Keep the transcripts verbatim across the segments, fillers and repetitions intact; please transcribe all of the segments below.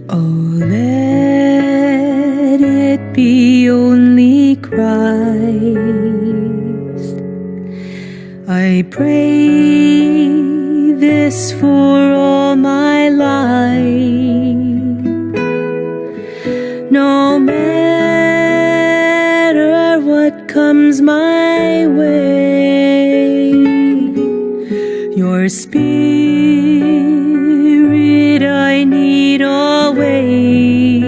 Oh, let it be only Christ. I pray this for all my life. No matter what comes my way, your Spirit I need always.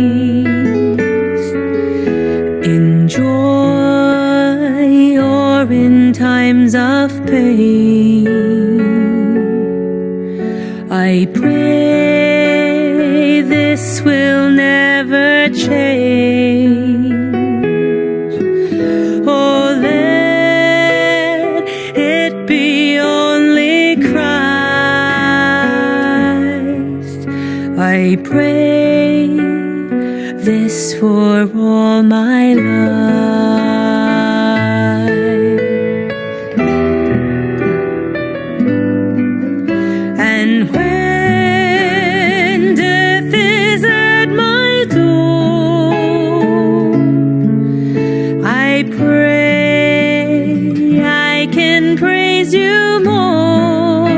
In joy or in times of pain, I pray this will never change. Oh, let it be only Christ. I pray this for all my life. And when death is at my door, I pray I can praise you more.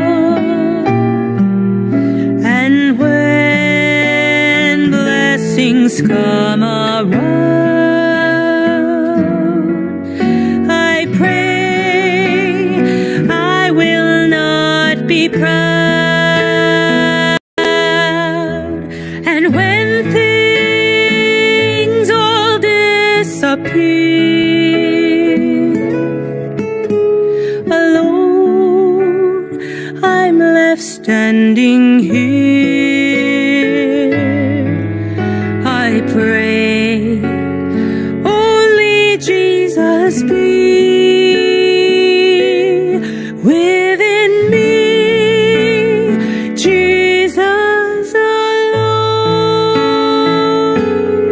And when blessings come around, I pray I will not be proud. And when things all disappear, alone I'm left standing here. I pray only Jesus be within me, Jesus alone.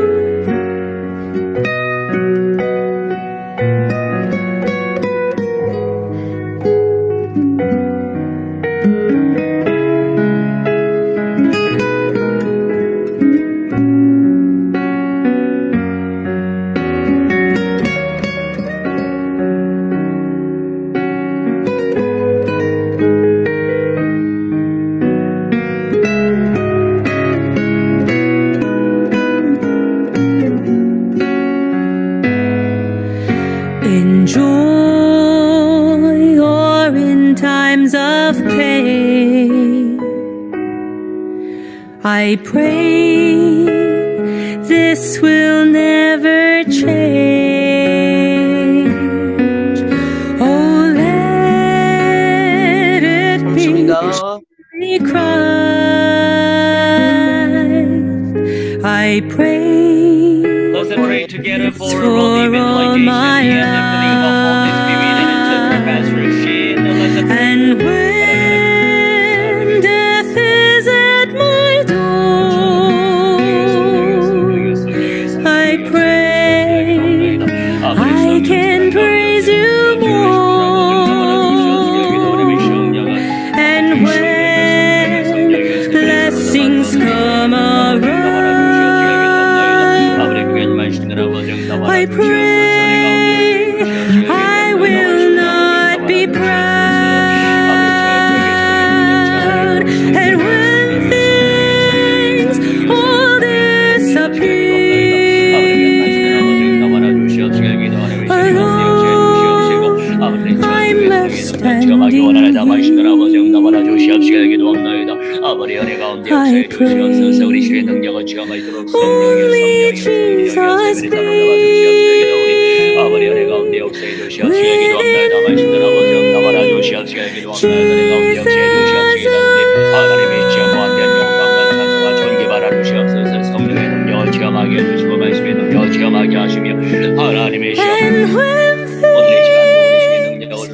In joy or in times of pain, I pray this will never change. Oh, let it be Christ. I pray Let's pray together for for world all evangelization my and the filling of Holy Spirit and interpret Pastor Shane. Let's pray. And when death is at my door, I pray I can praise you more. And when blessings come around, I pray I will not be proud. And when things all disappear, alone I'm left standing here. I pray only Jesus be And when things all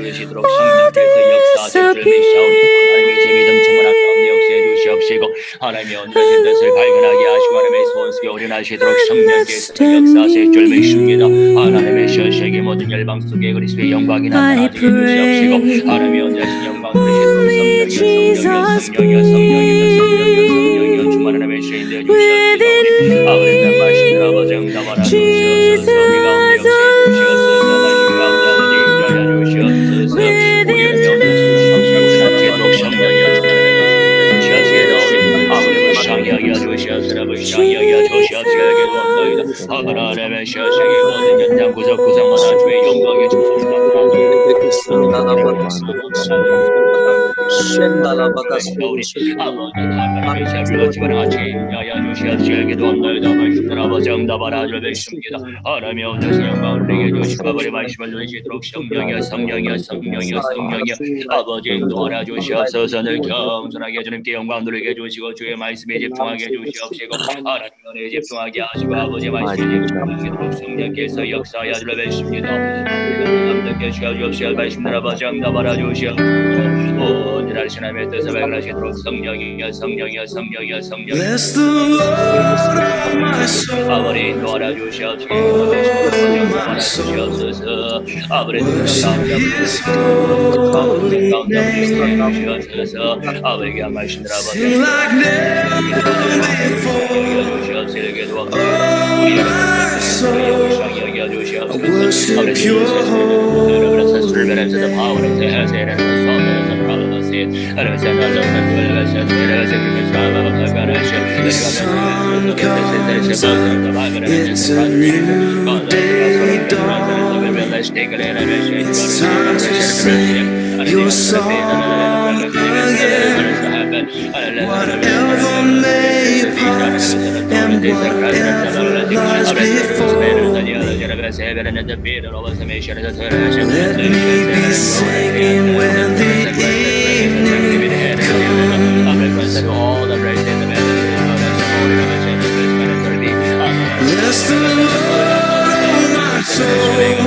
disappear, 하나님의 언제신 뜻을 발견하게 하시고 하나님의 소원스게 올인하시도록 성령께서 역사하실 줄 믿습니다. 하나님의 셔세계 모든 열방 속에 그리스도의 영광이 나타나게 해주시옵시고 하나님의 언제신 영광 그리시도록 성령이여 성령이여 성령이여 성령이여 성령이여 성령이여 주만 하나님의 시인 되어 주시옵시고 이야기야 주시옵소서 불쌍 이야기야 주시옵소서 기도합니다. 하나님의 시어식이 모든 현장 구석구석마다 주의 영광의 축복을 아버지 하나님의 지금 같이 야야 주시옵소서 기도합니다. 말씀들 아버지 응답하라 주십니다. 하나님의 온전히 영광을 내게 주시고 아버지 말씀을 누리시도록 성령이여 성령이여 성령이여 성령이여 아버지 인도하라 주시옵소서 늘 겸손하게 주님께 영광 누리게 주시고 주의 말씀에 집중하게 주시옵시고 하나님 은혜에 집중하게 하시고 아버지 말씀에 집중하시도록 성령께서 역사하여 주십니다. 남들께 주시옵시고 말씀들 아버지 응답하라 주시옵시고 온전한 신함의 뜻을 발견하시도록 성령이여 성령이여 성령이여 성령이여 아버지 인도하라 주시옵시고 인도하라 주시옵소서 아버지 주시옵소서 아버지께 한 말씀들 아버지 It's a new day dawn. It's time to sing your song again. Whatever may pass and whatever lies before, let me be singing when the evening comes. Bless the Lord, oh my soul,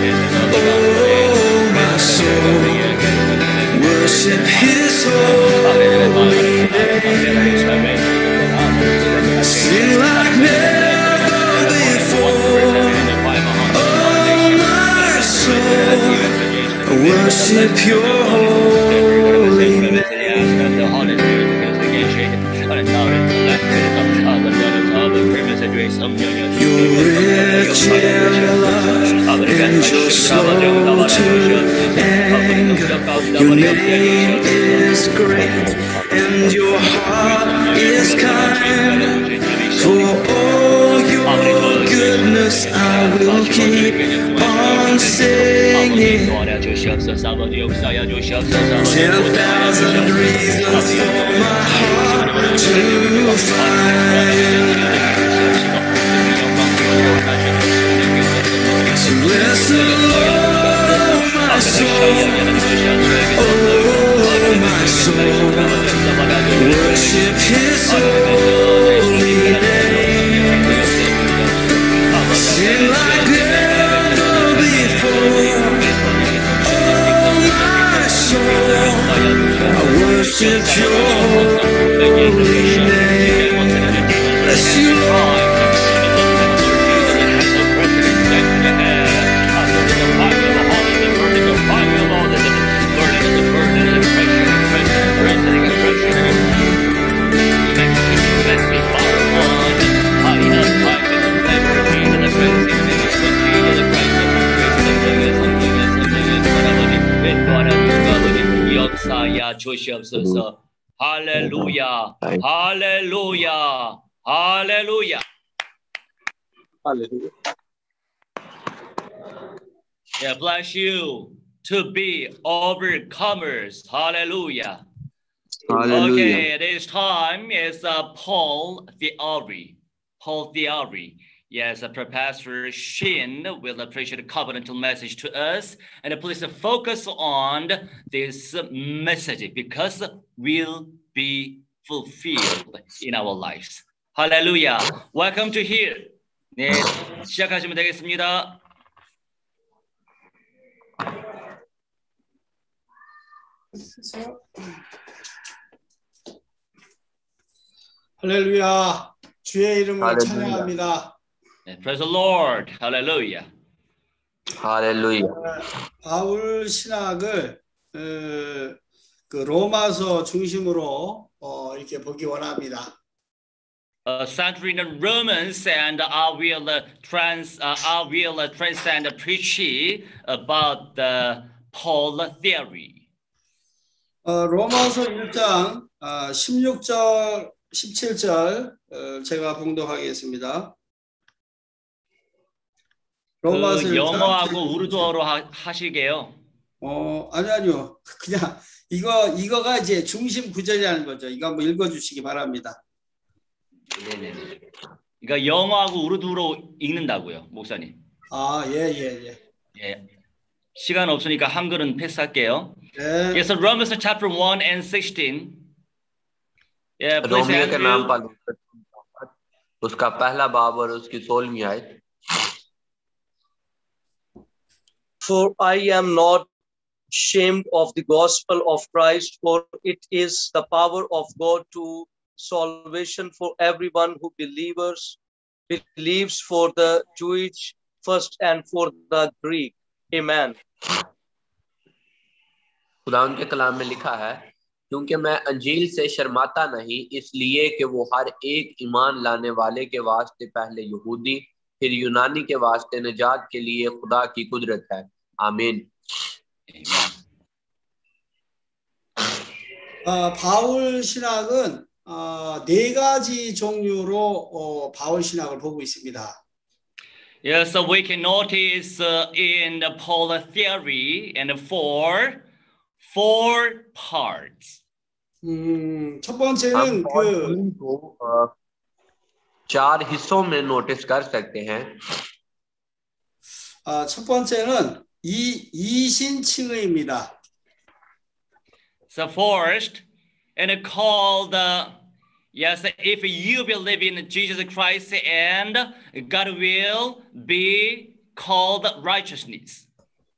oh my soul, worship His holy name. Sing like never before, oh my soul, worship Your holy name. You're rich in love and you're slow to anger. Your name is great and your heart is kind. For all your goodness I will keep on singing. Ten thousand reasons for my heart to find. So bless the Lord, oh my soul, oh my soul, worship His holy name. Sing like never before, oh my soul, I worship Your holy name. Bless You, Lord. 역사하여 주시옵소서. 할렐루야, 할렐루야, 할렐루야. Hallelujah. Yeah, bless you to be overcomers. Hallelujah. Hallelujah. Okay, this time is uh, Paul theory. Paul theory. Yes, uh, Professor Shin will appreciate a covenantal message to us. And please focus on this message because will be fulfilled in our lives. Hallelujah. Welcome to here. 네, 시작하시면 되겠습니다. 할렐루야. 주의 이름을 할렐루야. 찬양합니다. Praise the Lord. Hallelujah. Hallelujah. 바울 신학을 어, 그 로마서 중심으로 어, 이렇게 보기 원합니다. Uh, centering in Romans, and I will uh, trans, uh, I will uh, transcend preach about the Paul theory. 어, 로마서 일 장 어, 십육 절 십칠 절 어, 제가 봉독하겠습니다. 로마서 그 일 장 영어하고 우르드어로 하, 하시게요. 어, 아니 아니요. 그냥 이거 이거가 이제 중심 구절이라는 거죠. 이거 한번 읽어 주시기 바랍니다. 네네네. 그러니까 영어하고 우르드어로 읽는다고요, 목사님. 아, 예, 예, 예. 예. 시간 없으니까 한글은 패스할게요. 네. Yes, so Romans chapter one and sixteen. Yeah, please रोमियो के नाम Andrew. पर उसका पहला बाब और उसकी सोलहवीं आयत. For I am not ashamed of the gospel of Christ, for it is the power of God to salvation for everyone who believes, believes for the Jewish first and for the Greek. Amen. खुदा उनके कलाम में लिखा है, क्योंकि मैं अंजील से शर्माता नहीं, इसलिए कि वो हर एक ईमान लाने वाले के वास्ते पहले यहूदी फिर यूनानी के वास्ते निजात के लिए खुदा की कुदरत है. आमीन. 어, 바울 신학은 어, 네 가지 종류로 어, 바울 신학을 보고 있습니다. Yeah, so we can notice uh, in the Paul theory and four, four parts. 음, 첫 번째는 그 को चार हिस्सों में नोटिस कर सकते हैं. 어, 첫 번째는 이 이신칭의입니다. So first, and called, uh, yes, if you believe in Jesus Christ, and God will be called righteousness.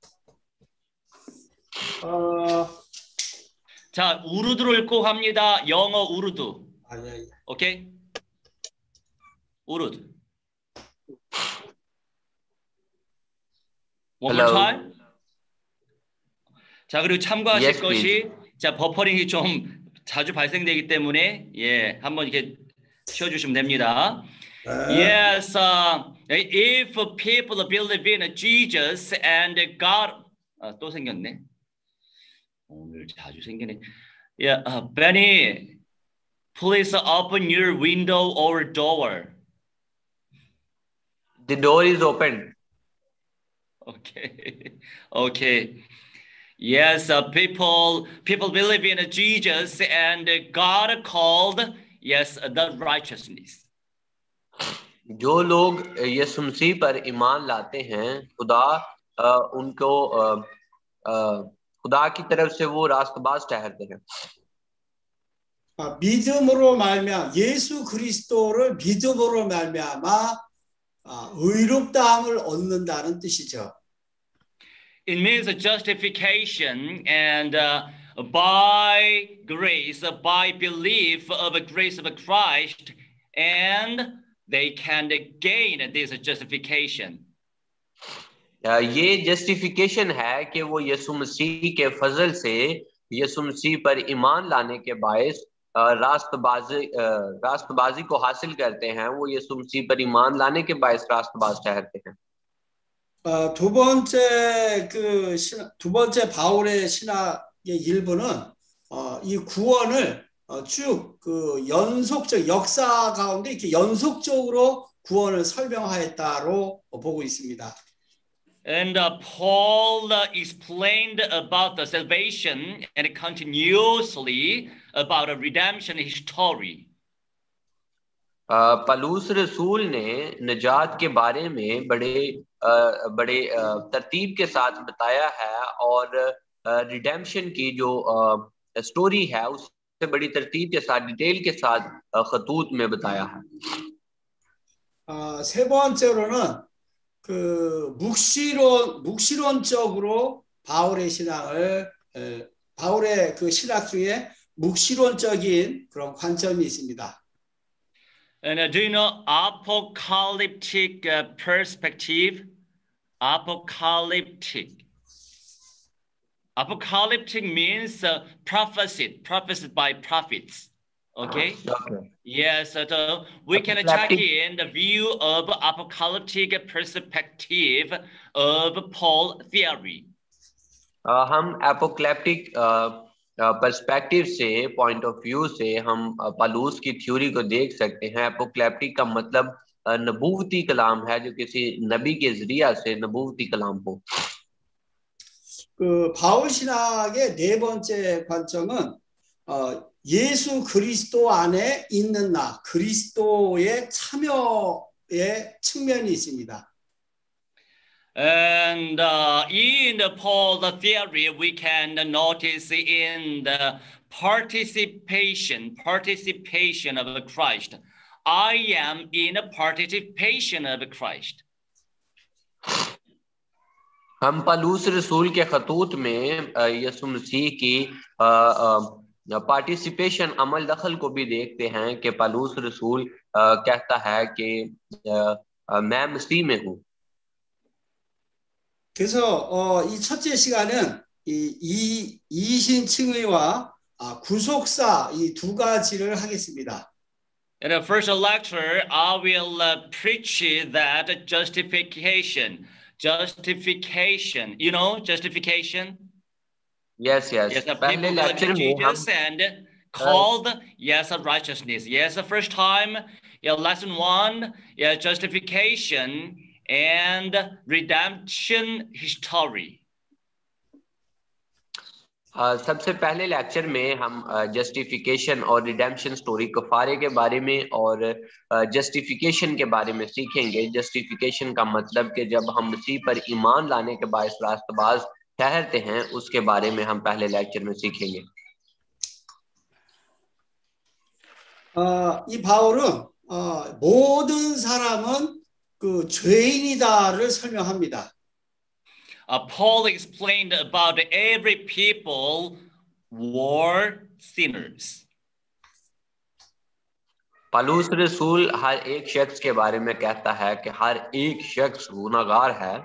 어, 자, 우르드를 꼭 합니다. 영어 우르드. 아, 예, 예. 오케이? 우르드. One more Hello. time. 자, 그리고 참고하실 Yes, 것이 please. 자, 버퍼링이 좀 자주 발생되기 때문에 예, 한번 이렇게 쉬어 주시면 됩니다. 네. Yes, uh, if people believe in Jesus and God 아, 또 생겼네. 오늘 자주 생기네. Yeah, uh, Benny, please open your window or door. The door is open. Okay, okay. Yes, uh, people people believe in Jesus and God called yes the righteousness. जो लोग यीशु मसीह पर ईमान लाते हैं, खुदा आ, उनको आ, आ, खुदा की तरफ से वो रास्तबाज ठहरते हैं. 아, 믿음으로 말미암아 예수 그리스도를 믿음으로 말미암아 아, 의롭다함을 얻는다는 뜻이죠. It means a justification and uh, by grace, uh, by belief of the grace of Christ, and they can gain this justification. आ, ये जस्टिफिकेशन है कि वो यीशु मसीह के फजल से यीशु मसीह पर ईमान लाने के बायस रास्तबाजी रास्तबाजी को हासिल करते हैं. वो यीशु मसीह पर ईमान लाने के बायस रास्तबाज ठहरते हैं. 어, 두 번째 그 신, 두 번째 바울의 신학의 일부는 어, 이 구원을 어, 쭉 그 연속적 역사 가운데 이렇게 연속적으로 구원을 설명하였다로 보고 있습니다. And uh, Paul uh, explained about the salvation and continuously about a redemption story. Palus रसूल ने निजात के बारे में बड़े बड़े तरतीब के साथ बताया है और रिडेम्पशन की जो स्टोरी है उससे बड़ी तरतीब के साथ डिटेल के साथ खतूत में बताया है. 아, 세 번째로는 그 묵시론 묵시론적으로 바울의 신앙을 에, 바울의 그 신학 중에 묵시론적인 그런 관점이 있습니다. And uh, do you know apocalyptic uh, perspective? Apocalyptic. Apocalyptic means uh, prophecy, prophesied by prophets. Okay? Okay. Yes, so we can check in the view of apocalyptic perspective of Paul theory. Uh, हम apocalyptic perspective से, point of view से हम पलूस की theory को देख सकते हैं। Apocalyptic का मतलब नबूवती कलाम है, जो किसी नबी के जरिया से नबूवती कलाम हो। 그 바울 신학의 네 번째 관점은 어, 예수 그리스도 안에 있는 나, 그리스도의 참여의 측면이 있습니다. And uh, in the Paul the theory, we can notice in the participation, participation of Christ. I am in a participation of Christ. हम पलूस रसूल के खतूत में यसु मसीह की पार्टिसिपेशन, अमल दखल को भी देखते हैं कि पलूस रसूल कहता है कि मैं मसीह में हूँ। 그래서 어, 이 첫째 시간은 이, 이 이신칭의와 아, 구속사 이 두 가지를 하겠습니다. In the first lecture, I will uh, preach that justification. Justification, you know, justification. Yes, yes. Yes, the people lecture believe Jesus and called, yes, of righteousness. Yes, the first time, yeah, lesson one, yeah, justification and redemption history. Uh, सबसे पहले lecture में हम justification uh, और redemption story कफारे के बारे में और जस्टिफिकेशन uh, के बारे में सीखेंगे। जस्टिफिकेशन का मतलब कि जब हम मसीह पर ईमान लाने के बाद रास्तबाज ठहरते हैं, उसके बारे में हम पहले लेक्चर में सीखेंगे। uh, 이 바울은 uh, 모든 사람은 그 죄인이다를 설명합니다. Uh, Paul explained about every people were sinners. Palus रसूल हर एक शख्स के बारे में कहता है कि हर एक शख्स गुनाहगार है।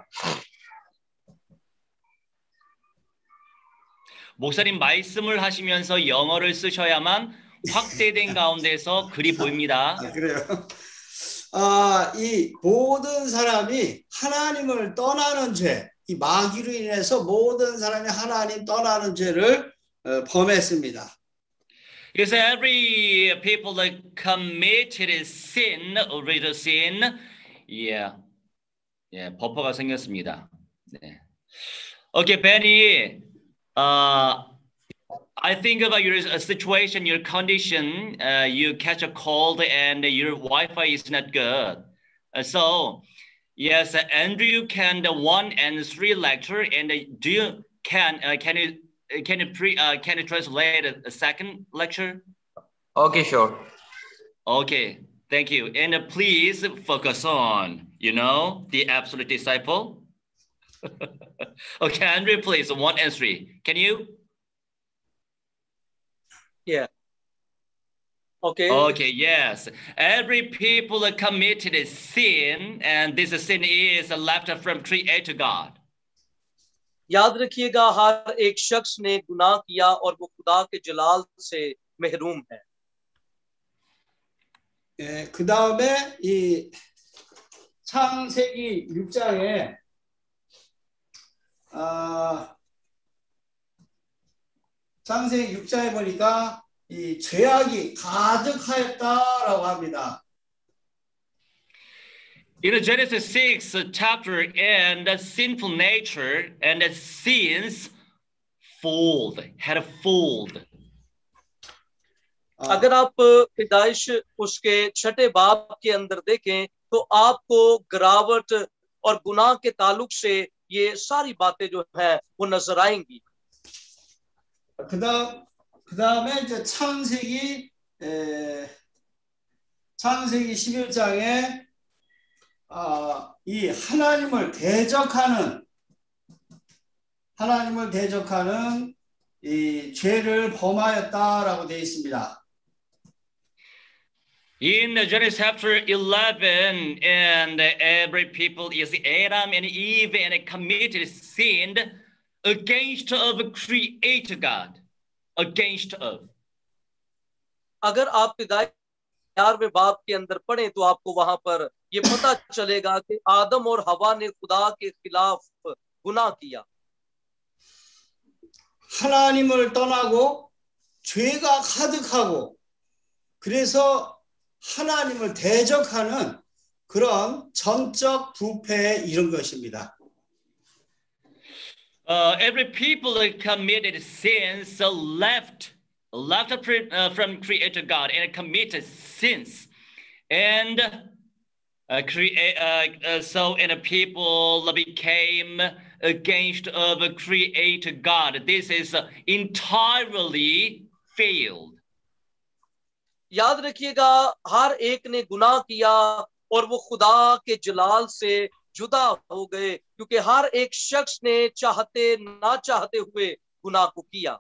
목사님 말씀을 하시면서 영어를 쓰셔야만 확대된 가운데서 글이 보입니다. 아, 그래요. 아, 이 모든 사람이 하나님을 떠나는 죄, 이 마귀로 인해서 모든 사람이 하나님 떠나는 죄를 어, 범했습니다. Because every people that committed sin, already sin, yeah, yeah, 버퍼가 생겼습니다. 네. Okay, Benny, uh, I think about your situation, your condition. Uh, you catch a cold and your Wi-Fi is not good. Uh, so. Yes, uh, Andrew can the one and three lecture, and uh, do you can uh, can you can you pre uh, can you translate a, a second lecture? Okay, sure. Okay, thank you. And uh, please focus on you know the absolute disciple. Okay, Andrew, please one and three. Can you? Yeah. Okay. Okay, yes. Every people that committed a sin, and this sin is left from Creator God. याद रखिएगा, हर एक शख्स ने गुनाह किया और वो खुदा के जलाल से महरूम है। 예, 그 다음에 이 창세기 육 장에 아, 창세기 육 장에 보니까 이 죄악이 가득하였다라고 합니다. In Genesis six chapter, and the sinful nature and the sins fooled, had fooled. अगर आप पैदाइश उसके छठे बाब के अंदर देखें तो आपको गिरावट और गुनाह के ताल्लुक से ये सारी बातें जो है वो नजर आएंगी। 그다음 그다음에 이제 창세기 에, 창세기 십일 장에 아, 이 하나님을 대적하는 하나님을 대적하는 이 죄를 범하였다라고 되어 있습니다. In Genesis chapter eleven, and every people is Adam and Eve, and committed sin against of Creator God, against of. अगर आप ग्यारहवें बाब के अंदर पढ़ें तो आपको वहां पर ये पता चलेगा कि आदम और हवा ने खुदा के खिलाफ गुनाह किया। 하나님을 떠나고 죄가 가득하고 그래서 하나님을 대적하는 그런 전적 부패에 이른 것입니다. Uh, every people that committed sins uh, left left from, uh, from Creator God and committed sins, and uh, create uh, uh, so and the people became against of Creator God. This is uh, entirely failed. याद रखिएगा, हर एक ने गुनाह किया और वो खुदा के जलाल से जुदा हो गए, क्योंकि हर एक शख्स ने चाहते ना चाहते हुए गुनाह को किया.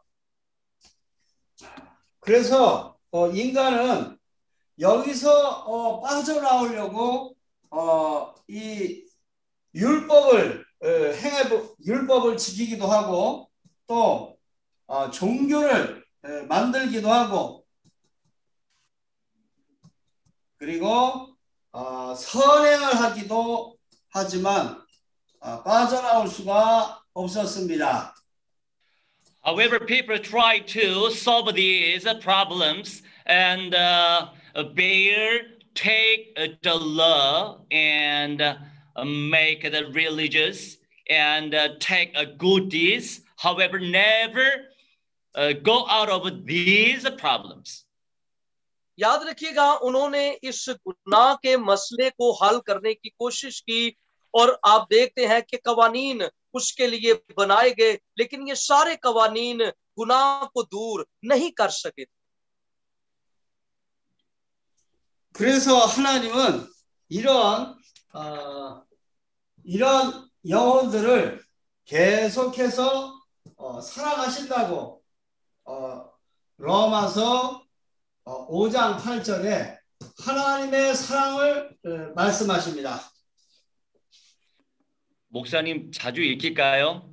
그래서 어, 인간은 여기서 어, 빠져나오려고 어, 이 율법을 어, 행해 율법을 지키기도 하고 또 어, 종교를 어, 만들기도 하고 그리고 어, 선행을 하기도 하지만 어, 빠져나올 수가 없었습니다. However, people try to solve these problems and uh, bear, take the law and uh, make the religious and uh, take a good deeds. However, never uh, go out of these problems. याद रखिएगा, उन्होंने इस गुनाह के मसले को हल करने की कोशिश की और आप देखते हैं कि कवानीन उसके लिए बनाए गए, लेकिन ये सारे कवानीन गुनाह को दूर नहीं कर सके. 그래서 하나님은 이런 어, 이런 영혼들을 계속해서 어, 사랑하신다고 어, 로마서 어, 오 장 팔 절에 하나님의 사랑을 어, 말씀하십니다. 목사님 자주 읽힐까요?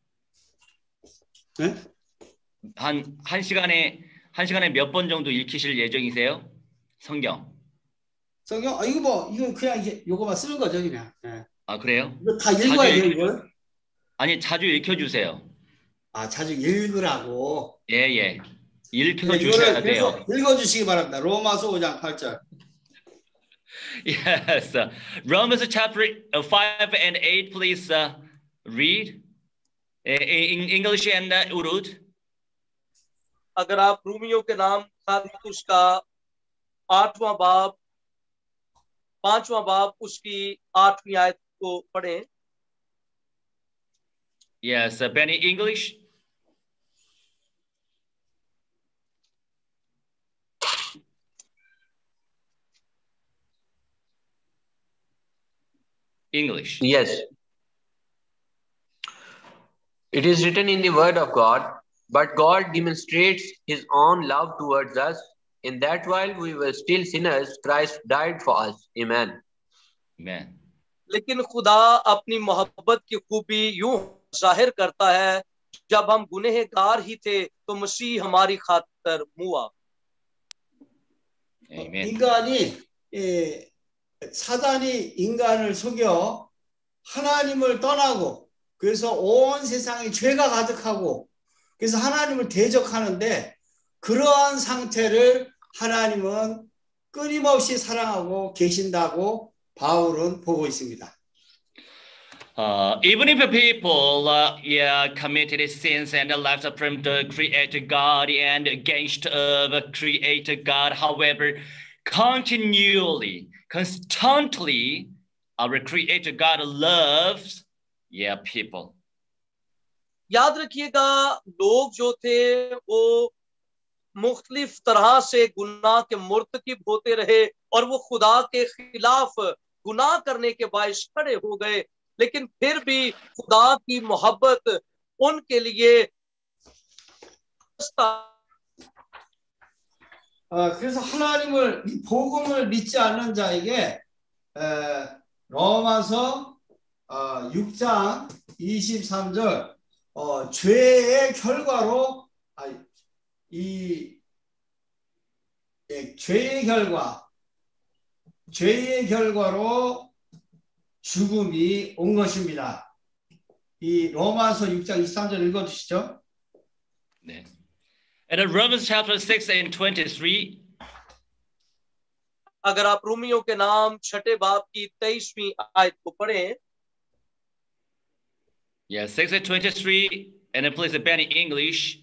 네? 한, 한 시간에, 한 시간에 몇 번 정도 읽히실 예정이세요? 성경. 성경? 아, 이거 뭐, 이거 그냥 이게 요거만 쓰는 거죠, 그냥. 네. 아, 그래요? 이거 다 읽어야 돼요, 이걸? 아니, 자주 읽혀주세요. 아, 자주 읽으라고. 예, 예. 읽혀주셔야 돼요. 읽어주시기 바랍니다. 로마서 오 장 팔 절. Yes. Uh, Romans chapter five and eight, please uh, read in English and uh, Urdu. अगर आप रूमियों के नाम खाते उसका आठवां बाब पांचवां बाब उसकी आठवीं आयत को पढ़ें. Yes, uh, Benny, English. English. Yes. It is written in the word of God, but God demonstrates his own love towards us in that while we were still sinners, Christ died for us. Amen. Amen. लेकिन खुदा अपनी मोहब्बत की खूबी यूं जाहिर करता है, जब हम गुनहगार ही थे तो मसीह हमारी खातिर मुआ. Amen. 인간이 예, 사단이 인간을 속여 하나님을 떠나고 그래서 온 세상에 죄가 가득하고 그래서 하나님을 대적하는데 그러한 상태를 하나님은 끊임없이 사랑하고 계신다고 바울은 보고 있습니다. Uh, even if people uh, yeah, committed sins and left from the Creator God and against uh, the Creator God, however, continually, constantly, our Creator God loves yeah, people. याद रखिएगा, लोग जो थे वो मुख्तलिफ तरह से गुनाह के मुर्तकिब होते रहे और वो खुदा के खिलाफ गुनाह करने के बायस खड़े हो गए, लेकिन फिर भी खुदा की मोहब्बत उनके लिए 어, 그래서 하나님을 이 복음을 믿지 않는 자에게 에, 로마서 어, 육 장 이십삼 절 어, 죄의 결과로 아, 이 예, 죄의 결과 죄의 결과로 죽음이 온 것입니다. 이 로마서 육 장 이십삼 절 읽어주시죠. 네. And in Romans chapter six and twenty-three, अगर आप रोमियो के नाम छठे बाब की तेईसवीं आयत को पढ़ें, yeah, six and twenty-three, and then please ban in English.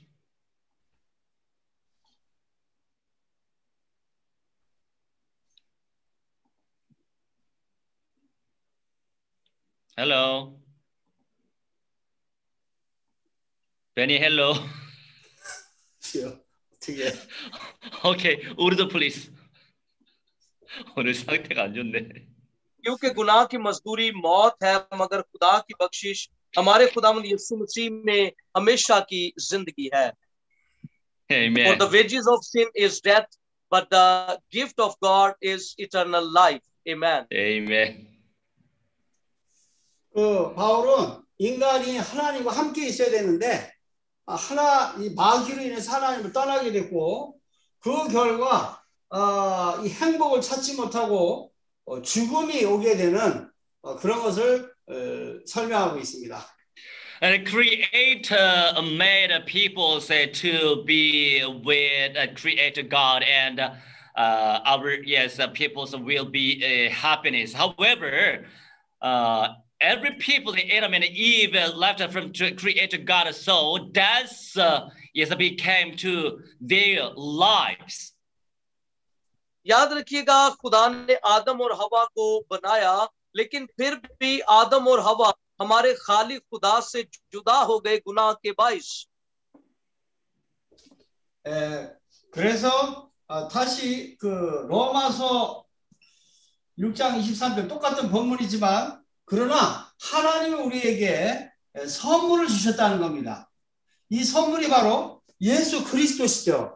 Hello. Benny, hello. 어떻게? Okay, 우르도 please. 오늘 상태가 안 좋네. क्योंकि गुनाह की मजदूरी मौत है, मगर खुदा की बख्शिश हमारे खुदावंद यीशु मसीह में हमेशा की जिंदगी है. Amen. For the wages of sin is death, but the gift of God is eternal life. Amen. Amen. 그 바울은 인간이 하나님과 함께 있어야 되는데 하나 이 마귀로 인해서 하나님을 떠나게 됐고 그 결과 어, 이 행복을 찾지 못하고 어, 죽음이 오게 되는 어, 그런 것을 어, 설명하고 있습니다. And the Creator made people say to be with a Creator God, and uh, our yes, uh, peoples will be uh, happiness. However, uh, every people in Adam and Eve left from Creator God, so death uh, yes became to their lives. याद रखिएगा, खुदा ने आदम और हवा को बनाया, लेकिन फिर भी आदम और हवा हमारे खालिक खुदा से जुदा हो गए गुनाह के बाइस. 에, 그래서 어, 다시 그 로마서 육 장 이십삼 절 똑같은 본문이지만 그러나 하나님은 우리에게 선물을 주셨다는 겁니다. 이 선물이 바로 예수 그리스도시죠.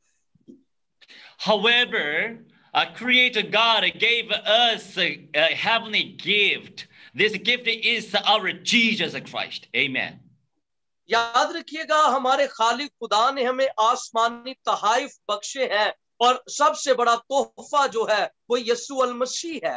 However, our Creator God gave us a, a heavenly gift. This gift is our Jesus Christ. Amen. याद रखिएगा, हमारे खालिक खुदा ने हमें आसमानी तहाइफ बख्शे हैं और सबसे बड़ा तोहफा जो है वो यीशु अल मसीह है.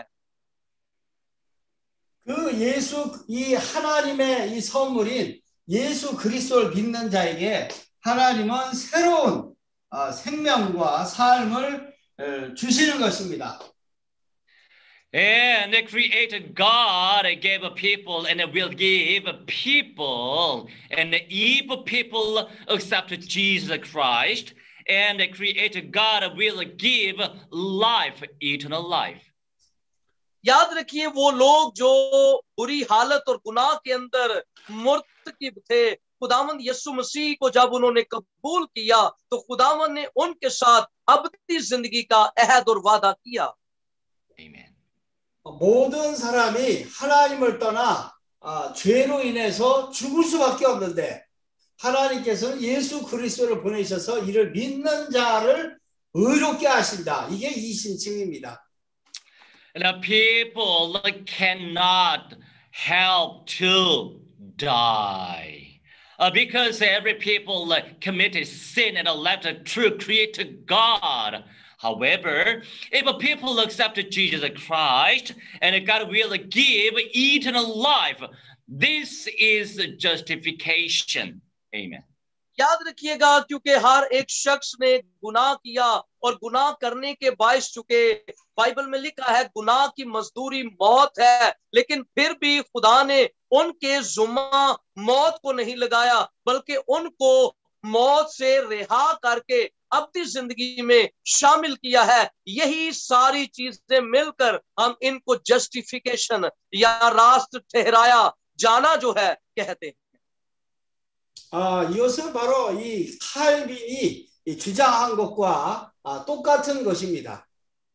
그 예수 이 하나님의 이 선물인 예수 그리스도를 믿는 자에게 하나님은 새로운 어, 생명과 삶을 어, 주시는 것입니다. And the Creator God gave a people and will give a people, and if people accept Jesus Christ, and the Creator God will give life, eternal life. याद रखिए, वो लोग जो बुरी हालत और गुनाह के अंदर मुर्तकिब थे, खुदावंद यीशु मसीह को जब उन्होंने कबूल किया तो खुदावंद ने उनके साथ अबदी जिंदगी का अहद और वादा किया. Amen. 모든 사람이 하나님을 떠나 아, 죄로 인해서 죽을 수밖에 없는데 하나님께서는 예수 그리스도를 보내셔서 이를 믿는 자를 의롭게 하신다. 이게 이신칭입니다. And the people cannot help to die uh, because every people uh, committed sin and left a true Creator God. However, if a people accept Jesus Christ and God will give eternal life, this is justification. Amen. याद रखिएगा, क्योंकि हर एक शख्स ने गुनाह किया और गुनाह करने के बायस चुके. बाइबल में लिखा है गुनाह की मजदूरी मौत है, लेकिन फिर भी खुदा ने उनके जुम्मा मौत को नहीं लगाया, बल्कि उनको मौत से रिहा करके अपनी जिंदगी में शामिल किया है. यही सारी चीजें मिलकर हम इनको जस्टिफिकेशन या रास्त ठहराया जाना जो है कहते हैं. 아, 이것은 바로 이 칼빈이 이 주장한 것과 아, 똑같은 것입니다.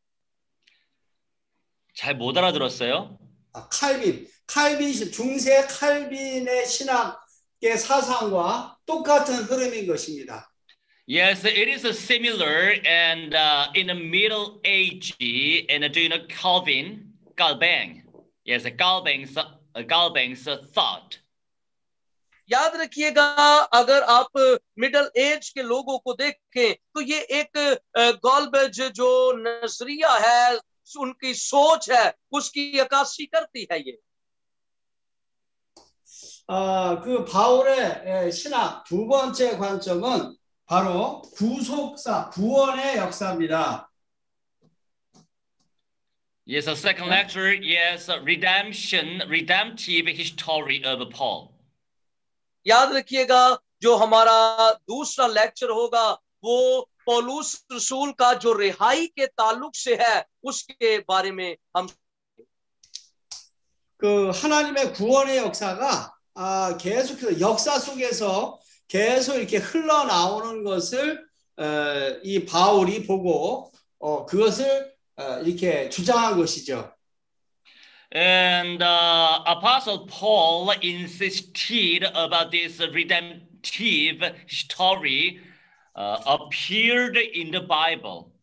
잘 못 알아들었어요? 아, 칼빈, 칼빈 중세 칼빈의 신학의 사상과 똑같은 흐름인 것입니다. Yes, it is a similar, and uh, in the Middle Age, and do you know Calvin, Calvin? Yes, Calvin's, uh, Calvin's thought. याद रखिएगा, अगर आप मिडल एज के लोगों को देखें तो ये एक गॉल्बेज जो नजरिया है, उनकी सोच है, उसकी अक्कासी करती है ये. 아, 그 바울의 신학 두 번째 관점은 바로 구속사, 구원의 역사입니다. Yes, the second lecture is redemption, redemptive history of Paul. याद रखिएगा जो हमारा दूसरा लेक्चर होगा वो पौलुस रसूल का जो रिहाई के ताल्लुक से है उसके बारे में हम 그 하나님의 구원의 역사가 아, 계속해서 역사 속에서 계속 이렇게 흘러나오는 것을 어, 이 바울이 보고 어, 그것을 어, 이렇게 주장한 것이죠. And uh, Apostle Paul insisted about this redemptive story uh, appeared in the Bible.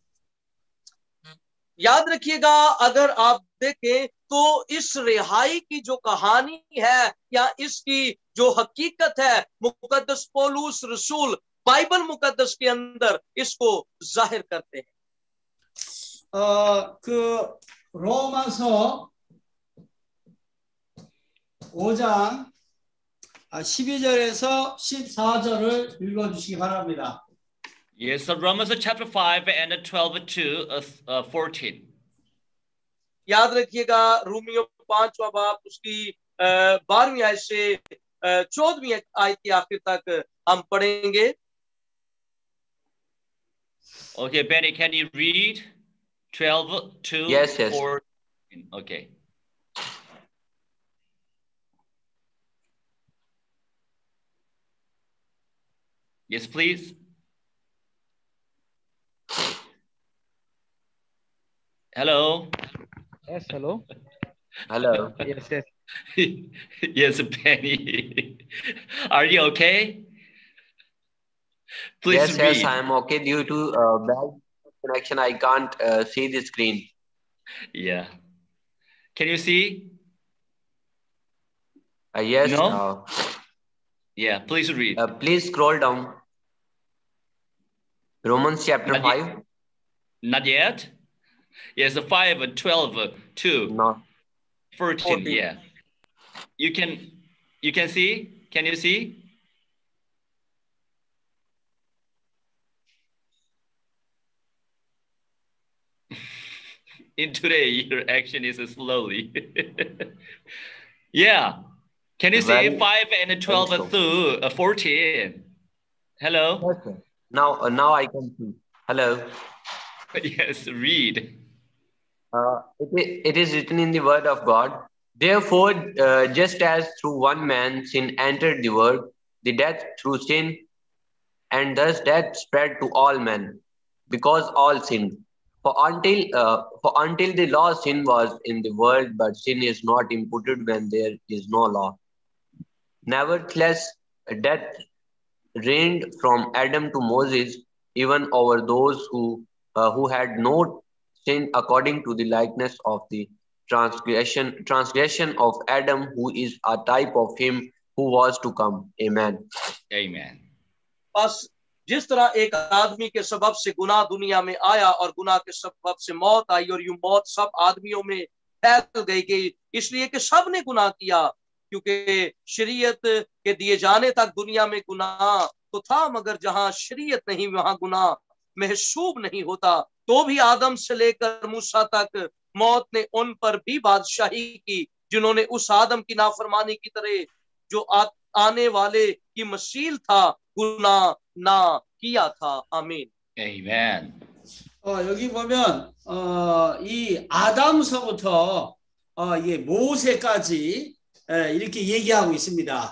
याद रखिएगा अगर आप देखें तो इस रिहाई की जो कहानी है या इसकी जो हकीकत है मुकद्दस पौलुस रसूल बाइबल मुकद्दस के अंदर इसको जाहिर करते हैं. 어, 그 로마서 오 장 십이 절에서 십사 절을 읽어주시기 바랍니다. Yes, so Romans chapter five and twelve to uh, fourteen. याद रखिएगा रोमियो पांचवा बाब उसकी बारहवीं आयत से चौदहवीं आयत के आखिर तक हम पढ़ेंगे. Okay, Benny, can you read twelve to yes, yes. fourteen? Okay. Yes, please. Hello. Yes, hello. Hello. Yes, yes. Yes, Benny. Are you okay? Please yes, read. yes, I am okay. Due to uh, bad connection, I can't uh, see the screen. Yeah. Can you see? Uh, yes. No? Uh, Yeah, please read. uh, please scroll down. Romans chapter Not five. Yet. Not yet? Yes, five, twelve, two, No. fourteen, fourteen. yeah. You can, you can see? Can you see? In today, your action is slowly. Yeah. Can you see Well, five and twelve so. through uh, fourteen? Hello? Yes, sir. Now, uh, now I can see. Hello. Yes, read. Uh, it, it is written in the word of God. Therefore, uh, just as through one man sin entered the world, the death through sin, and thus death spread to all men, because all sinned. For until uh, for until the law, sin was in the world, but sin is not imputed when there is no law. Nevertheless, death reigned from Adam to Moses, even over those who uh, who had no sin, according to the likeness of the transgression transgression of Adam, who is a type of him who was to come. Amen. Amen. बस जिस तरह एक आदमी के सबब से गुनाह दुनिया में आया और गुनाह के सबब से मौत आई और यूं मौत सब आदमियों में फैल गई गई इसलिए कि सब ने गुनाह किया, क्योंकि शरीयत के दिए जाने तक दुनिया में गुनाह तो था, मगर जहां शरीयत नहीं वहां गुनाह महसूब नहीं होता. तो भी आदम से लेकर मूसा तक मौत ने उन पर भी बादशाही की जिन्होंने उस आदम की नाफरमानी की तरह जो आ, आने वाले की मसील था गुनाह ना किया था. आमीन. Amen. 어, 여기 보면 어, 이 아담서부터 어, 이 모세까지 에, 이렇게 얘기하고 있습니다.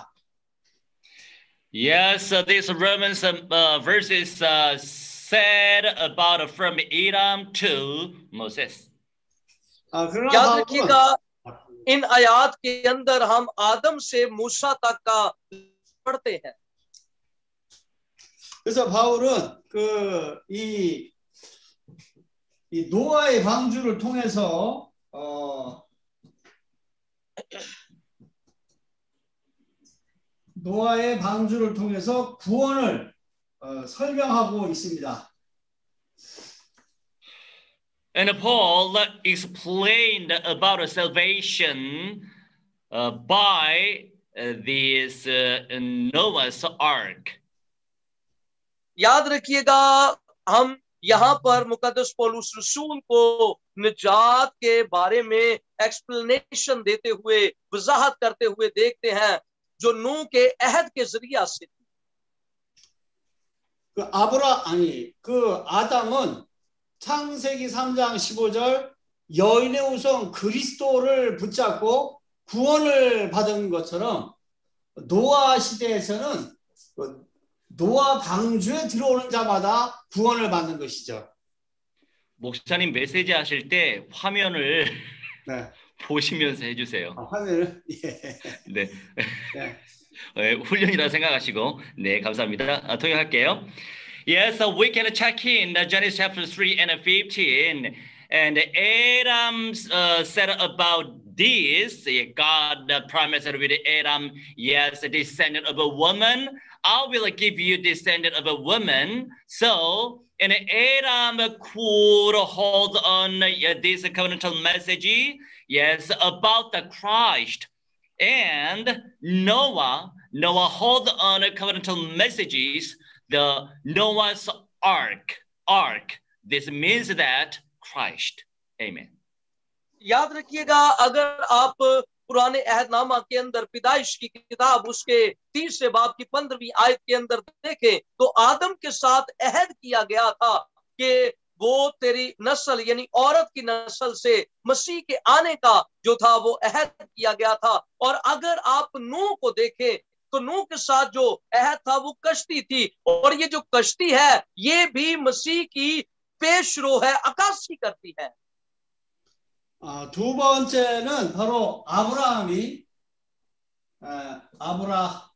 Yes, uh, these Romans uh, verses uh, said about from Adam to Moses. 아, 그러나 याद 바울은 रखिएगा इन आयात के अंदर हम आदम से मूसा तक का पढ़ते हैं. 그래서 바울은 그 이 이 노아의 방주를 통해서 어, 노아의 방주를 통해서 구원을 어, 설명하고 있습니다. And Paul explained about salvation uh, by uh, this uh, Noah's Ark. याद रखिएगा, हम यहाँ पर मुकद्दस पौलुस रसूल को निजात के बारे में एक्सप्लेनेशन देते हुए, वजाहत करते हुए देखते हैं, जो नूह के अहद के जरिया से थी। 그 아브라 아니 그 아담은 창세기 삼 장 십오 절 여인의 우선 그리스도를 붙잡고 구원을 받은 것처럼 노아 시대에서는 노아 방주에 들어오는 자마다 구원을 받는 것이죠. 목사님 메시지 하실 때 화면을 네. 보시면서 해주세요. 아, 화면을 예. 네. 네. 네, 훈련이라 생각하시고 네 감사합니다. 아, 통역할게요. Yes, so we can check in the Genesis chapter three and fifteen, and Adam uh, said about this. God uh, promised with Adam, yes, a descendant of a woman. I will give you descendant of a woman. So, and Adam could hold on uh, this covenantal message, yes, about the Christ. And Noah, Noah hold on covenantal messages, the Noah's Ark, Ark. This means that Christ. Amen. याद रखिएगा, अगर आप पुराने अहदनामा के अंदर पैदाइश की किताब उसके तीसरे बाब की पंद्रहवीं आयत के अंदर देखें, तो आदम के साथ अहद किया गया था कि वो तेरी नस्ल यानी औरत की नस्ल से मसीह के आने का जो था वो अहद किया गया था। और अगर आप नूह को देखें तो नूह के साथ जो अहद था वो कश्ती थी, और ये जो कश्ती है ये भी मसीह की पेशरो है, अक्कासी करती है। 아, 두 번째는 바로 아브라함이 아, 아브라함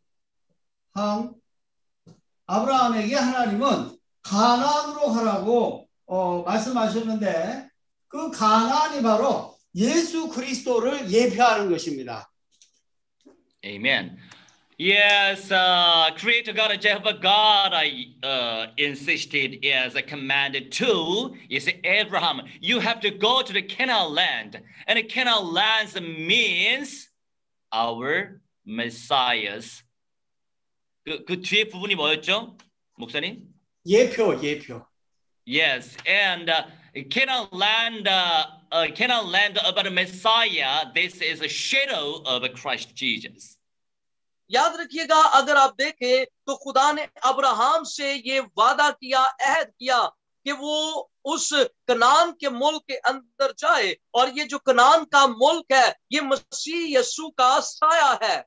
아브라함에게 하나님은 가나안으로 가라고 어, 말씀하셨는데 그 가나안이 바로 예수 그리스도를 예표하는 것입니다. Amen. Yes, uh, Creator God, Jehovah God, I uh, insisted, yes, commanded to, is Abraham, you have to go to the Canaan land. And the Canaan land means our Messiahs. 그, 그 뒤에 부분이 뭐였죠, 목사님? 예표, 예표. Yes, and uh, Canaan land, uh, uh, Canaan land about the Messiah, this is a shadow of Christ Jesus. याद रखिएगा, अगर आप देखें तो खुदा ने Abraham से ये वादा किया, अहद किया कि वो उस कनान के मुल्क के अंदर जाए, और ये जो कनान का मुल्क है ये मसीह यीशु का साया है।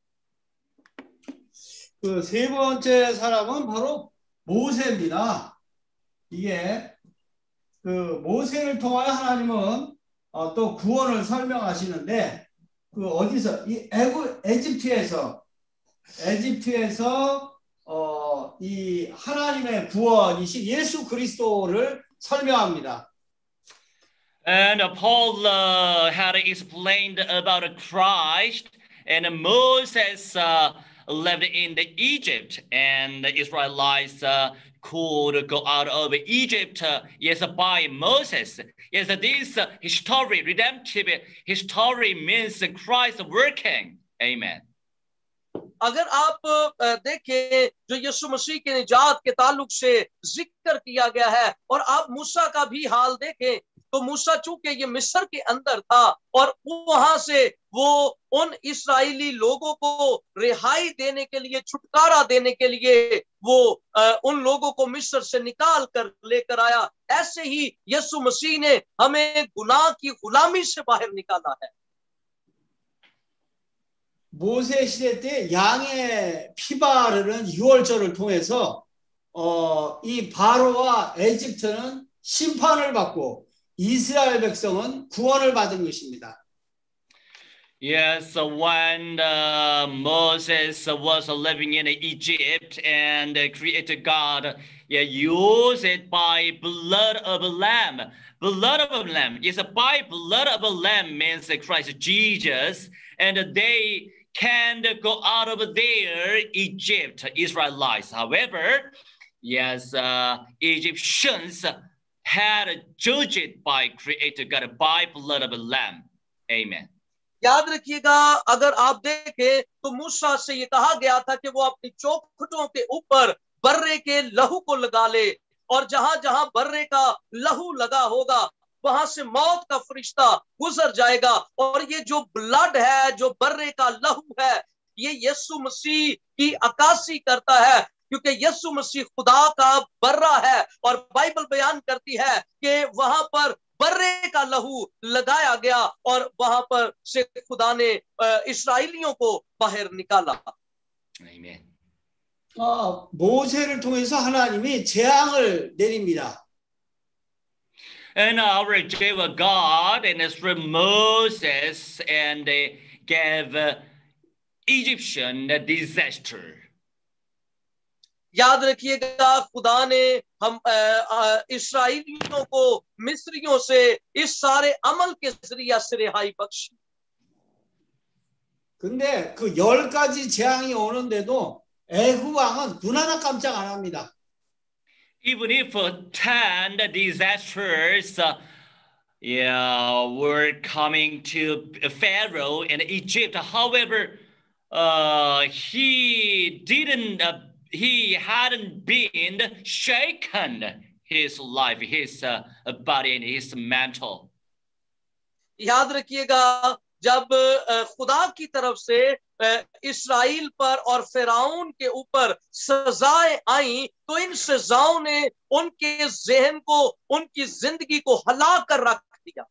그 세 번째 사람은 바로 모세입니다. 이게 그 모세를 통하여 하나님은 어, 또 구원을 설명하시는데 그 어디서 이 에구 에집트에서 에집트에서 어, 이 하나님의 구원이신 예수 그리스도를 설명합니다. And Paul uh, had explained about Christ, and Moses uh, lived in the Egypt, and the Israelites uh, could go out of Egypt, uh, yes, by Moses. Yes, this uh, history, redemptive history means Christ working. Amen. अगर आप देखें जो यीशु मसीह के निजात के ताल्लुक से जिक्र किया गया है, और आप मूसा का भी हाल देखें तो मूसा चूंकि ये मिस्र के अंदर था और वहां से वो उन इस्राएली लोगों को रिहाई देने के लिए, छुटकारा देने के लिए वो उन लोगों को मिस्र से निकाल कर लेकर आया, ऐसे ही यीशु मसीह ने हमें गुनाह की गुलामी से बाहर निकाला है। 모세 시대 때 양의 피 바르는 유월절을 통해서 어, 이 바로와 에집트는 심판을 받고 이스라엘 백성은 구원을 받은 것입니다. Yes, when uh, Moses was living in Egypt, and uh, Creator God yeah, used it by blood of a lamb. Blood of a lamb is by blood of a lamb means Christ Jesus, and they can't go out of there, Egypt, Israelites. However, yes, uh, Egyptians had judged by Creator God by blood of a lamb. Amen. याद रखिएगा, अगर आप देखें तो मूसा से ये कहा गया था कि वो अपनी चौखटों के ऊपर बर्रे के लहू को लगा ले, और जहां जहां बर्रे का लहू लगा होगा वहां से मौत का फरिश्ता गुजर जाएगा। और ये जो ब्लड है, जो बर्रे का लहू है, ये यीशु मसीह की अक्कासी करता है, क्योंकि यीशु मसीह खुदा का बर्रा है। और बाइबल बयान करती है कि वहां पर बर्रे का लहू लगाया गया और वहां पर से खुदा ने इस्राएलियों को बाहर निकाला। Amen. 어, 모세를 통해서 하나님이 재앙을 내립니다. And our Jehovah God and through Moses and they gave uh, Egyptian a disaster. याद रखिएगा, खुदा ने हम इस्राएलियों को मिस्रियों से इस सारे अमल के जरिए से रिहाई Bakshi. 근데 그 열 가지 재앙이 오는데도 애굽 왕은 눈 하나 깜짝 안 합니다. Even if uh, ten disasters uh, yeah, were coming to Pharaoh in Egypt, however, uh, he didn't, uh, he hadn't been shaken his life, his uh, body and his mental. याद रखिएगा, जब खुदा की तरफ से इस्राएल पर और फिरौन के ऊपर सजाएं आई, तो इन सजाओं ने उनके ज़हन को, उनकी जिंदगी को हिला कर रख दिया।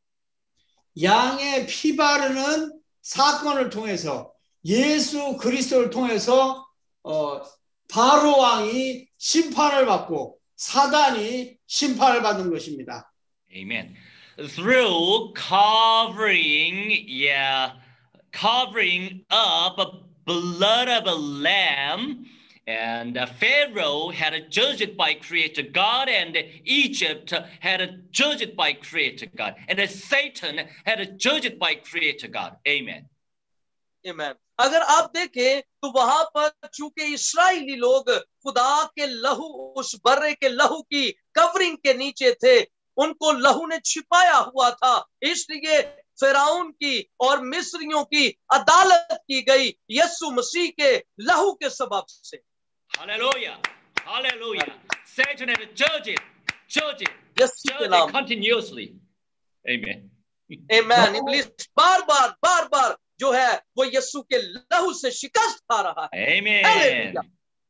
양의 피 바르는 사건을 통해서 예수 그리스도를 통해서 어, 바로 왕이 심판을 받고 사단이 심판을 받는 것입니다. Amen. Through covering, yeah, covering up a blood of a lamb, and uh, Pharaoh had a judged by Creator God, and Egypt had a judged by Creator God, and uh, Satan had a judged by Creator God. Amen. Amen. अगर आप देखें तो वहां पर चूंकि इस्राएली लोग खुदा के लहू, उस बर्रे के लहू की कवरिंग के नीचे थे, उनको लहू ने छिपाया हुआ था, इसलिए फिरौन की और मिस्रियों की अदालत की गई यीशु मसीह के लहू के सबब से। Hallelujah. Hallelujah. Satan had to judge it, judge it, Yeshu judge के it नाम। continuously. Amen. Amen. इब्लीस बार बार बार बार जो है वो यीशु के लहू से शिकस्त खा रहा है। Amen. Hallelujah.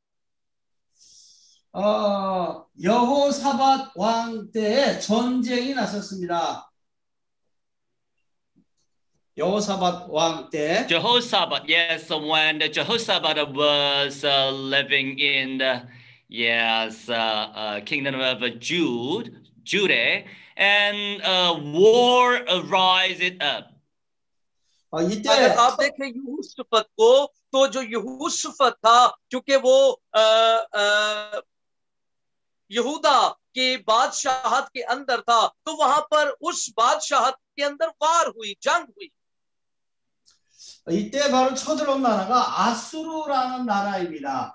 어, 여호사밧 왕 때에 전쟁이 났었습니다. 여호사밧 왕 때. Jehoshaphat, yes, when Jehoshaphat was uh, living in the yes uh, uh, kingdom of Jude, Judah, and uh, war arises up. 어, 이때 अगर आप देखें यहूशफत को, तो जो यहूशफत था, क्योंकि वो आ, आ, यहूदा की बादशाहत के अंदर था, तो वहां पर उस बादशाहत के अंदर वार हुई, जंग हुई। 이때 바로 쳐들어온 나라가 아수르라는 나라입니다.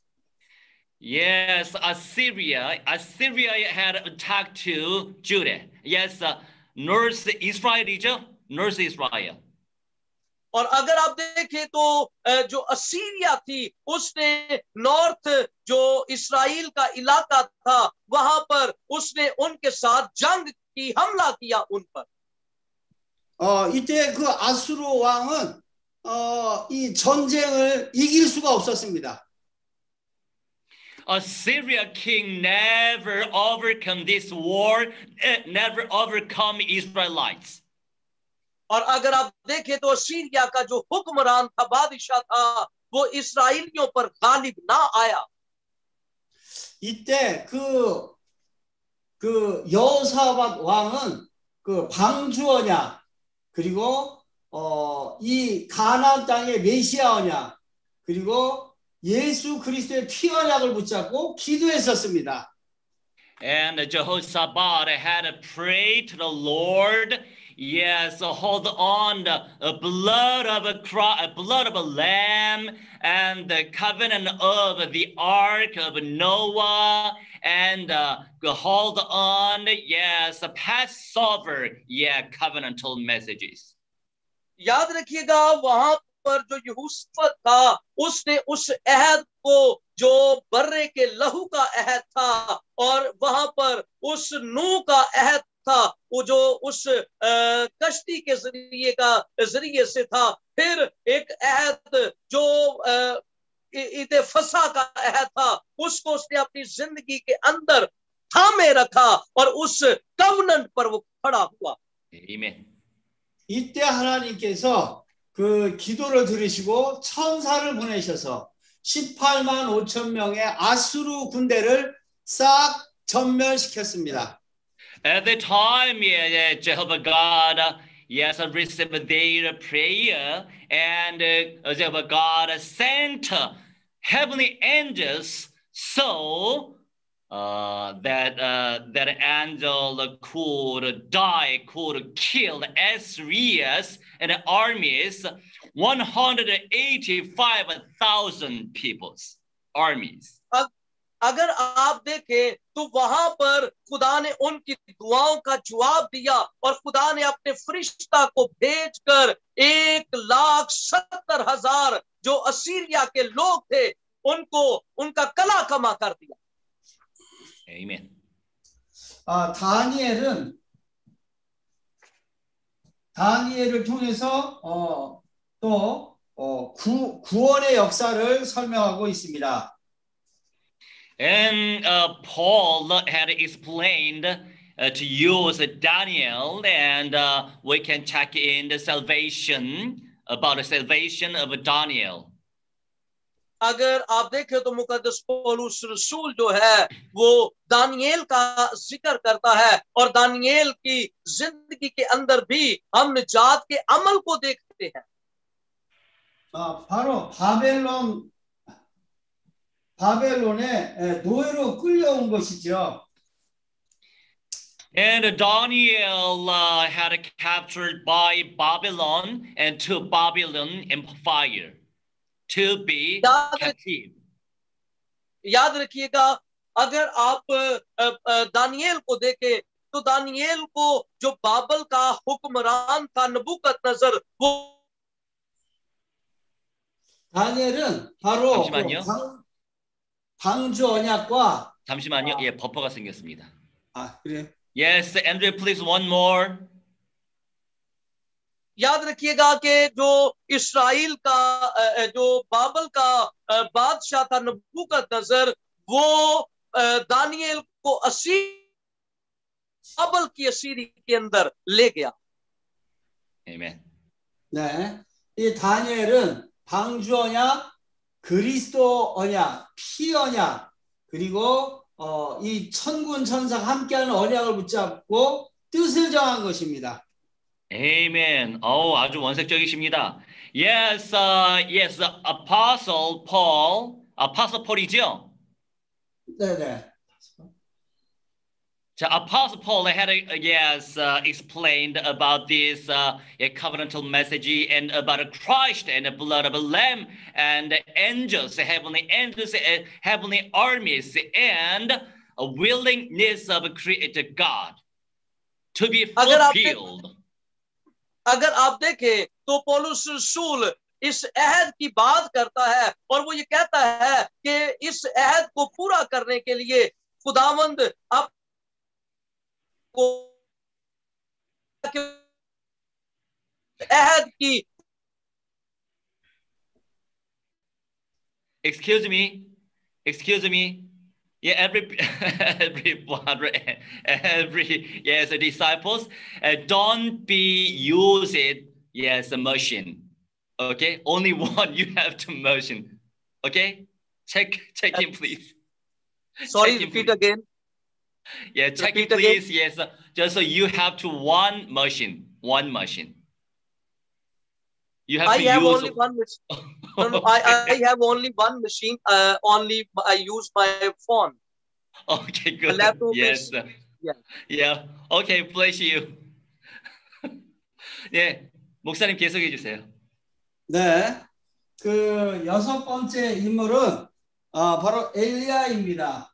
Yes, Assyria. Assyria had attacked to Judah. Yes, uh, North Israel, North Israel. और अगर आप देखें तो जो असीरिया थी, उसने नॉर्थ जो इस्राएल का इलाका था, वहां पर उसने उनके साथ जंग की, हमला किया उन पर। 어, 이때 그 아수르 왕은 어, 이 전쟁을 이길 수가 없었습니다. Assyria king never overcome this war, never overcome Israelites. और अगर आप देखें तो सीरिया का जो हुक्मरान था, बादशाह था, वो इस्राएलियों पर गालिब ना आया। 이때 그, 그 여호사밧 왕은 그 방주어냐, 그리고 어, 이 가나안 땅의 메시아어냐, 그리고 예수 그리스도의 피 언약을 붙잡고 기도했었습니다. And Jehoshaphat had prayed to the Lord. Yes, hold on the blood of a cro- blood of a lamb and the covenant of the ark of Noah, and uh, hold on, yes, Passover, yeah, covenantal messages. याद रखिएगा, वहां पर जो यहोशू था उसने उस अहद को जो बर्रे के लहू का अहद था और वहां पर उस नूह का अहद था वो जो उस आ, कश्ती के जरिए का जरिए से था, फिर एक अहद जो आ, ईद फसा का अहद था उसको उसने अपनी जिंदगी के अंदर थामे रखा और उस कवनेंट पर वो खड़ा हुआ। Amen. 이때 하나님께서 그 기도를 들으시고 천사를 보내셔서 십팔만 오천 명의 아수르 군대를 싹 전멸시켰습니다. At the time, yeah, Jehovah God, uh, yes, received their prayer, and uh, Jehovah God sent uh, heavenly angels so uh, that uh, that angel could die, could kill Assyrians and armies, one hundred eighty-five thousand people's armies. अगर आप देखें तो वहां पर खुदा ने उनकी दुआओं का जवाब दिया और खुदा ने अपने फरिश्ता को भेजकर एक लाख सत्तर हजार जो असीरिया के लोग थे उनको उनका कला कमा कर दिया। Amen. 아, 다니엘은 다니엘을 통해서 어, 또 어, 구, 구원의 역사를 설명하고 있습니다. And uh, Paul had explained uh, to use Daniel, and uh, we can check in the salvation, about the salvation of Daniel. अगर आप देखें तो मुकद्दस पौलुस रसूल जो है वो दानिएल का जिक्र करता है और दानिएल की जिंदगी के अंदर भी हम निजात के अमल को देखते हैं। 아, 바로 바벨론 바벨론에 노예로 끌려온 것이죠. And Daniel uh, had captured by Babylon and to Babylon Empire to be captive. याद रखिएगा, अगर आप दानिएल को देखें तो दानिएल को जो बाबल का हुक्मरान था नबूकदनेस्सर वो 다니엘은 바로 잠시만요. 그 방, 방주 언약과 잠시만요. 아. 예, 버퍼가 생겼습니다. 아, 그래요? Yes, Andrew, please one more. याद रखिएगा कि जो इस्राइल का जो बाबल का बादशाह था नबूकदनेस्सर वो दानिएल को असीर बाबल की असीरी के अंदर ले गया। Amen. 네, 이 다니엘은 방주 언약, 그리스도 언약, 피 언약, 그리고 어, 이 천군 천사가 함께하는 언약을 붙잡고 뜻을 정한 것입니다. Amen. 어, 아주 원색적이십니다. Yes, uh, yes, Apostle Paul, Apostle Paul이죠? 네네. 자, Apostle Paul had, uh, yes, uh, explained about this uh, covenantal message and about Christ and the blood of a lamb and the angels, the heavenly angels, uh, heavenly armies, and a willingness of a creator God to be fulfilled. अगर आप देखें तो पौलुस रसूल इस अहद की बात करता है और वो ये कहता है कि इस अहद को पूरा करने के लिए खुदावंद आप को अहद की Excuse me, excuse me. Yeah, every every every yes, disciples, uh, don't be using yes a motion. Okay, only one you have to motion. Okay, check check in please. Sorry, check in, repeat please. again. Yeah, check repeat in please. Again. Yes, uh, just so you have to one motion, one motion. You have I to have use only one machine. No, no, I, I have only one machine. Uh, only I use my phone. Okay, good. Laptop Yes. is, yeah. Yeah. Okay, bless you. 예, 목사님 계속해 주세요. 네, 그 여섯 번째 인물은 아, 바로 엘리야입니다.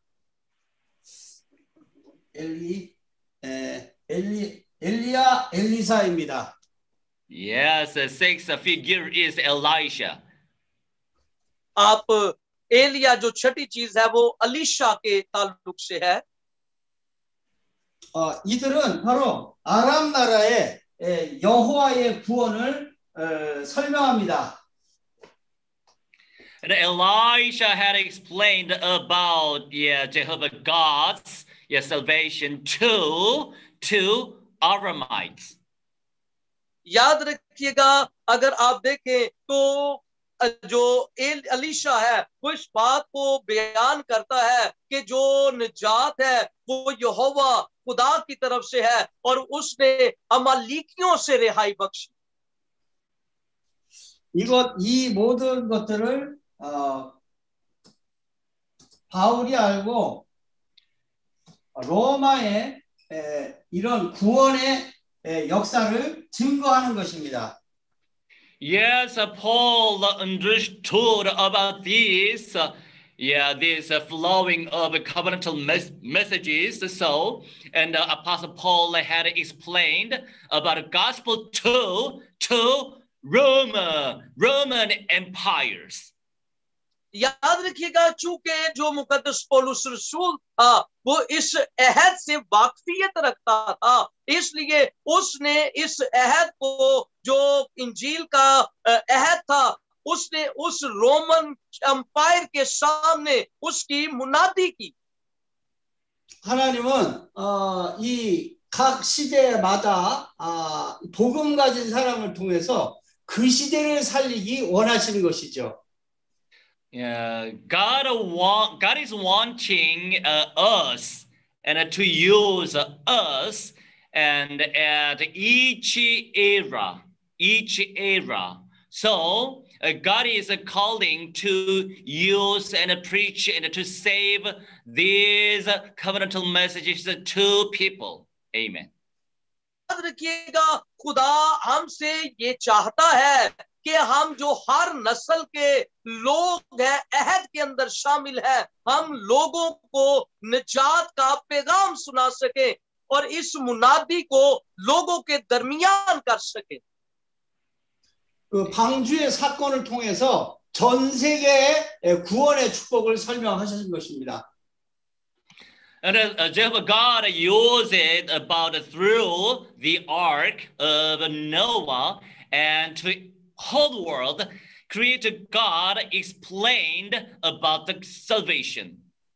엘리, 에, 엘리, 엘리야, 엘리사입니다. Yes, the sixth figure is Elisha. आप एलिया जो छठी चीज है वो अलीशा के ताल्लुक से है. 어, 이들은 바로 아람 나라의 예, 여호와의 구원을 어, 설명합니다. And Elisha had explained about yeah, Jehovah God's yeah, salvation to, to Aramites. याद रखिएगा, अगर आप देखें तो जो एल अलीशा है वो इस बात को बयान करता है कि जो निजात है वो यहोवा खुदा की तरफ से है और उसने अमालिकियों से रिहाई Bakshi. 이것 이 모든 것들을 어, 바울이 알고 로마의 에, 이런 구원의 에, 역사를 증거하는 것입니다. Yes, uh, Paul understood about this, uh, yeah, this uh, flowing of covenantal mes messages. So, and uh, Apostle Paul had explained about the gospel to to Rome, Roman empires. याद रखिएगा, चूंकि जो मुकद्दस पौलुस रसूल था वो इस अहद से वाकफियत रखता था, इसलिए उसने इस अहद को जो इंजील का अहद था उसने उस रोमन एम्पायर के सामने उसकी मुनादी की. 하나님은 어, 이 각 시대마다 아, 복음 가진 사람을 통해서 그 시대를 살리기 원하시는 것이죠. Yeah, God want God is wanting uh, us and uh, to use uh, us, and at each era, each era. So uh, God is uh, calling to use and uh, preach and to save these uh, covenantal messages to people. Amen. याद रखिएगा, खुदा हमसे ये चाहता है कि हम जो हर नस्ल के लोग हैं अहद के अंदर शामिल हैं, हम लोगों को निजात का पैगाम सुना सके और इस मुनादी को लोगों के दरमियान कर सके. 그 방주의 사건을 통해서 전 세계의 구원의 축복을 설명하신 것입니다. And uh, Jehovah God used it about through the ark of Noah, and to whole world, Creator God explained about the salvation.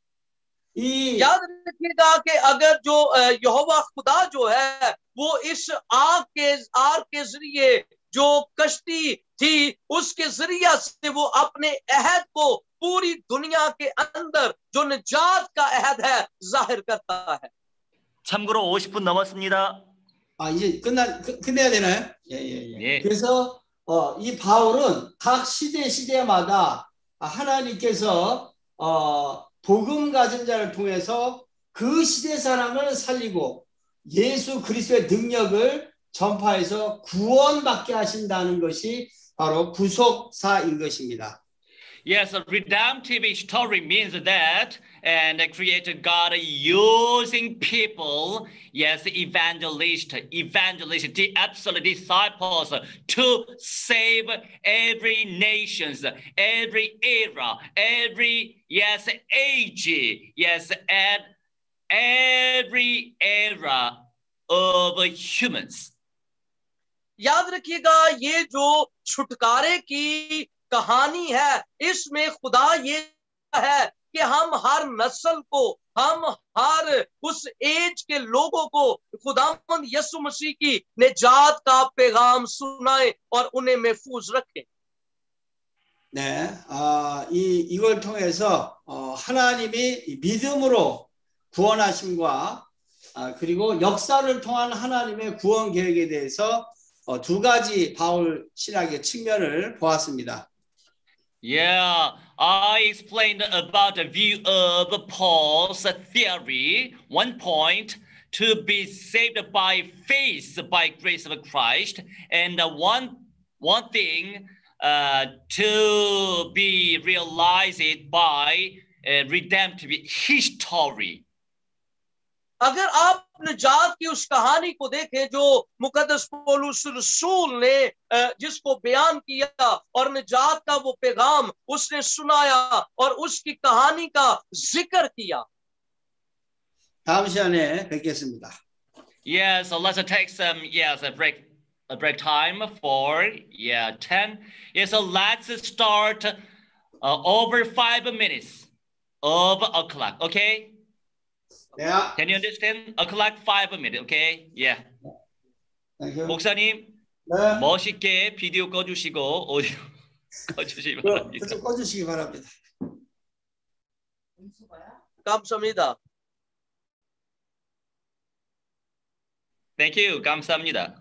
이 याद रखिएगा कि अगर जो यहोवा खुदा जो है वो इस आग के आग के जरिए जो कश्ती थी उसके जरिया से वो अपने अहद को पूरी दुनिया के अंदर जो निजात का अहद है जाहिर करता है. 참고로 오십 분 넘었습니다. 아 이제 끝나 끝, 끝내야 되나요? 예예예. 예, 예. 예. 그래서 어, 이 바울은 각 시대 시대마다 하나님께서 어, 복음 가진 자를 통해서 그 시대 사람을 살리고 예수 그리스도의 능력을 전파해서 구원받게 하신다는 것이 바로 구속사인 것입니다. Yes, a redemptive story means that, and the Creator God using people, yes, evangelist, evangelist, the absolute disciples to save every nations, every era, every, yes, age, yes, and every era of humans. याद रखिएगा, ये जो छुटकारे की कहानी है इसमें खुदा ये है कि हम हर नस्ल को, हम हर उस एज के लोगों को खुदावंद यीशु मसीह की निजात का पैगाम सुनाए और उन्हें महफूज रखें. 네, 아, 이 이걸 통해서 어, 하나님이 믿음으로 구원하심과 아, 그리고 역사를 통한 하나님의 구원 계획에 대해서 어, 두 가지 바울 신학의 측면을 보았습니다. Yeah, I explained about the view of Paul's theory. One point, to be saved by faith, by grace of Christ, and one one thing, uh, to be realized by uh, redemptive history. अगर आप निजात की उस कहानी को देखें जो मुकद्दस पौलुस रसूल ने जिसको बयान किया और निजात का वो पैगाम उसने सुनाया और उसकी कहानी का जिक्र किया. 다음 시간에 뵙겠습니다. Yes, so let's take some, yes, a break, a break time for, yeah, ten. Yeah, so let's start uh, over five minutes of o'clock, okay? Yeah. Can you understand? O'clock, five minutes, okay? Yeah. Thank you. 목사님, 네. 멋있게 비디오 꺼주시고 오디오 꺼주시기 바랍니다. 좀 꺼주시기 바랍니다. 감사합니다. Thank you. 감사합니다.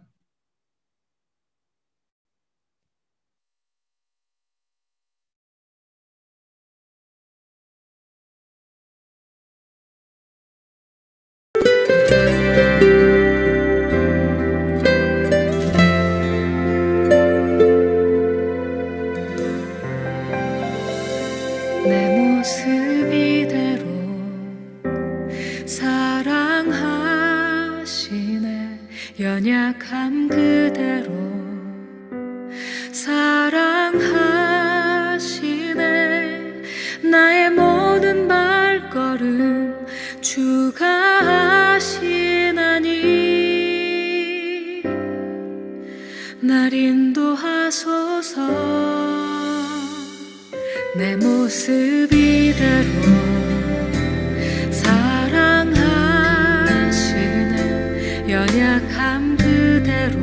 내 모습 이대로 사랑하시네. 연약함 그대로 사랑하시네. 나의 모든 발걸음 주가 하시나니 날 인도하소서. 내 모습 이대로 사랑하시네. 연약함 그대로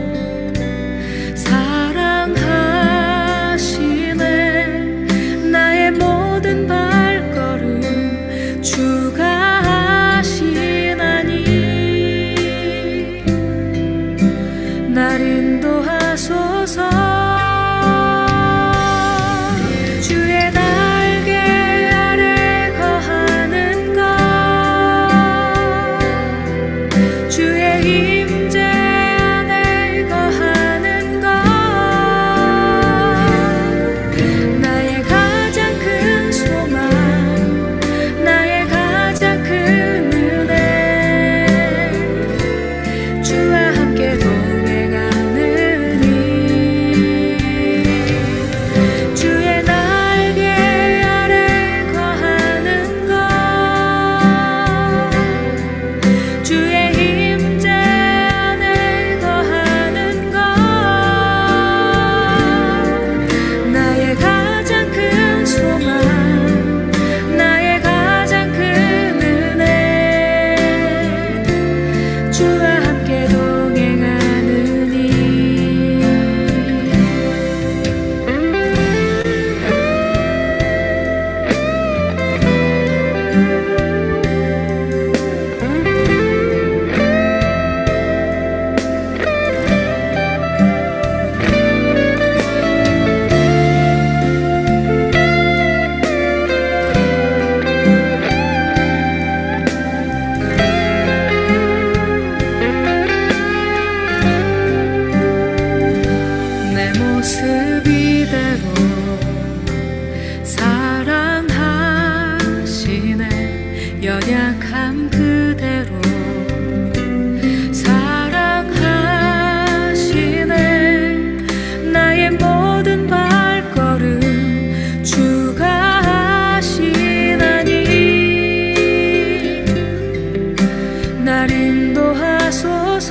사랑하시네. 나의 모든 발걸음 주가 하시나니 날 인도하소서.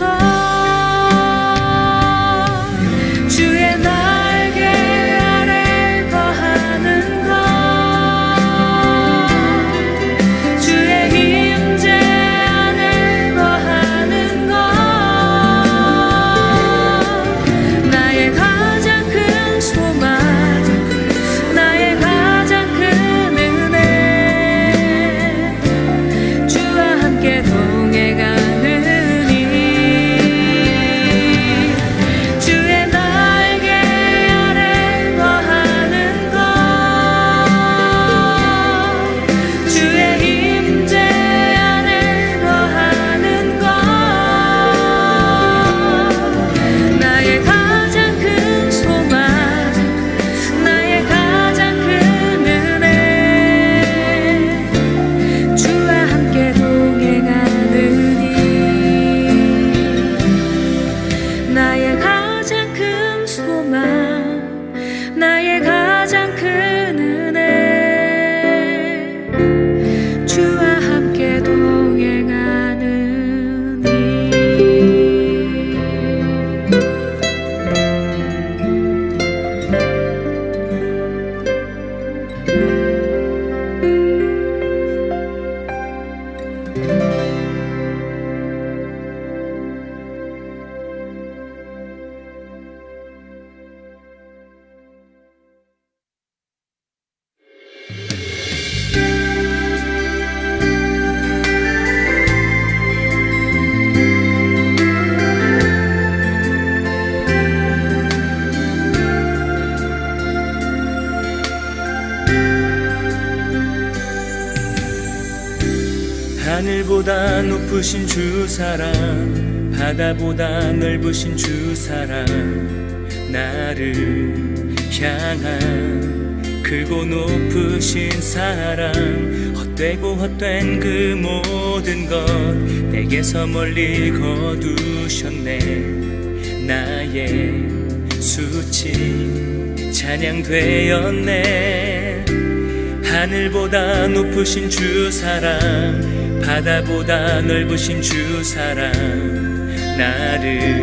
주의 날개 아래 하늘보다 높으신 주 사랑, 바다보다 넓으신 주 사랑, 나를 향한 크고 높으신 사랑, 헛되고 헛된 그 모든 것 내게서 멀리 거두셨네. 나의 수치 찬양되었네. 하늘보다 높으신 주 사랑, 바다보다 넓으신 주 사랑, 나를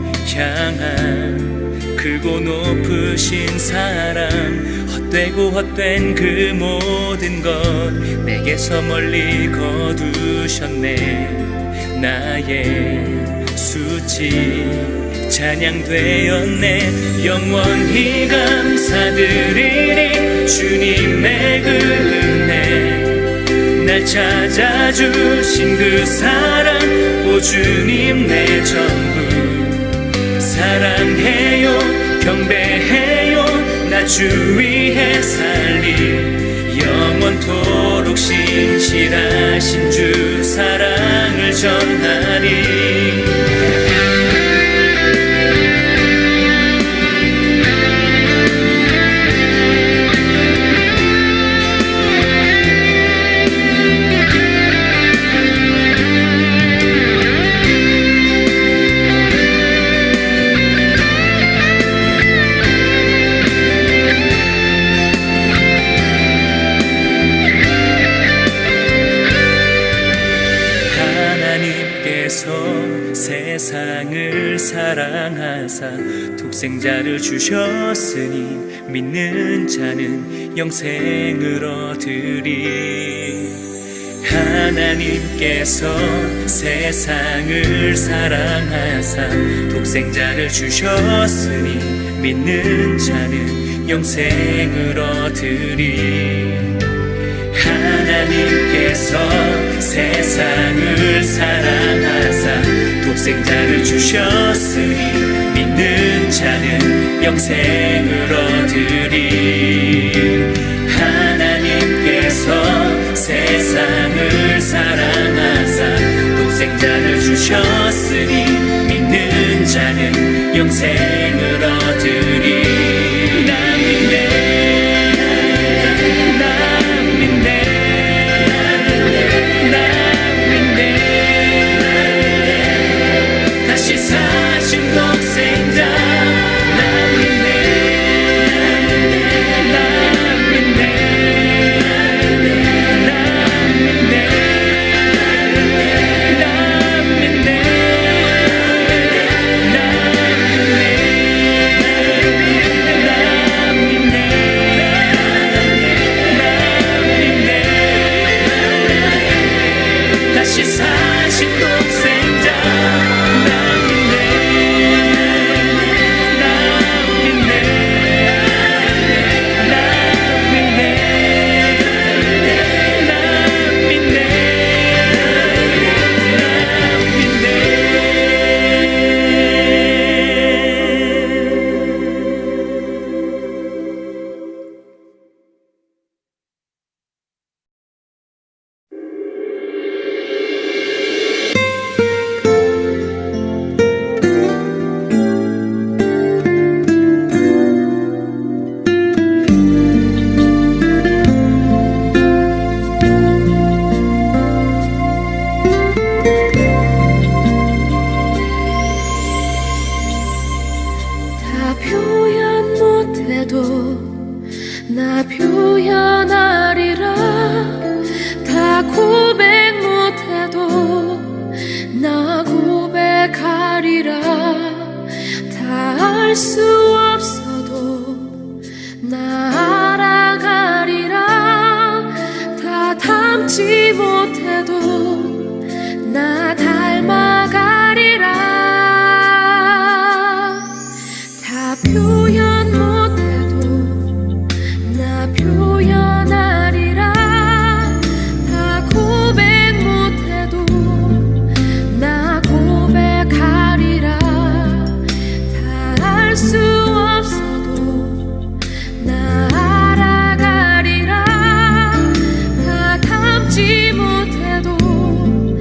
향한 크고 높으신 사랑, 헛되고 헛된 그 모든 것 내게서 멀리 거두셨네. 나의 수치 찬양되었네. 영원히 감사드리리 주님의 그 은혜, 날 찾아주신 그 사랑, 오 주님 내 전부 사랑해요 경배해요. 나 주 위해 살리 영원토록 신실하신 주 사랑을 전하리. 세상을 사랑하사 독생자를 주셨으니 믿는 자는 영생을 얻으리. 하나님께서 세상을 사랑하사 독생자를 주셨으니 믿는 자는 영생을 얻으리. 하나님께서 세상을 사랑하사 독생자를 주셨으니 믿는 자는 영생을 얻으리. 하나님께서 세상을 사랑하사 독생자를 주셨으니 믿는 자는 영생을 얻으리. 나 믿네. 못해도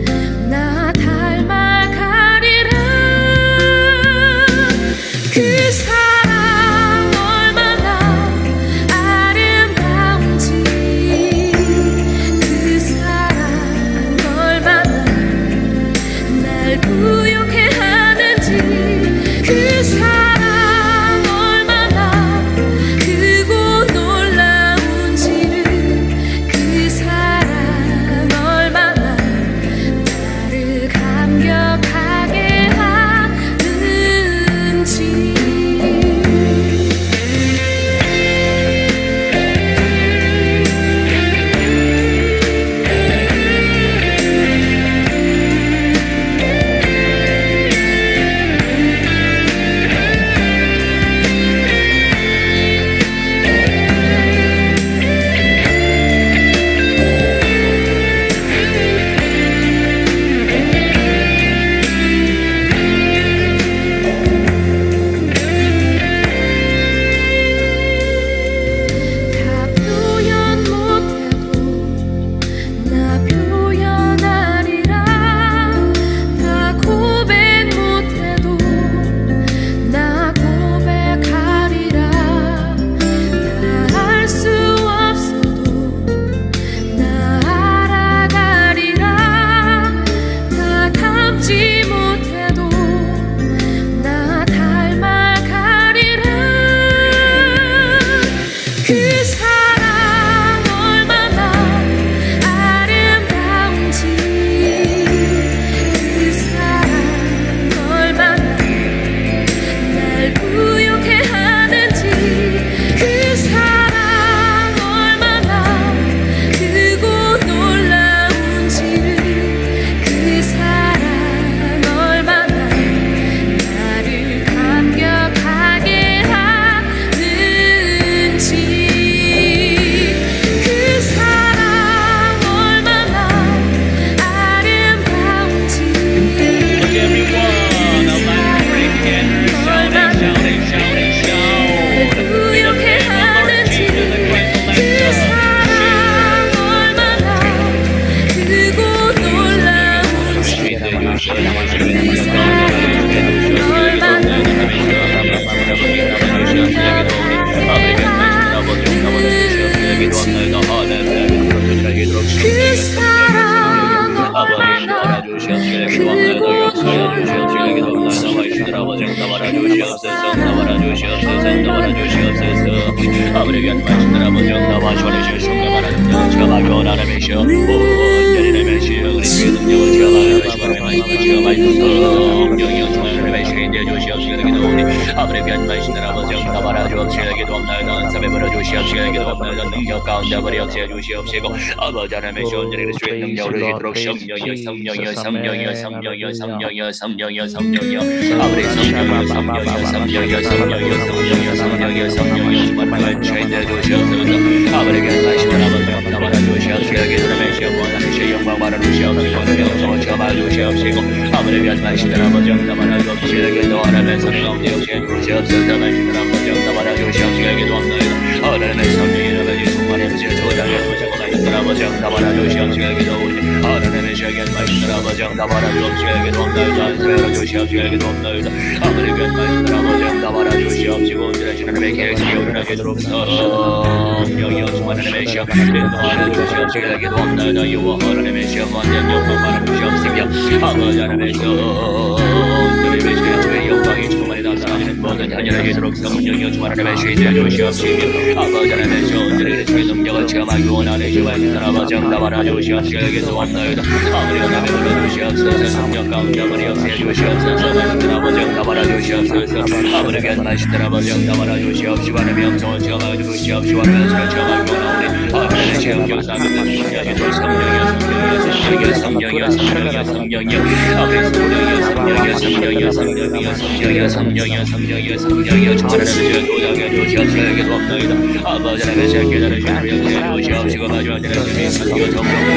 아버지 귀한 말씀들 아버지 응답하 주시옵시고 성령하는 능력을 제가 말고 하나님이시여 온전히 메시아 그리스도의 능력을 제가 말하시고 말씀을 제가 말씀 성령이여 주님의 메시아에 대해 주시옵시고 기도오니 아버지 귀한 말씀들 아버지 응답하라 주옵시고 기도옵나이다 은사에 벌어 주시옵시고 기도옵나이다 능력 가운데 아버지 역사해 주시옵시고 아버지 하나님의 온전히 그리스도의 능력을 이도록 성령이여 성령이여 성령이여 성령이여 성령이여 성령이여 성령이여 아버지 성령이여 성령이여 성령이여 성령이여 성령이여 성령이여 성령이여 주만을 죄인들 주시옵소서 아버지 귀한 말씀들 아버지 응답하라 주시옵시고 기도의 메시아 원하는 영광 받아 주시옵시고 명성을 제가 주시옵시고 아버지 귀한 말씀들 아버지 응답하라 주시옵시고 기도하라며 성령 역시해 주시옵소서 말씀들 아버지 응답하라 주시옵시고 기도합니다 하나님의 성령이 아버지 충만해 주시고 조장해 주시고 말씀들 아버지 응답하라 주시옵시고 기도오니 하나님의 시작한 말씀들 아버지 응답하라 주시옵시고 기도합니다 안수하라 주시옵시고 기도합니다 아버지 귀한 말씀들 아버지 응답하라 주시옵시고 온전하신 하나님의 계획이 우러나게 성령이여 충만하는 시작 인도하라 주시옵시고 기도합니다 여호와 하나님의 시작 완전 영광 받아 주시옵시며 아버지 하나님의 시작 온전히 메시아의 영광이 충만히 나타나는 모든 하늘에 이도록 성령이여 충만하는 시작 주시옵시며 아버지 하나님의 시작 온전히 그리스도의 능력을 체험하기 원하는 주와 있는 아버지 응답하라 주시옵시고 기도합니다 아버지 하나님의 불러 주시옵소서 성령 가운데 아버지 역사해 주시옵소서 말씀들 아버지 응답하라 주시옵소서 아버지 귀한 말씀들 아버지 응답하라 주시옵시고 하나님의 영성을 체험하여 주시옵시고 하나님의 영성을 체험하기 원하오니 하나님의 체험 역사하는 성령이여 성령이여 성령이여 성령이여 성령이여 성령이여 아버지 성령이여 성령이여 성령이여 성령이여 성령이여 성령이여 성령이여 성령이여 주하나님의 도장에 주시옵시고 기도합니다 아버지 하나님의 제 깨달으시는 역사해 주시옵시고 마지막 때는 주님 성령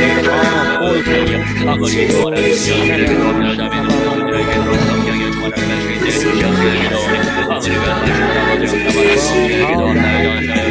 성령 아버지 도와라 주시옵시고 기도합니다 자매들에게 성령이여 주하나님의 주인들의 주시옵시고 기도하오니 아버지 귀한 말씀들 아버지 응답하라 주시옵시고 기도합니다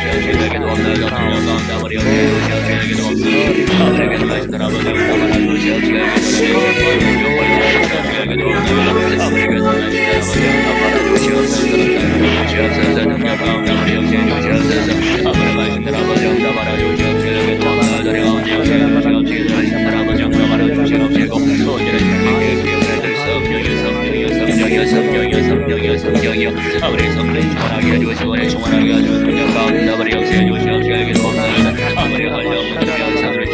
성령이여 성령이여 성령이여 아버지 성령이 충만하게 해주시고 내 충만하게 해주시고 성령 가운데 아버지 역사해 주시옵시고 기도합니다 아버지 활력을 영상을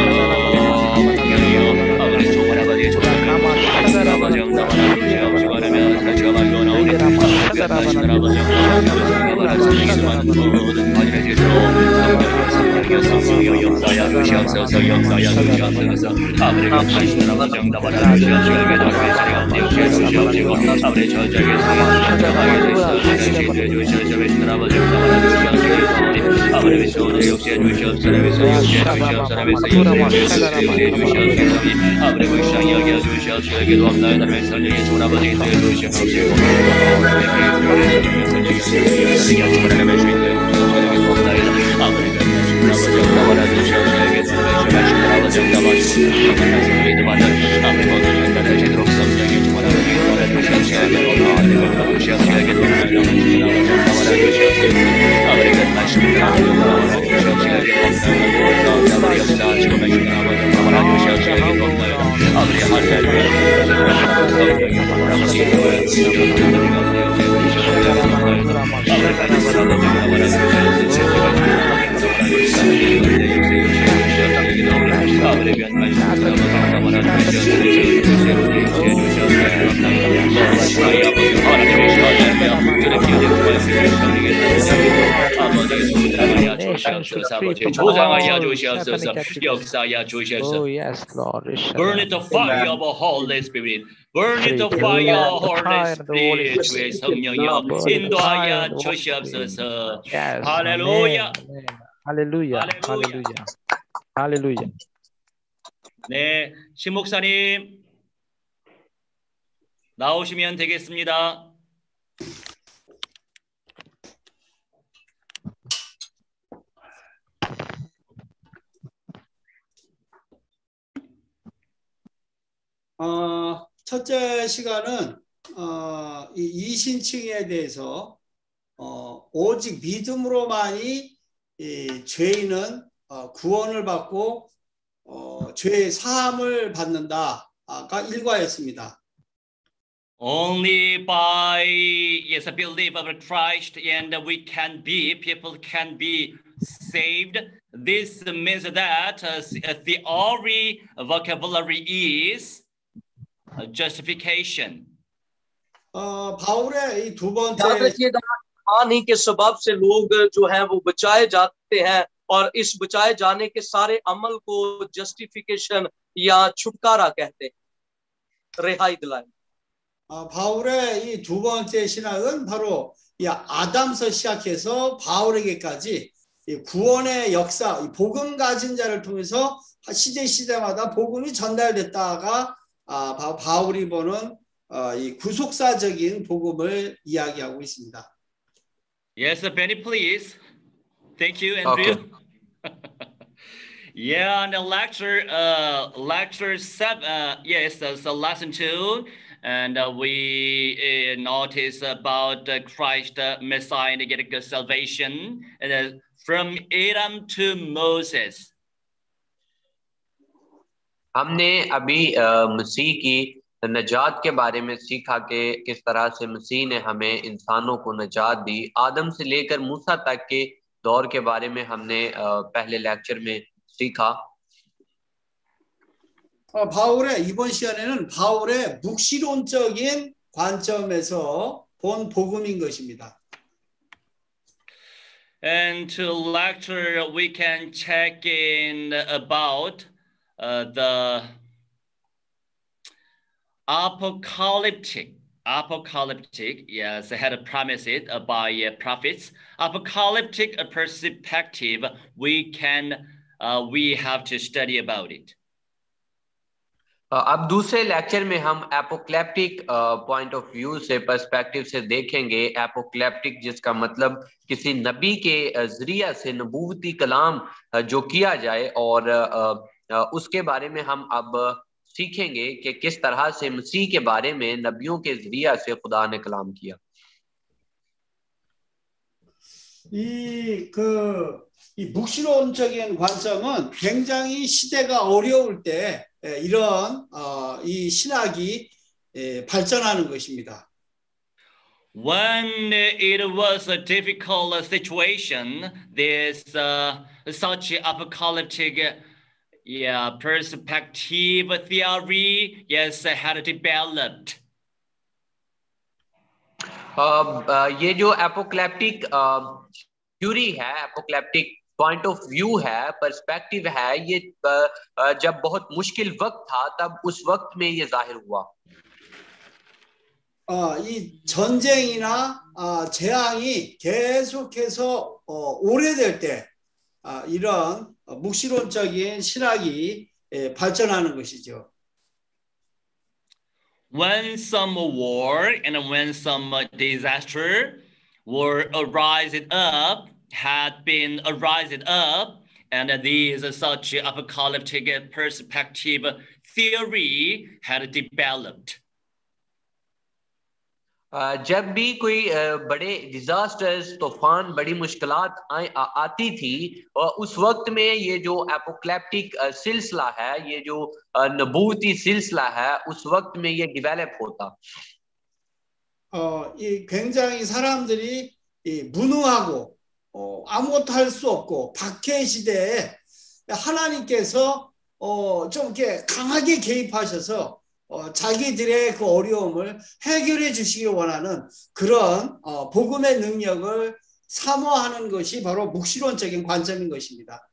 주시옵시고 아버지 충만 아버지 충만하게 아버지 응답하라 주시옵시고 하나며 사치가 말고 나오니 아버지 하시는 아버지 응답하라 성령이 모든 관여해 주시옵소서 성령이여 성령이여 역사야 주시옵소서 역사야 주시옵소서 아버지 하시는 아버지 응답하라 주시옵시고 기도합니다 역사해 주시옵시고 아버지 저녁에 성령하게 되시옵소서 주시옵소서 주시옵소서 아버지 응답하라 주시옵시고 아버지 위소를 역시해 주시옵소서 위소 역시해 주시옵소서 위소 역시해 주시옵소서 아버지 불쌍히 여겨 주시옵소서 기도합니다 하나님의 성령의 좋은 아버지 되어 주시옵시고 성령의 성령의 충만함의 주인들 기도합니다 아버지 아버지 응답하라 주시옵소서 기도합니다 아버지 응답하시옵소서 기도받는 아버지 모든 영광 되시도록 성령의 충만 아버지 기도하라 주시옵소서 기도합니다 주시옵소서 기도합니다 응답하라 주시옵소서 아버지 그 말씀을 응답하라 주시옵소서 기도합니다 아버지 역사하시고 말씀을 아버지 응답하라 주시옵소서 기도합니다 아버지 할렐루야 성령의 아버지 기도하라 주시옵소서 아버지 귀한 말씀을 응답하라 주시옵소서 조장하여 주시옵소서 역사하여 주시옵소서 Burn it the fire of the Holy Spirit Burn it the fire of the Holy Spirit 주의 성령이여 인도하여 주시옵소서 할렐루야 할렐루야 할렐루야 할렐루야 네, 신 목사님 나오시면 되겠습니다. 어, 첫째 시간은 어, 이 이신층에 대해서 어, 오직 믿음으로만이 이 죄인은 어, 구원을 받고 어, 죄의 사함을 받는다가 일과였습니다. Only by yes, a belief of Christ, and we can be, people can be saved. This means that uh, theory vocabulary is justification. 어, 바울의 이 두 याद 번째 रखिएगा, ईमान ही के सबब से लोग जो हैं वो बचाए जाते हैं, और इस बचाए जाने के सारे अमल को जस्टिफिकेशन या छुटकारा कहते हैं, रिहाई दिलाए. 어, 바울의 이 두 번째 신학은 바로 이 아담서 시작해서 바울에게까지 이 구원의 역사, 이 복음 가진 자를 통해서 시대 시대마다 복음이 전달됐다가 아, 바, 바울이 보는 어, 이 구속사적인 복음을 이야기하고 있습니다. Yes, Benny, please. Thank you, Andrew. Okay. Yeah, and the lecture, uh, lecture seven, uh, yes, uh, so lesson two, and uh, we uh, notice about uh, Christ, uh, Messiah, and getting salvation, and uh, from Adam to Moses. हमने अभी मसीह की नजात के बारे में सीखा कि किस तरह से मसीह ने हमें इंसानों को नजात दी. आदम से लेकर मूसा तक के दौर के बारे में हमने पहले लेक्चर में सीखा. 어, 바울의 이번 시간에는 바울의 묵시론적인 관점에서 본 복음인 것입니다. And to lecture, we can check in about uh, the apocalyptic, apocalyptic, yes, I had promised it uh, by uh, prophets. Apocalyptic perspective, we can, uh, we have to study about it. अब दूसरे lecture में हम apocalyptic point of view से perspective से देखेंगे. एपोक्लेप्टिक जिसका मतलब किसी नबी के जरिया से नबूवती कलाम जो किया जाए, और उसके बारे में हम अब सीखेंगे कि किस तरह से मसीह के बारे में नबियों के जरिया से खुदा ने कलाम किया. 이, 그, 이 묵시론적인 관점은 굉장히 시대가 어려울 때 이런 어, 이 신학이 에, 발전하는 것입니다. When it was a difficult situation, this uh, such apocalyptic yeah, perspective theory, yes, had developed. uh, uh, ये जो एपोक्लेप्टिक थ्योरी है, एपोक्लेप्टिक पॉइंट ऑफ व्यू है, पर्सपेक्टिव है, ये uh, जब बहुत मुश्किल वक्त था तब उस वक्त में ये जाहिर हुआ. 어, 이 전쟁이나 어, 재앙이 계속해서 어, 오래될 때 아, 이런 묵시론적인 신학이 예, 발전하는 것이죠. When some war and when some disaster were arising up, had been arising up, and these such apocalyptic perspective theory had developed. जब भी कोई बड़े डिजास्टर्स, तूफान, बड़ी मुश्किलात आती थी, उस वक्त में ये जो एपोक्लेप्टिक सिलसिला है, ये जो नबूवती सिलसिला है, उस वक्त में ये डेवलप होता. 어, 이 굉장히 사람들이 이 무능하고 어, 아무것도 할 수 없고 박해 시대에 하나님께서 어, 좀 이렇게 강하게 개입하셔서 어, 자기들의 그 어려움을 해결해 주시기 원하는 그런 어, 복음의 능력을 사모하는 것이 바로 묵시론적인 관점인 것입니다.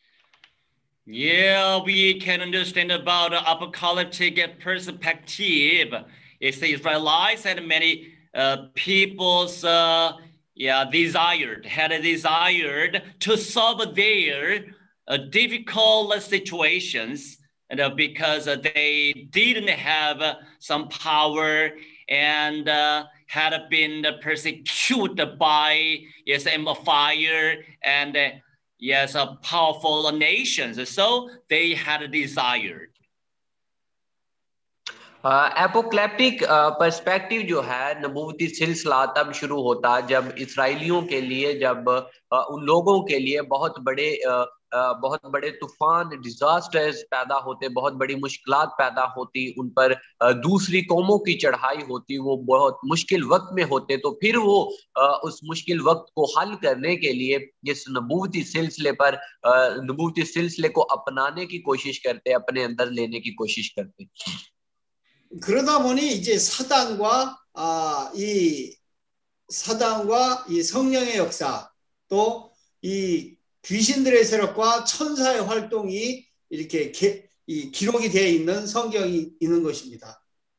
Yeah, we can understand about apocalyptic perspective. It's the Israelites and many uh, people's uh, yeah desired had a desired to solve their uh, difficult situations. And uh, because uh, they didn't have uh, some power and uh, had been persecuted by yes, empire and uh, yes, uh, powerful nations, so they had desired. Apocalyptic perspective जो है नबूवती सिलसिला तब शुरू होता जब इसराइलियों के लिए जब uh, उन लोगों के लिए बहुत बड़े uh, uh, बहुत बड़े तूफान डिजास्टर्स पैदा होते, बहुत बड़ी मुश्किलात पैदा होती, उन पर uh, दूसरी कौमों की चढ़ाई होती, वो बहुत मुश्किल वक्त में होते, तो फिर वो uh, उस मुश्किल वक्त को हल करने के लिए इस नबूवती सिलसिले पर uh, नबूवती सिलसिले को अपनाने की कोशिश करते, अपने अंदर लेने की कोशिश करते. 그러다 보니 이제 사단과 아, 이 사단과 이 성령의 역사 또 이 귀신들의 세력과 천사의 활동이 이렇게 게, 이 기록이 되어 있는 성경이 있는 것입니다.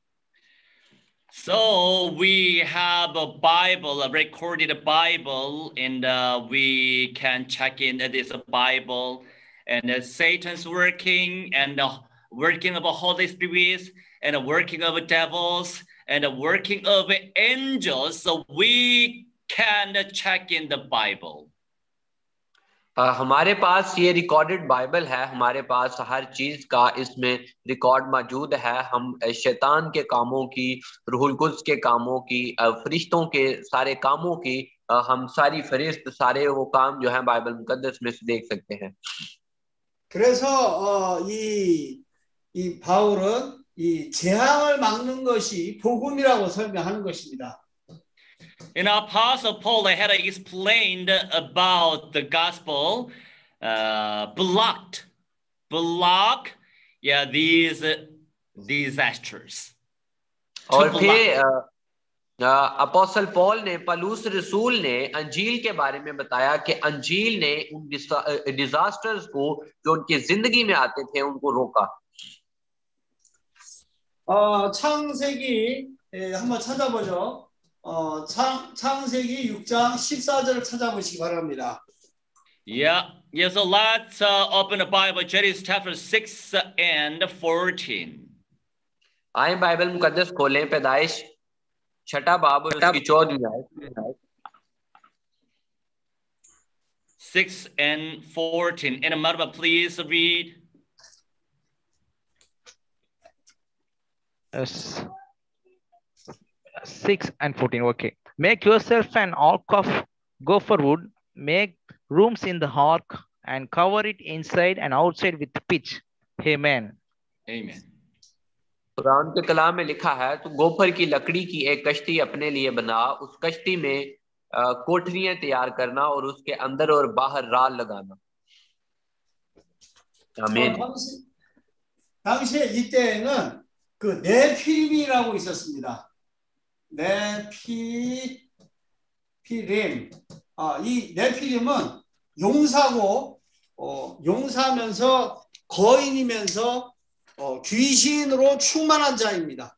So we have a Bible, a recorded Bible, and uh, we can check in this Bible, and uh, Satan's working, and the working of the Holy Spirit, and the working of devils, and the working of angels. So we can check in the Bible. Uh, हमारे पास ये recorded Bible है, हमारे पास हर चीज का इसमें record मौजूद है. हम शैतान के कामों की, रूहुल कुद्स के कामों की, फरिश्तों के सारे कामों की, हम सारी फरिश्त सारे वो काम जो है बाइबल मुकद्दस में से देख सकते हैं. 그래서 어, 이, 이 바울은 이 재앙을 막는 것이 복음이라고 설명하는 것입니다. In Apostle Paul had explained about the gospel, uh, blocked, block, yeah, these uh, disasters. और फिर अपोस्टल पॉल ने, पलूस रसूल ने अंजील के बारे में बताया कि अंजील ने उन डिजास्टर्स को जो उनकी जिंदगी में आते थे उनको रोका. 어, 창세기 예, 한번 찾아보죠. 어, 창, 창세기 육 장 십사 절을 찾아보시기 바랍니다. Yeah, yeah, so let's uh, open the Bible, Genesis chapter six and fourteen. आए बाइबल मुकद्दस खोलें, पैदाइश छठा बाब और उसकी चौदहवीं आयत. six and fourteen. And Marva, please read. Yes. six and fourteen. Okay. Make yourself an ark of gopher wood. Make rooms in the ark and cover it inside and outside with pitch. Amen. Amen. Quran के कलाम में लिखा है, तो gopher की लकड़ी की एक कश्ती अपने लिए बना, उस कश्ती में कोठरियां तैयार करना और उसके अंदर और बाहर राल लगाना. आमीन. 당시에 이때에는 그 네피림이라고 있었습니다. 네피 피림. 아, 이 네피림은 용사고 어, 용사면서 거인이면서 어, 귀신으로 충만한 자입니다.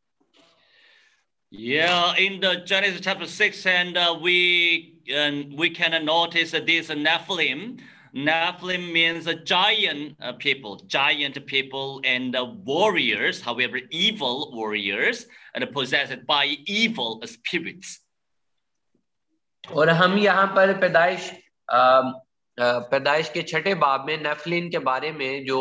Yeah, in the Genesis chapter six, and uh, we uh, we can notice that this Nephilim. Nephilim means a giant uh, people, giant people, and uh, warriors. However, evil warriors, and possessed by evil spirits. और हम यहाँ पर पैदाइश पैदाइश के छठे बाब में नेफलिन के बारे में जो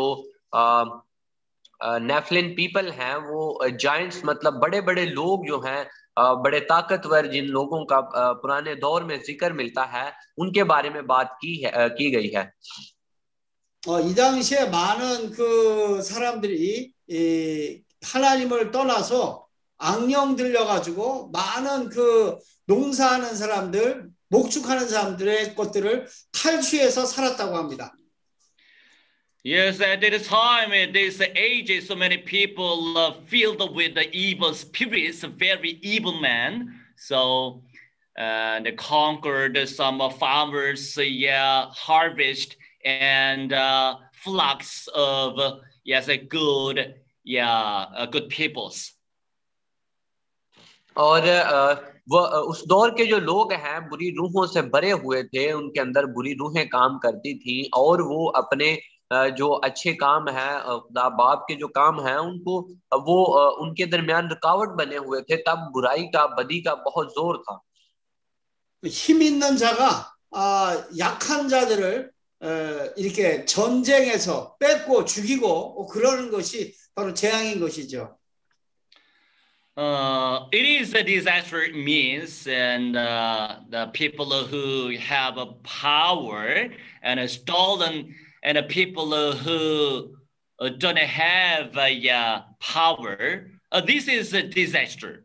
नेफलिन पीपल हैं, वो जायंट्स मतलब बड़े बड़े लोग जो हैं, बड़े ताकतवर जिन लोगों का पुराने दौर में जिक्र मिलता है, उनके बारे में बात की है, की गई है. 어, 이 당시에 많은 그 사람들이 이 하나님을 떠나서 악령 들려가지고 많은 그 농사하는 사람들, 목축하는 사람들의 것들을 탈취해서 살았다고 합니다. Yes, at this time, at this age, so many people uh, filled with the evil spirits, very evil men. So uh, they conquered some uh, farmers, uh, yeah, harvest and uh, flocks of uh, yes, a good, yeah, uh, good peoples. और वो उस दौर के जो लोग हैं बुरी रूहों से भरे हुए थे, उनके अंदर बुरी रूहें काम करती थी और वो अपने जो अच्छे काम हैं, खुदा बाप के जो काम हैं, उनको वो उनके दरमियान रुकावट बने हुए थे. तब बुराई का, बदी का बहुत जोर था. 힘 있는 자가 아, 약한 자들을 어, 이렇게 전쟁에서 뺏고 죽이고 그러는 것이 바로 재앙인 것이죠. Uh, it is a disaster means and uh, the people who have a power and are stolen and the people who uh, don't have a uh, power. Uh, this is a disaster.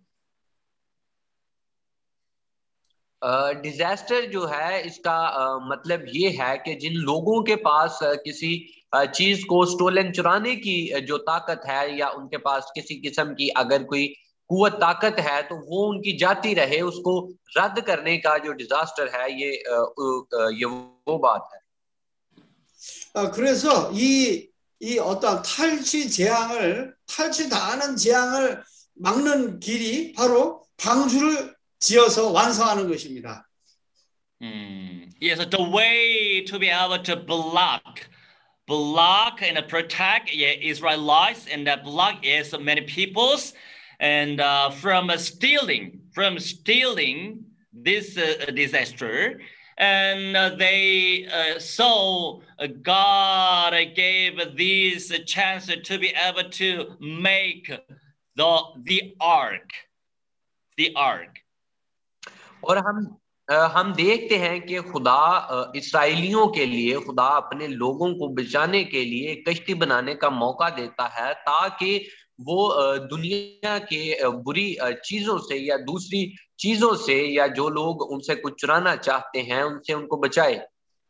Disaster uh, जो है इसका uh, मतलब ये है कि जिन लोगों के पास uh, किसी uh, चीज को स्टोलन चुराने की uh, जो ताकत है या उनके पास किसी किस्म की अगर कोई कुव्वत ताकत है तो वो उनकी जाती रहे उसको रद्द करने का जो डिजास्टर है ये uh, uh, ये वो बात है. 아, 그래서 이, 이 어떤 탈취 재앙을 탈취당하는 재앙을 막는 길이 바로 방주를 지어서 완성하는 것입니다. Mm. Yes, the way to be able to block, block and protect yeah, Israelites and that block is many peoples and uh, from uh, stealing, from stealing this uh, disaster. And uh, they uh, so uh, God gave this a chance to be able to make the the ark, the ark. और हम हम देखते हैं कि खुदा इस्राएलियों के लिए खुदा अपने लोगों को बचाने के लिए कश्ती बनाने का मौका देता है ताकि वो दुनिया के बुरी चीजों से या दूसरी चीजों से या जो लोग उनसे कुछ चुराना चाहते हैं उनसे उनको बचाए.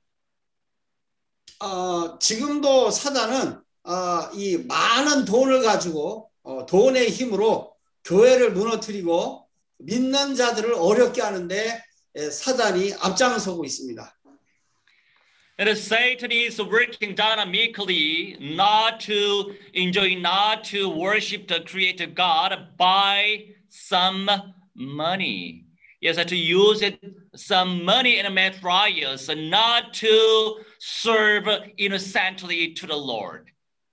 어, 지금도 사단은 어, 이 많은 돈을 가지고 어, 돈의 힘으로 교회를 무너뜨리고 믿는 자들을 어렵게 하는데 사단이 앞장서고 있습니다. And Satan is working dynamically not to enjoy, not to worship the Creator God by some money. Yes, to use it, some money in materials, not to serve innocently to the Lord.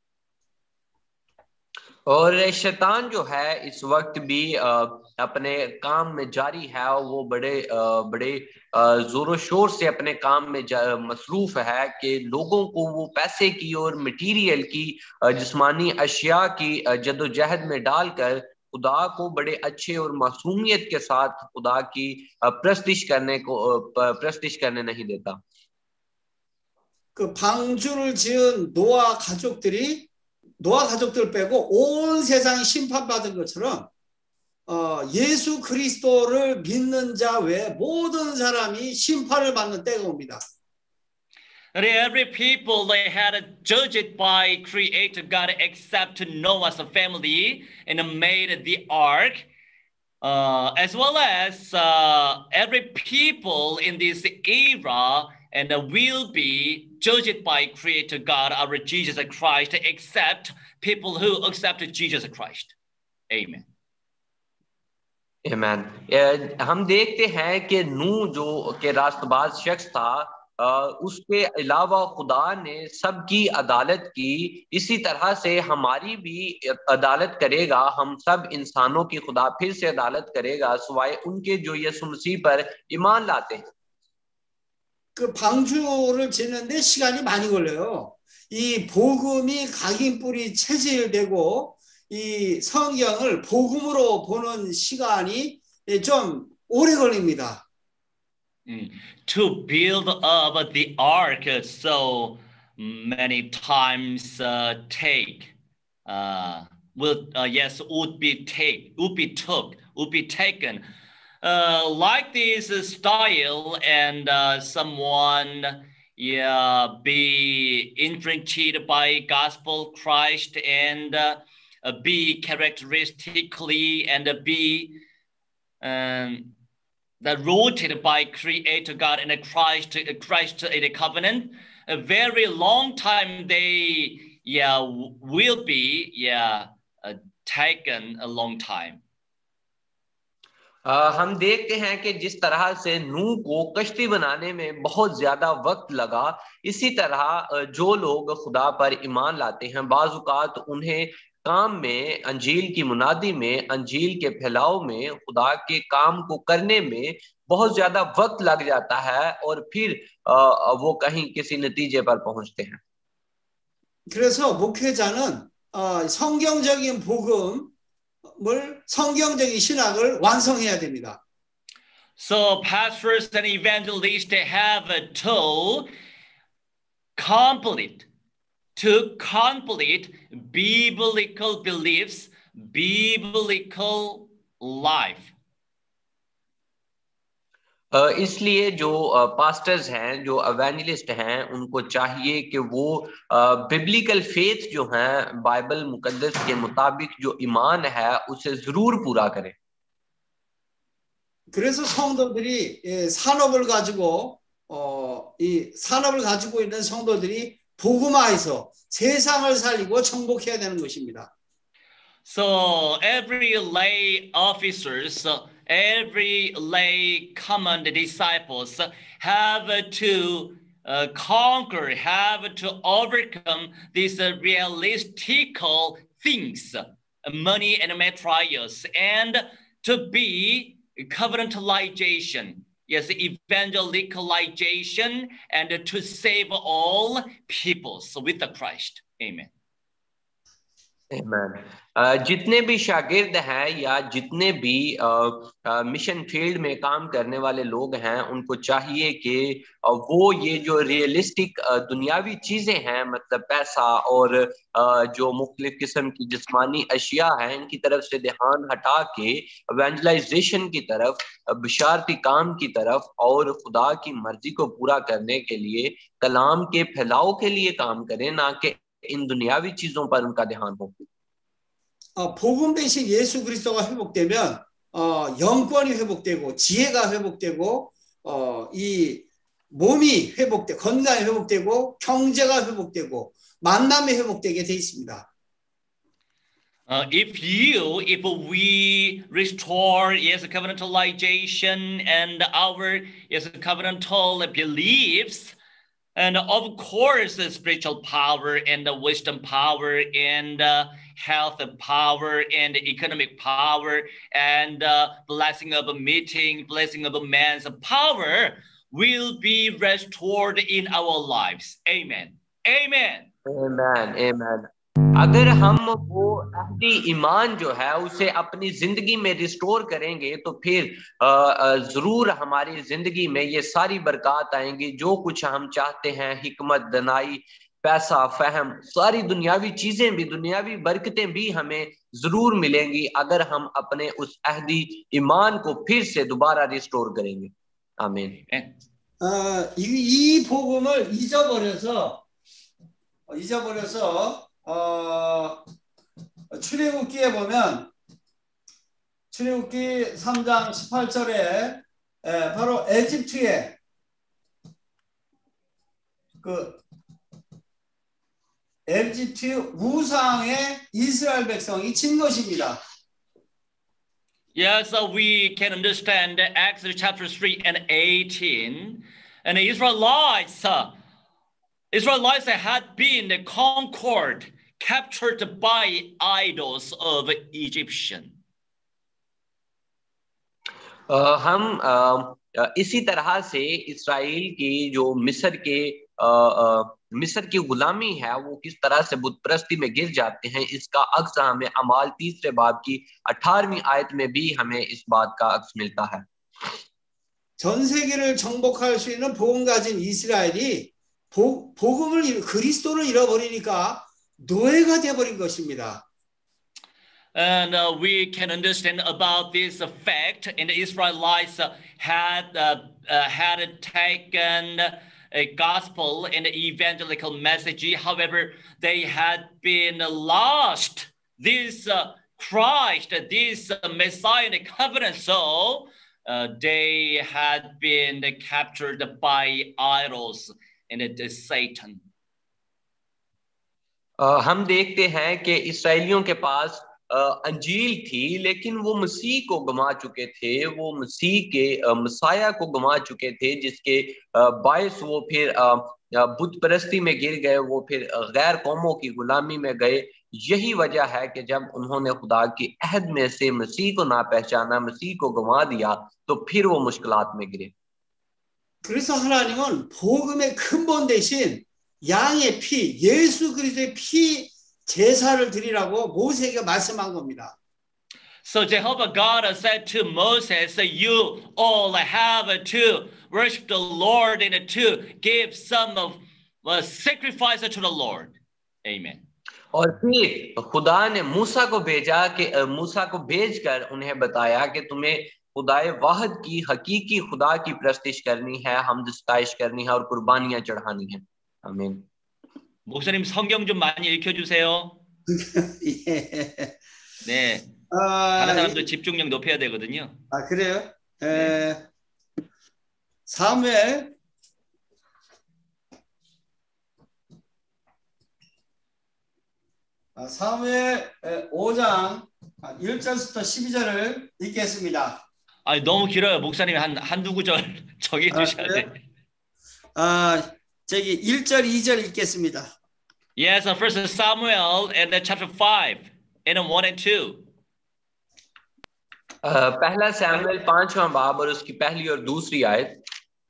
और शैतान जो है इस वक्त भी अपने काम में जारी है वो बड़े बड़े जोरों शोर से अपने काम में मसरूफ है कि लोगों को वो पैसे की और मटेरियल की जिस्मानी अशिया की जद्दोजहद में डालकर खुदा को बड़े अच्छे और मासूमियत के साथ खुदा की प्रस्तिश करने को प्रस्तिश करने नहीं देता. 그 방주를 지은 노아 가족들이 노아 가족들 빼고 온 세상이 심판받은 것처럼 어, 예수 그리스도를 믿는 자 외에 모든 사람이 심판을 받는 때가 옵니다. Every people they had judged by Creator God except Noah's family and made the ark, uh, as well as uh, every people in this era and will be judged by Creator God, our Jesus Christ, except people who accept Jesus Christ. Amen. Amen. हम देखते हैं कि नूह जो के रास्तबाज शख्स था उसके अलावा खुदा ने सबकी अदालत की इसी तरह से हमारी भी अदालत करेगा. हम सब इंसानों की खुदा फिर से अदालत करेगा सिवाय उनके जो यीशु मसीह पर ईमान लाते हैं. 그 방주를 짓는데 시간이 많이 걸려요. 이 복음이 각인뿔이 체질되고 이 성경을 복음으로 보는 시간이 좀 오래 걸립니다. Mm. To build up the ark so many times uh, take uh, will uh, yes would be take would be took would be taken uh, like this style and uh, someone yeah be influenced by gospel Christ and uh, be characteristically and be um, that rooted by Creator God and Christ, Christ in the covenant, a very long time they yeah will be yeah uh, taken a long time. Uh, हम देखते हैं कि जिस तरह से नूह को कश्ती बनाने में बहुत ज्यादा वक्त लगा इसी तरह जो लोग खुदा पर ईमान लाते हैं बाज़ औक़ात उन्हें काम में अंजील की मुनादी में अंजील के फैलाव में खुदा के काम को करने में बहुत ज्यादा वक्त लग जाता है और फिर वो कहीं किसी नतीजे पर पहुंचते हैं. 그래서 목회자는 어, 성경적인 복음 복음을 성경적인 신학을 완성해야 됩니다. So pastors and evangelists have to complete, to complete biblical beliefs, biblical life. इसलिए जो पास्टर्स हैं, जो एवेंजलिस्ट हैं, उनको चाहिए कि वो बिब्लिकल फेथ जो है, बाइबल मुकद्दस के मुताबिक जो ईमान है, उसे जरूर पूरा करें. 그래서 성도들이 예, 산업을 가지고 어, 이 산업을 가지고 있는 성도들이 복음화해서 세상을 살리고 정복해야 되는 것입니다. So every lay officers, every lay command disciples have to uh, conquer, have to overcome these uh, realistical things, money and materials, and to be covenantalization, yes, evangelicalization, and to save all peoples with the Christ. Amen. Amen. uh, जितने भी शागिर्द हैं या जितने भी mission field में काम करने वाले लोग हैं, उनको चाहिए कि uh, वो ये जो रियलिस्टिक uh, दुनियावी चीजें हैं, मतलब पैसा और uh, जो मुख्तलिफ किस्म की जिस्मानी अशिया हैं, इनकी तरफ से ध्यान हटा के इवेंजलाइजेशन की तरफ, बशारती काम की तरफ और खुदा की मर्जी को पूरा करने के लिए, कलाम के फैलाव के लिए काम करें, ना कि इन दुनियावी चीजों पर उनका ध्यान हो. 어, 복음 대신 예수 그리스도가 회복되면 어, 영권이 회복되고 지혜가 회복되고 어, 이 몸이 회복돼 건강이 회복되고 경제가 회복되고 만남이 회복되게 돼 있습니다. Uh, if you, if we restore yes covenantalization and our yes covenantal beliefs. And of course, the spiritual power and the wisdom power and uh, health power and economic power and uh, blessing of a meeting, blessing of a man's power will be restored in our lives. Amen. Amen. Amen. Amen. अगर हम वो अहदी ईमान जो है उसे अपनी जिंदगी में restore करेंगे तो फिर जरूर हमारी जिंदगी में ये सारी बरकत आएंगी, जो कुछ हम चाहते हैं, हिकमत, दनाई, पैसा, फहम, सारी दुनियावी चीजें भी, दुनियावी बरकतें भी हमें जरूर मिलेंगी अगर हम अपने उस अहदी ईमान को फिर से दोबारा रिस्टोर करेंगे. आमीन. 어, 이, 이 복음을 잊어버려서 잊어버려서 어, 출애굽기에 보면 출애굽기 삼 장 십팔 절에 에, 바로 에집트에 그 에집트 우상에 이스라엘 백성이 친 것입니다. Yes, uh, we can understand Exodus chapter three and eighteen, and the Israelites, uh, Israelites had been conquered, captured by idols of Egyptian. uh, हम uh, इसी तरह से इस्राएल की जो मिस्र के uh, uh, मिस्र की गुलामी है वो किस तरह से बुत परस्ती में गिर जाते हैं, इसका अक्स हमें अमाल तीसरे बाब की अठारहवीं आयत में भी हमें इस बात का अक्स मिलता है. 전 세계를 정복할 수 있는 복음 가진 이스라엘이 복, 복음을 그리스도를 잃어버리니까 노예가 되어버린 것입니다. And uh, we can understand about this fact. And the Israelites uh, had uh, uh, had taken a gospel and evangelical message. However, they had been lost this uh, Christ, this uh, Messianic covenant. So uh, they had been captured by idols and uh, Satan. uh, हम देखते हैं कि इस्राएलियों के पास अंजील थी, लेकिन वो मसीह को गमा चुके थे, वो मसीह के मसाया को गमा चुके थे, जिसके बायस वो फिर बुत परस्ती में गिर गए, वो फिर गैर कौमों की गुलामी में गए. यही वजह है कि जब उन्होंने खुदा की अहद में से मसीह को ना पहचाना, मसीह को गमा दिया, तो फिर वो मुश्किलात में गिरे. 그래서 하나님은 복음의 근본 대신 양의 피, 예수 그리스도의 피 제사를 드리라고 모세에게 말씀한 겁니다. So Jehovah God said to Moses, you all have to worship the Lord and to give some of the sacrifice to the Lord. Amen. और फिर खुदा ने मूसा को भेजा कि मूसा को भेजकर उन्हें बताया कि तुम्हें खुदाए वाहिद की हकीकी खुदा की प्रस्तिश करनी है, हमद सताइश करनी है और कुर्बानियां चढ़ानी है. आमीन. 목사님 성경 좀 많이 읽혀 주세요. 예. 네. 아, 다른 사람도 집중력 높여야 되거든요. 아, 그래요? 에, 네. 사무엘 아, 사무엘 오 장 일 절부터 십이 절을 읽겠습니다. 아, 너무 길어요. 목사님 한 한두 구절 정해 주셔야 아, 돼. 아, 저기 일 절, 이 절 읽겠습니다. Yes, First Samuel and chapter five and one and two. uh, पहला सैमुएल पांचवां बाब और उसकी पहली और दूसरी आयत.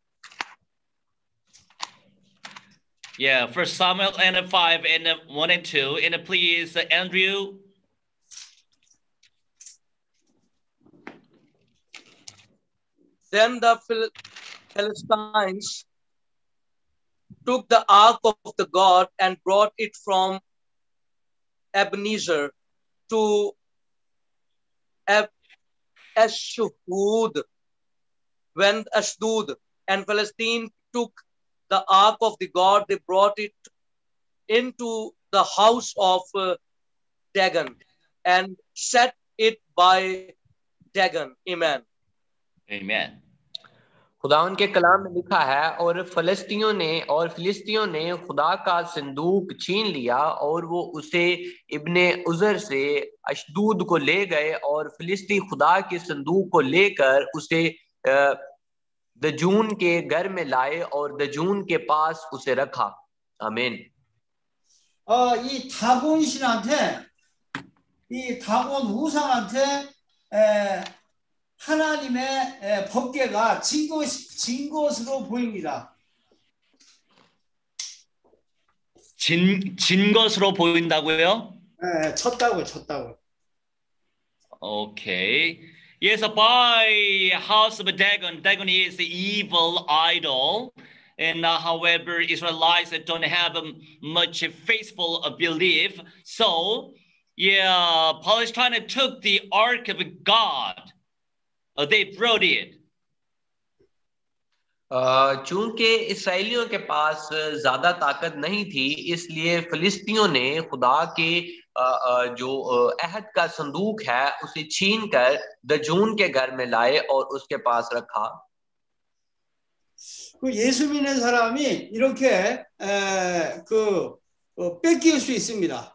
Yeah, First Samuel and five and one and two. And please, uh, Andrew. Then the Phil Philistines took the ark of the God and brought it from Ebenezer to Ashdod. When Ashdod and Palestine took the ark of the God, they brought it into the house of uh, Dagon and set it by Dagon. Amen. Amen. खुदा उनके कलाम में लिखा है, और फलस्तियों ने और फिलिस्तियों ने खुदा का संदूक छीन लिया और वो उसे इब्ने उजर से अशदूद को ले गए और फिलिस्ती खुदा के संदूक को लेकर उसे दजून के घर में लाए और दजून के पास उसे रखा. आमीन. 어, 이 다곤 신한테 이 다곤 우상한테 에, 하나님의 에, 법궤가 진, 것, 진 것으로 보입니다. 진, 진 것으로 보인다고요? 에, 쳤다고요, 쳤다고요. Okay. Yes, by house of Dagon. Dagon is the evil idol. And uh, however, Israelites don't have um, much faithful uh, belief. So, yeah, Palestine took the ark of God. Uh, they brought it. चूंकि इसराइलियों के पास ज्यादा ताकत नहीं थी, इसलिए फिलिस्तियों ने खुदा के जो अहद का संदूक है उसे छीन कर दजून के घर में लाए और उसके पास रखा. 그 예수 믿는 사람이 이렇게 에, 그 어, 뺏길 수 있습니다.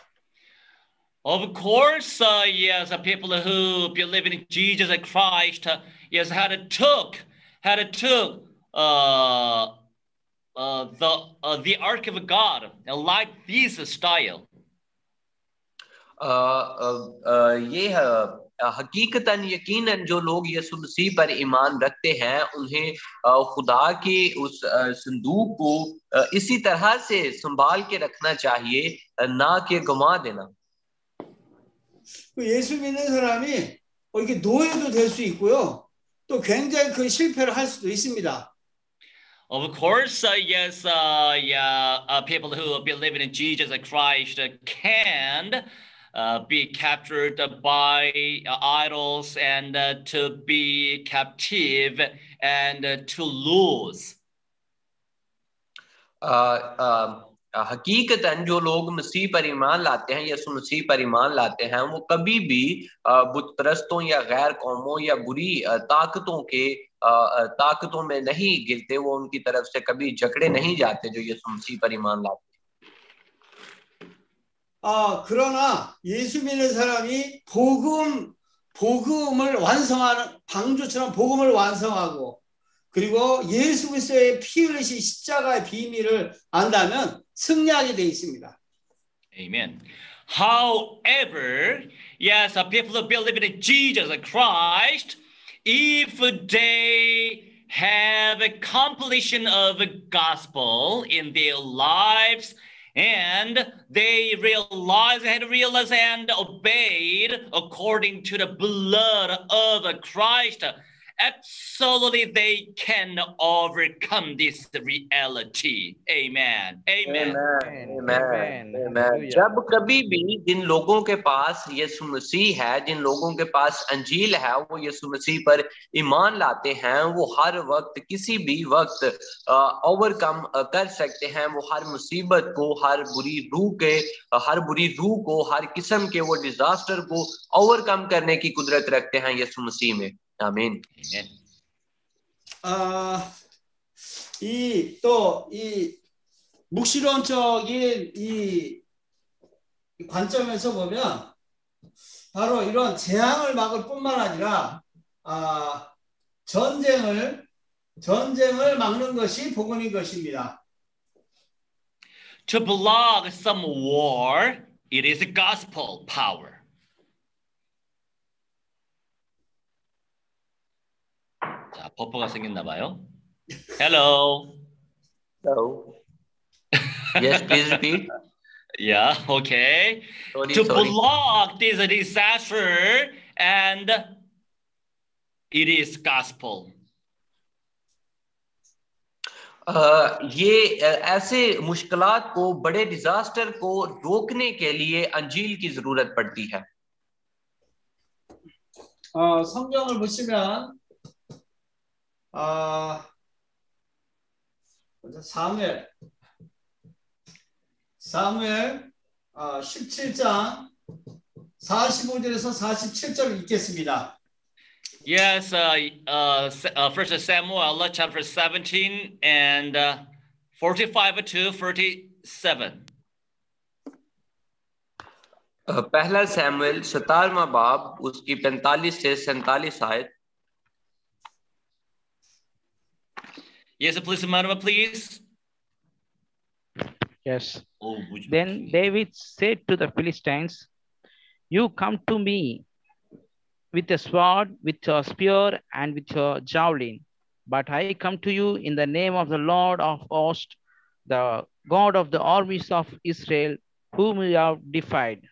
Of course, uh, yes, uh, people who believe in Jesus Christ, uh, yes, had took, had took uh, uh, the uh, the ark of God, uh, like this style. Uh, uh, uh, ये है हकीकतन यकीनन जो लोग यीशु मसीह पर ईमान रखते हैं उन्हें खुदा के उस संदूक को इसी तरह से संभाल के रखना चाहिए, ना कि गंवा देना. 예수 믿는 사람이 이렇게 노예도 될 수 있고요. 또 굉장히 그 실패를 할 수도 있습니다. Of course, uh, yes, uh, yeah, uh, people who believe in Jesus Christ can Uh, be captured by uh, idols and uh, to be captive and uh, to lose. हकीकतन जो लोग मसीह पर ईमान लाते हैं, यीशु मसीह पर ईमान लाते हैं, वो कभी भी बुत परस्तों या गैर कौमों या बुरी ताकतों के ताकतों में नहीं गिरते. वो उनकी तरफ से कभी जकड़े नहीं जाते जो यीशु मसीह पर ईमान लाते. 아, 그러나 예수 믿는 사람이 복음, 복음을 완성하는, 방주처럼 복음을 완성하고, 그리고 예수 그리스도의 피 흘리신 십자가의 비밀을 안다면 승리하게 돼 있습니다. Amen. However, yes, people who believe in Jesus Christ, if they have a completion of a gospel in their lives, And they realized, had realized and obeyed according to the blood of Christ. Absolutely, they can overcome this reality. Amen. Amen. Amen. Amen. Amen. जब कभी भी जिन लोगों के पास यीशु मसीह है, जिन लोगों के पास अंजील है, वो यीशु मसीह पर ईमान लाते हैं, वो हर वक्त किसी भी वक्त ओवरकम कर सकते हैं। वो हर मुसीबत को, हर बुरी रूह के, हर बुरी रूह को, हर किस्म के वो डिजास्टर को ओवरकम करने की कुदरत रखते हैं यीशु मसीह में। 아멘. 아, 이 또 이 묵시론적인 이 관점에서 보면 바로 이런 재앙을 막을 뿐만 아니라 아, 전쟁을 전쟁을 막는 것이 복음인 것입니다. To block some war, it is gospel power. 자, 버퍼가 생겼나 봐요. Hello. Hello. Yes, please repeat. Yeah, okay. Sorry, to sorry. block this disaster, and it is gospel. Uh, ये ऐसे मुश्किलात को, बड़े डिजास्टर को रोकने के लिए अंजील की जरूरत पड़ती है। 어, 성경을 보시면 아, 사무엘 사무엘 어, 십칠 장 사십오 절에서 사십칠 절 읽겠습니다. Yes, uh, uh, uh, First Samuel chapter seventeen and uh, forty-five to forty-seven. पहला सैमुएल सतारवां बाब उसकी पैंतालीस से सैंतालीस आयत। Yes, please, madam, please. Yes. Oh, then David said to the Philistines, "You come to me with a sword, with a spear, and with a javelin, but I come to you in the name of the Lord of hosts, the God of the armies of Israel, whom you have defied."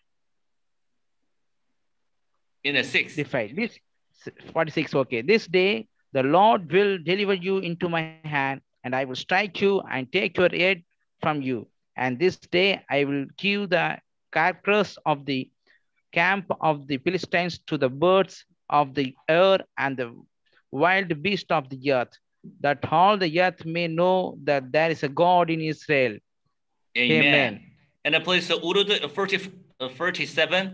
In the sixth. Defied. This forty-six. Okay. This day the Lord will deliver you into my hand, and I will strike you and take your head from you. And this day I will give the carcass of the camp of the Philistines to the birds of the air and the wild beasts of the earth, that all the earth may know that there is a God in Israel. Amen. Amen. And the place of Urud forty-seven.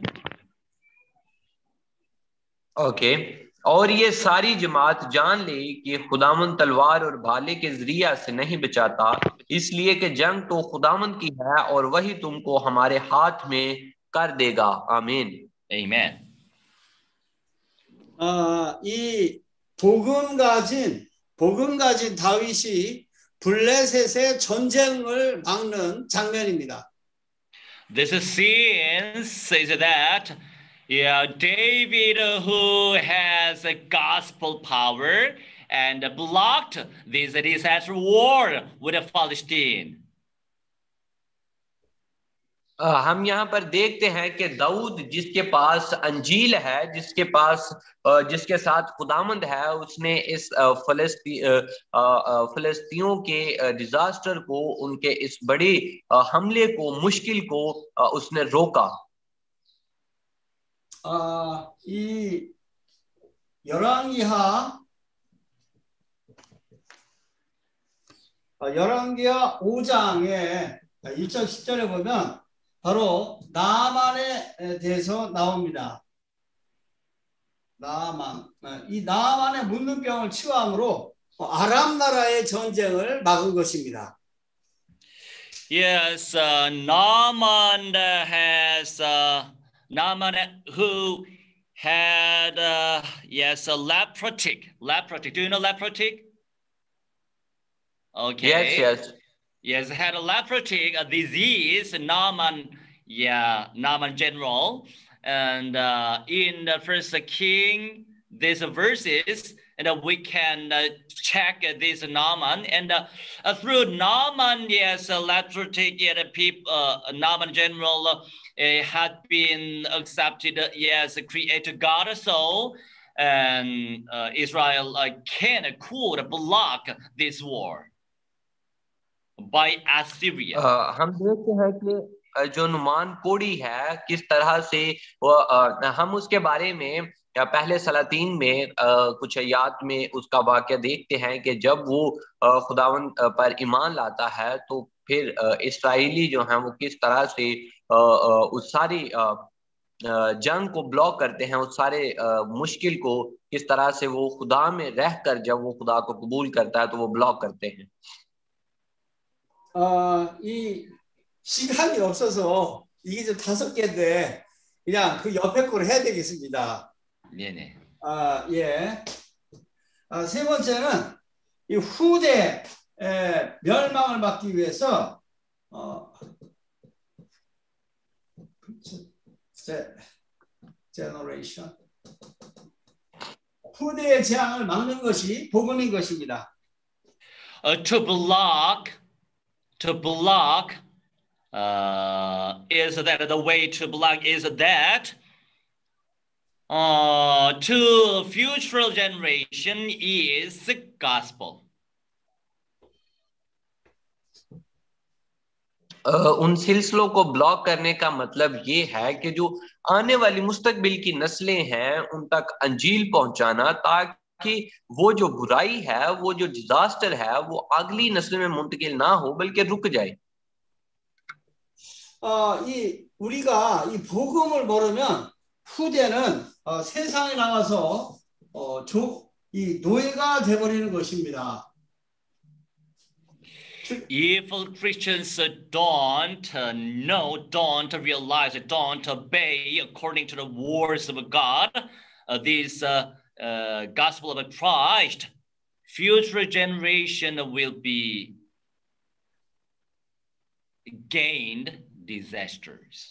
Okay. और ये सारी जमात जान ले कि खुदावंद तलवार और भाले के जरिया से नहीं बचाता, इसलिए कि जंग तो खुदावंद की है और वही तुमको हमारे हाथ में कर देगा। आमीन। Amen. 아, 이 복음 가진 복음 가진 다윗이 블레셋의 전쟁을 막는 장면입니다. This scene says that yeah, David, who has a gospel power and blocked this disaster war with the Philistine. हम यहाँ पर देखते हैं कि दाऊद जिसके पास अंजील है, जिसके पास जिसके साथ खुदामंद है, उसने इस फलस्ती फलस्तियों के डिजास्टर को, उनके इस बड़े हमले को, मुश्किल को उसने रोका। 아, 이 열왕기하 열왕기하 오 장의 일 절 십 절에 보면 바로 나아만에 대해서 나옵니다. 나아만. 이 나아만의 문둥병을 치유함으로 아람 나라의 전쟁을 막은 것입니다. Yes, uh, Naaman has uh, Naaman who had uh, yes a leprotic. Leprotic. Do you know leprotic? Okay. Yes, yes. Yes, had a leprotic, a disease. Naaman, yeah, Naaman general. And uh, in the First King, these verses, and uh, we can uh, check uh, this Naaman, and uh, uh, through Naaman, yes, uh, leprosy, yeah, the people, uh, Naaman general uh, had been accepted, uh, yes, created God, so and uh, Israel uh, can could block this war by Assyria. uh, हम देखते हैं कि जो नुमान कोड़ी है किस तरह से वो uh, हम उसके बारे में या पहले सलातीन में uh, कुछ आयत में उसका वाक्य देखते हैं कि जब वो uh, खुदावन uh, पर ईमान लाता है तो फिर uh, इस्राएली जो हैं वो किस तरह से uh, uh, उस सारी uh, uh, जंग को ब्लॉक करते हैं, उस सारे uh, मुश्किल को किस तरह से वो खुदा में रहकर जब वो खुदा को कबूल करता है तो वो ब्लॉक करते हैं. 어, 이 시간이 없어서 이게 좀 다섯 개인데 그냥 그 옆에 거를 해야 되겠습니다. 네네. 아, 예. 아, 세 번째는 이 후대 에, 멸망을 막기 위해서 어, 제너레이션 후대의 재앙을 막는 것이 복음인 것입니다. Uh, to block, to block, uh, is that the way to block is that uh, to future generation is the gospel. Uh, उन सिलसिलों को ब्लॉक करने का मतलब ये है कि जो आने वाली मुस्तकबिल की नस्लें हैं उन तक अंजील पहुंचाना, ताकि वो जो बुराई है, वो जो डिजास्टर है, वो अगली नस्ल में मुंतकिल ना हो बल्कि रुक जाए. 어, 이 우리가 이 복음을 모르면 후대는 어, 세상에 나가서 어, 조, 이 노예가 되어버리는 것입니다. If Christians don't uh, know, don't realize, don't obey according to the words of God, uh, this uh, uh, gospel of Christ, future generation will be gained disasters.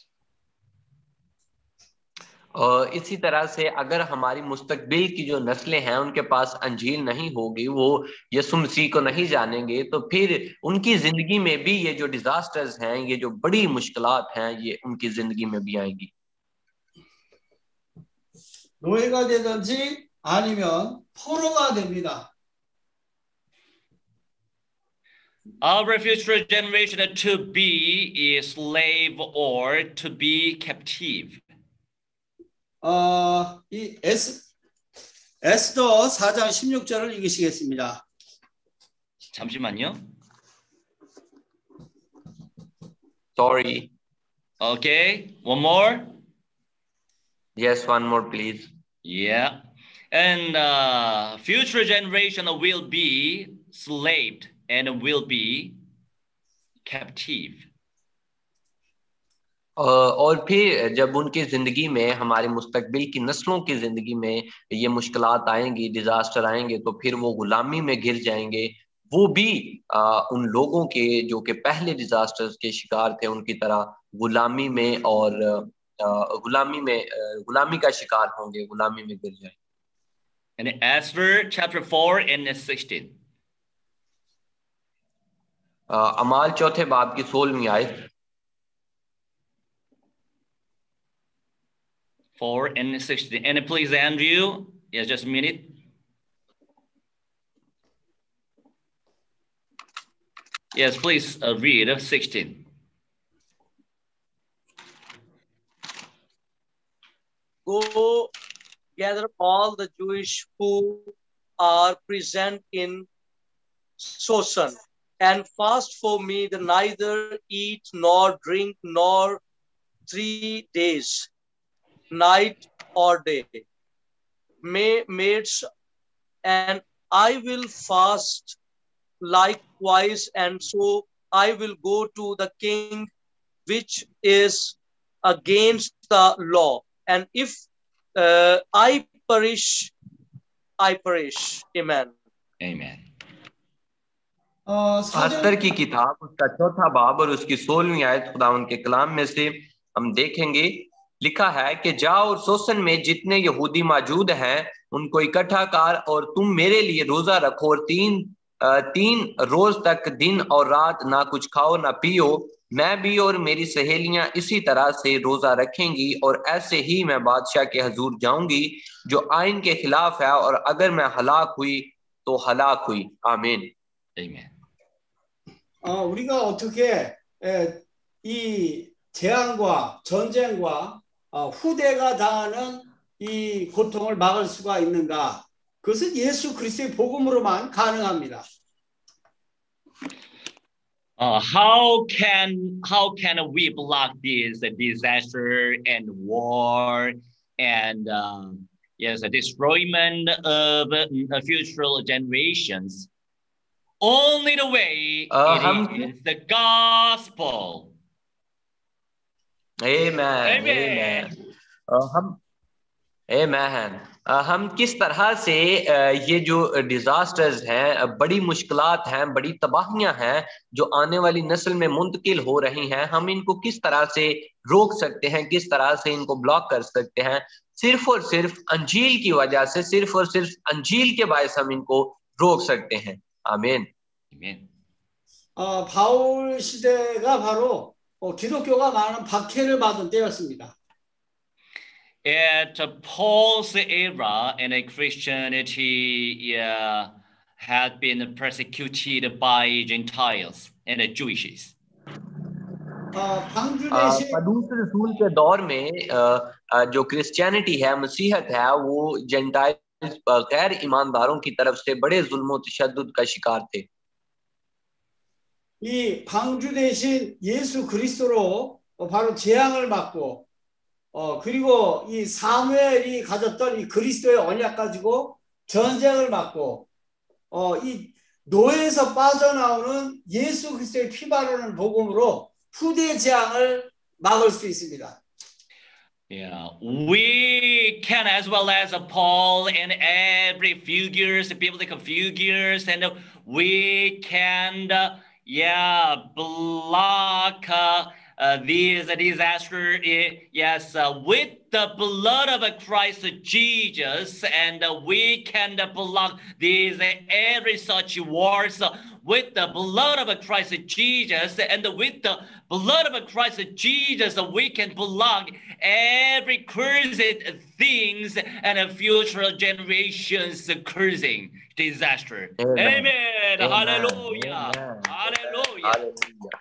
और इसी तरह से अगर हमारी मुस्तकबिल की जो नस्लें हैं उनके पास अंजील नहीं होगी, वो यीशु मसीह को नहीं जानेंगे, तो फिर उनकी जिंदगी में भी ये जो डिजास्टर्स हैं, ये जो बड़ी मुश्किलात हैं, ये उनकी जिंदगी में भी आएंगी. 노예가 되든지 아니면 포로가 됩니다. Our future generation to be a slave or to be captive. 어, 이 에스, 에스더 사 장 십육 절을 읽으시겠습니다. 잠시만요. Sorry. Okay, one more. Yes, one more, please. Yeah, and uh, future generation will be slaved and will be captive. और फिर जब उनकी जिंदगी में, हमारे मुस्तकबिल की नस्लों की जिंदगी में ये मुश्किलात आएंगी, डिजास्टर आएंगे, तो फिर वो गुलामी में घिर जाएंगे. वो भी आ, उन लोगों के जो कि पहले डिजास्टर्स के शिकार थे उनकी तरह गुलामी में और आ, गुलामी में गुलामी का शिकार होंगे, गुलामी में गिर जाएंगे. And Esther chapter four and sixteen. अमाल चौथे बाब की सोलहवीं आयत. Four and sixteen. And please, Andrew, yes, just a minute. Yes, please uh, read sixteen. Go gather all the Jewish who are present in Shoshan and fast for me, the neither eat nor drink nor three days, night or day. May maids, and I will fast likewise, and so I will go to the king, which is against the law. And if uh, I perish, I perish. Amen. Amen. अस्तर की किताब उसका चौथा बाब और उसकी सोलहवीं आयत खुदावंद के कलाम में से हम देखेंगे लिखा है कि जाओ और सोसन में जितने यहूदी मौजूद हैं उनको इकट्ठा कर और तुम मेरे लिए रोजा रखो और तीन तीन रोज तक दिन और रात ना कुछ खाओ ना पियो। मैं भी और मेरी सहेलियां इसी तरह से रोजा रखेंगी और ऐसे ही मैं बादशाह के हजूर जाऊंगी जो आइन के खिलाफ है, और अगर मैं हलाक हुई तो हलाक हुई। आमीन। Amen. 어, 우리가 어떻게 에, 이 재앙과 전쟁과 어, 후대가 당하는 이 고통을 막을 수가 있는가? 그것은 예수 그리스도의 복음으로만 가능합니다. Uh, how can how can we block this uh, disaster and war and uh, yes, a destroyment of uh, future generations? Only the way uh, it hum, is the gospel. Amen. Amen. Amen. Uh, हम Amen. uh, हम किस तरह से uh, ये जो disasters हैं, uh, बड़ी मुश्किलात हैं, बड़ी तबाहियां हैं जो आने वाली नस्ल में मुंतकिल हो रही हैं, हम इनको किस तरह से रोक सकते हैं, किस तरह से इनको ब्लॉक कर सकते हैं? सिर्फ और सिर्फ अंजील की वजह से, सिर्फ और सिर्फ अंजील के बायस हम इनको रोक सकते हैं। आमीन। Amen. 어, 바울 시대가 바로 어, 기독교가 많은 박해를 받은 때였습니다. At Paul's era, and Christianity yeah, had been persecuted by Gentiles and the Jewishes. Palus रसूल के दौर में जो क्रिश्चियनिटी है, मसीहत है, वो जेंटाइल्स गैर ईमानदारों की तरफ से बड़े जुल्म तशद्दुद का शिकार थे। 이 방주 대신 예수 그리스도로 바로 재앙을 막고 어 그리고 이 사무엘이 가졌던 이 그리스도의 언약 가지고 전쟁을 막고 어 이 노예에서 빠져나오는 예수 그리스도의 피 바르는 복음으로 후대 재앙을 막을 수 있습니다. Yeah, we can, as well as Paul and every figures, biblical figures, and we can, uh, yeah, block uh, uh, this disaster. Yes, uh, with the blood of Christ Jesus, and uh, we can block these every such wars uh, with the blood of Christ Jesus, and with the blood of Christ Jesus, we can block every cursed things and future generations cursing disaster. Amen. Amen. Amen. Hallelujah. Amen. Hallelujah. Hallelujah.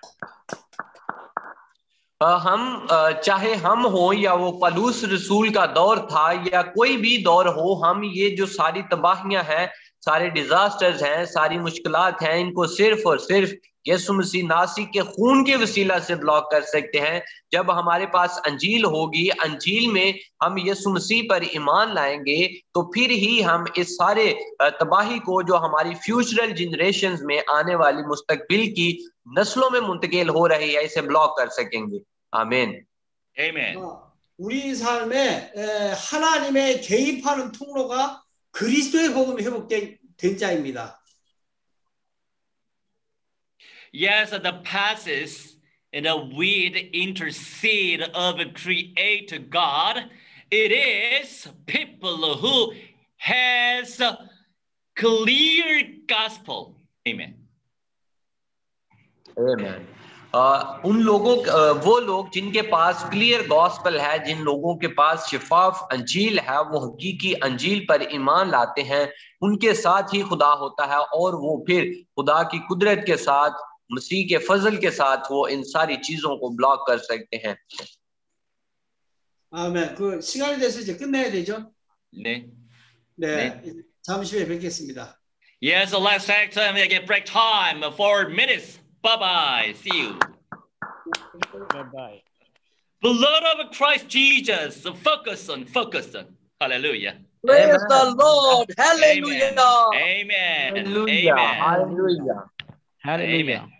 हम चाहे हम हो या वो पलूस रसूल का दौर था या कोई भी दौर हो, हम ये जो सारी तबाहियां हैं, सारे डिजास्टर्स हैं, सारी मुश्किलात हैं, इनको सिर्फ और सिर्फ यीशु मसीह नासी के खून के वसीला से ब्लॉक कर सकते हैं। जब हमारे पास अंजील होगी, अंजील में हम यीशु मसीह पर ईमान लाएंगे, तो फिर ही हम इस सारे तबाही को जो हमारी फ्यूचरल जनरेशंस में आने वाली मुस्तकबिल की नस्लों में मुंतकिल हो रही है, इसे ब्लॉक कर सकेंगे। आमीन। Amen. 우리 삶에 하나님의 개입하는 통로가 그리스도의 복음이 회복된 된 자입니다. Yes, the passes and we intercede of Creator God. It is people who has clear gospel. Amen. Amen. Uh, उन लोगों uh, वो लोग जिनके पास क्लियर गॉस्पल है, जिन लोगों के पास शिफाफ अंजील है, वो हकीकी अंजील पर ईमान लाते हैं, उनके साथ ही खुदा होता है और वो फिर खुदा की कुदरत के साथ, मसीह के फजल के साथ वो इन सारी चीजों को ब्लॉक कर सकते हैं। 아멘. 그 시간이 돼서 이제 끝내야 되죠? 네. 네. 네. 잠시 후에 뵙겠습니다. Yes, the last act time, I get break time, four minutes. Bye-bye. See you. Bye-bye. Blood of Christ Jesus. Focus on, focus on. Hallelujah. Praise Amen. the Lord. Hallelujah. Amen. Hallelujah. Amen. Hallelujah. Hallelujah. Amen.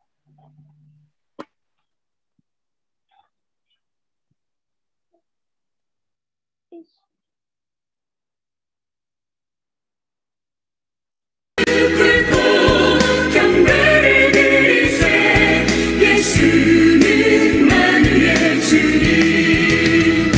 경배를 드리세 예수는 만유의 주님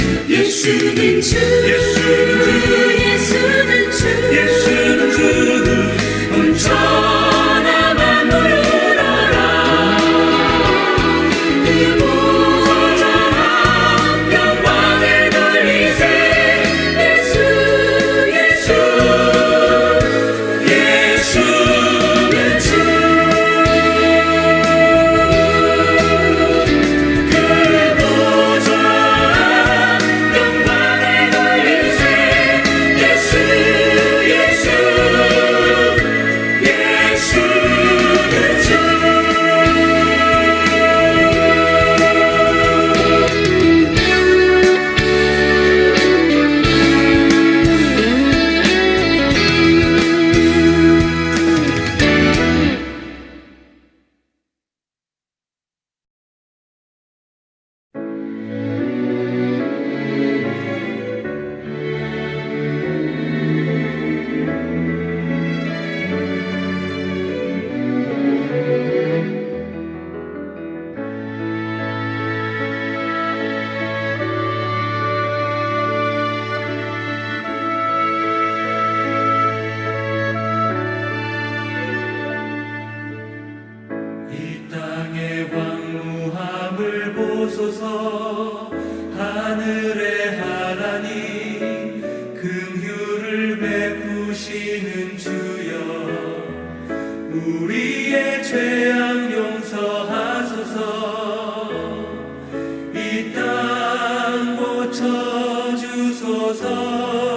보소서. 하늘의 하나님 긍휼을 베푸시는 주여, 우리의 죄악 용서하소서. 이 땅 고쳐주소서.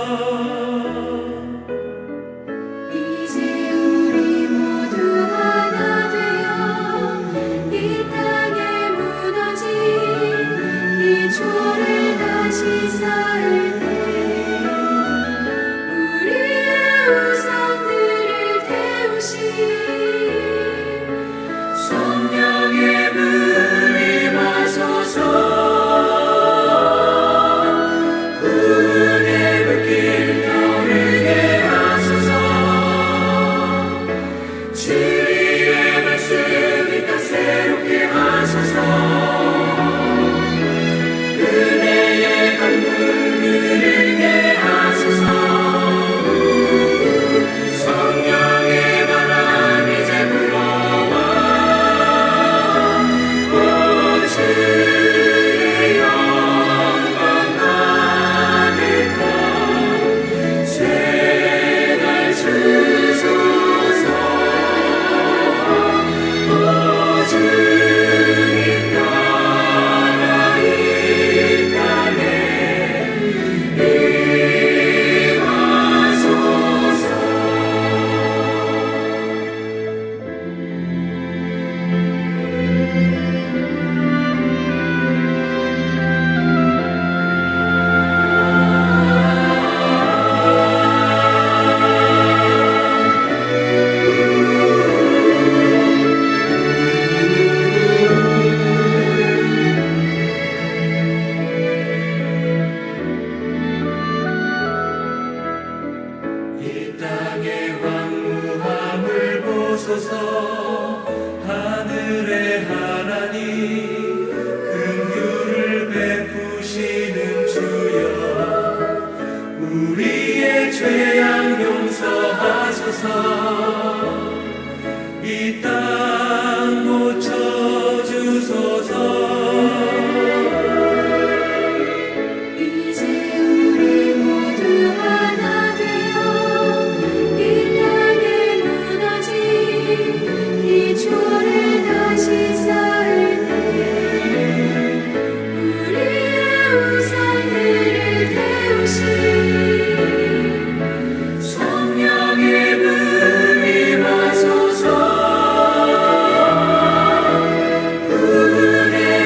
하늘의 하나님 긍휼을 베푸시는 주여, 우리의 죄악 용서하소서. 이 땅 고쳐주소서. 그의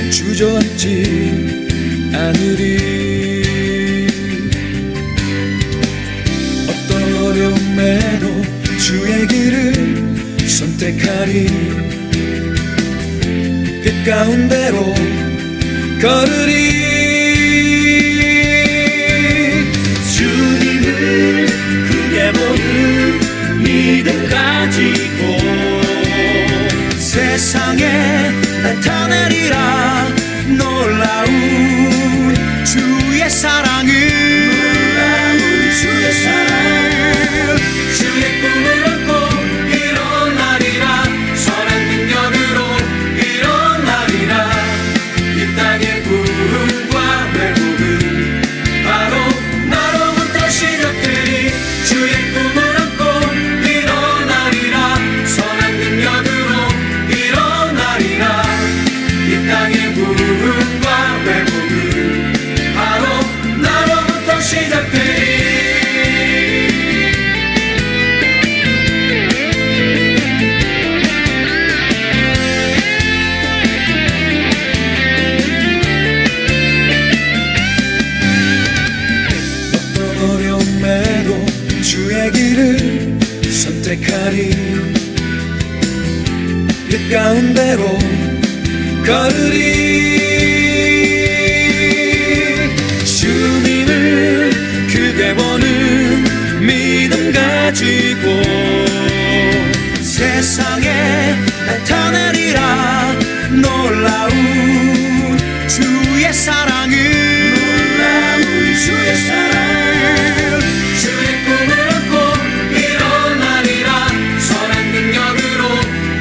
주저앉지 않으리. 어떤 어려움에도 주의 길을 선택하리. 빛 가운데로 걸으리. 주님을 크게 보는 믿음 가지고 세상에 나타내리라. 놀라운 주의 사랑을, 놀라운 주의 사랑을. 주의 꿈을 얻고 일어나리라. 선한 능력으로 일어나리라. 이 땅의 부흥과 회복은 바로 나로부터 시작되리. 주의 꿈을 얻고 일어나리라. 선한 능력으로 일어나리라. 이 땅의 부흥과 회복은 바로 나로부터 시작되리. 어떤 어려움에도 주의 길을 선택하리. 빛 가운데로 걸으리. 주님을 크게 보는 믿음 가지고 세상에 나타내리라. 놀라운 주의 사랑을, 놀라운 주의 사랑을. 주의 꿈을 얻고 일어나리라. 선한 능력으로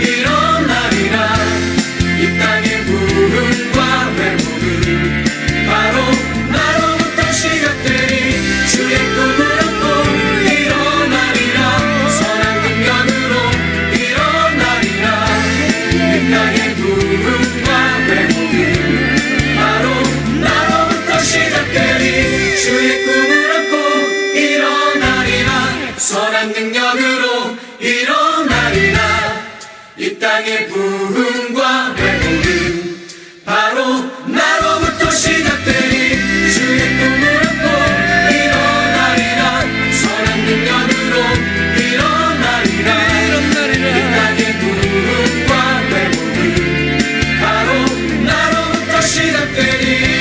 일어나리라. 이 땅의 부흥과 회복은 바로 나로부터 시작되리. 주의 꿈을 얻고 일어나리라. 선한 능력으로 일어나리라. 이 땅의 부흥과 회복은 바로 나로부터 시작되리. 주의 꿈을 얻고 일어나리라. 선한 능력으로 일어나리라. 이 땅의 부흥과 회복은 바로 나로부터 시작되리. 주의 꿈을 얻고 일어나리라. 선한 능력으로 일어나리라. 이 땅의 부흥과 회복은 바로 나로부터 시작되리.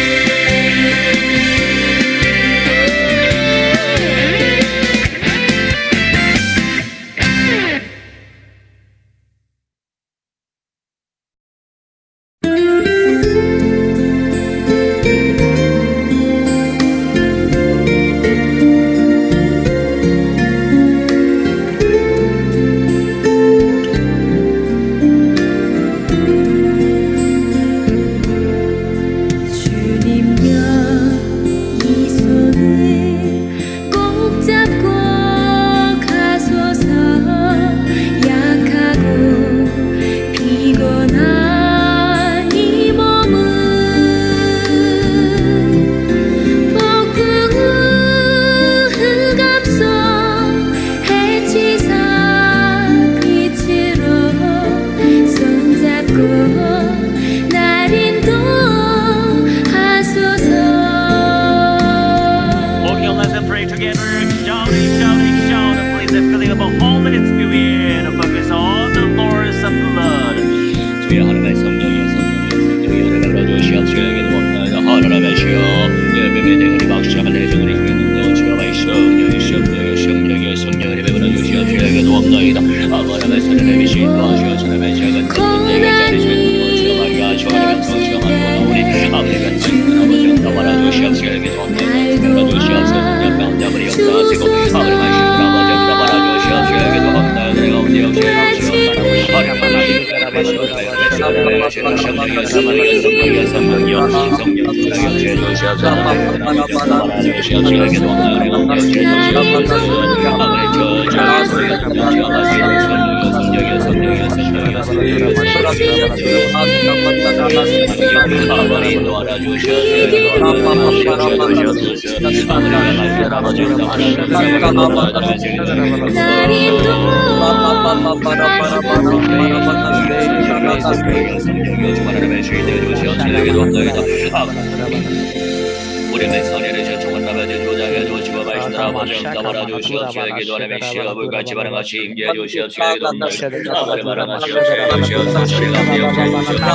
Para 없나이다. 우리의 선의를 저촉한 나라의 조작에 주시고 말씀하라 버정다바라 주시옵시고 기도하는 메시아 불같이 바람같이 임재해 주시옵시고 기도합니다. 아버지 바람같이 임재해 주시옵소서. 시간이 없게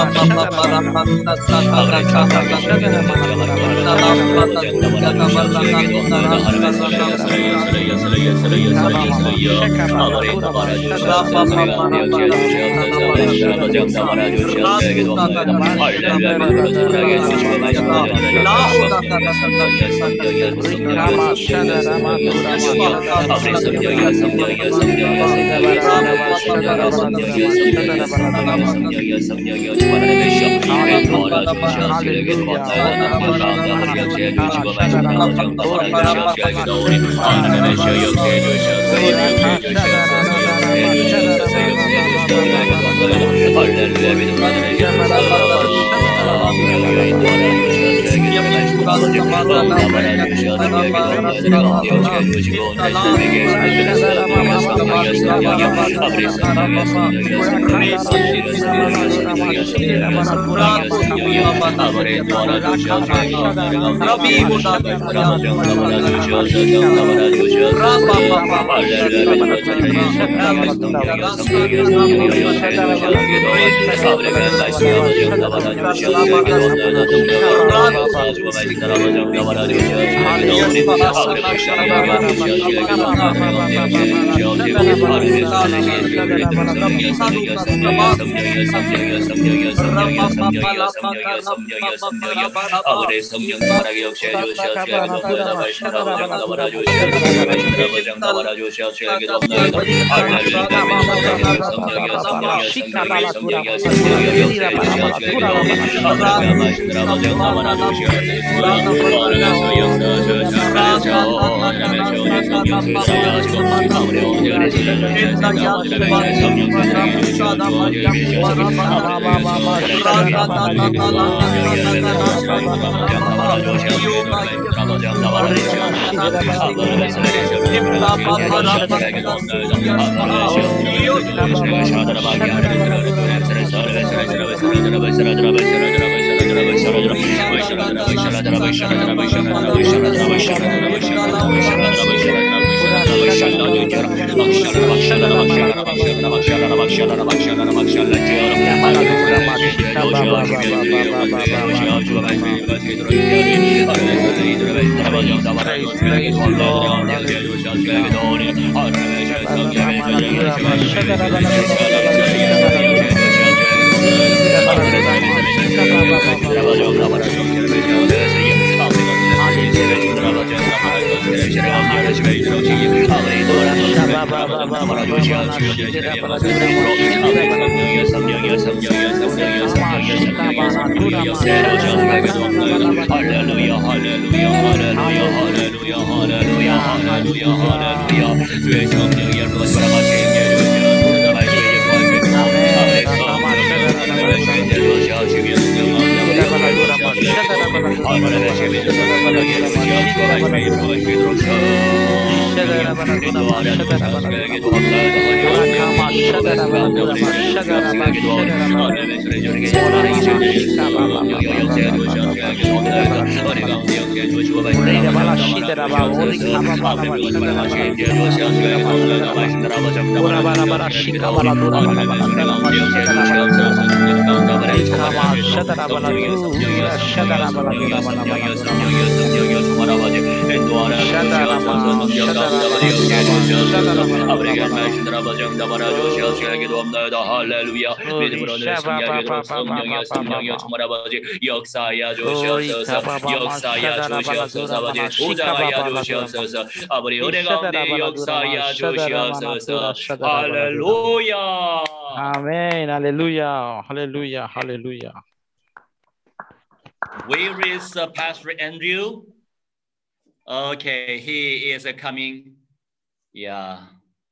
역사하여 주시옵소서. 역사하여 주시옵소서. 아버지 조장하여 주시옵소서. 아버지 은혜 가운데 역사하여 주시옵소서. 할렐루야. 아멘. 할렐루야. 할렐루야. 할렐루야. Where is uh, Pastor Andrew? Okay, he is uh, coming. Yeah.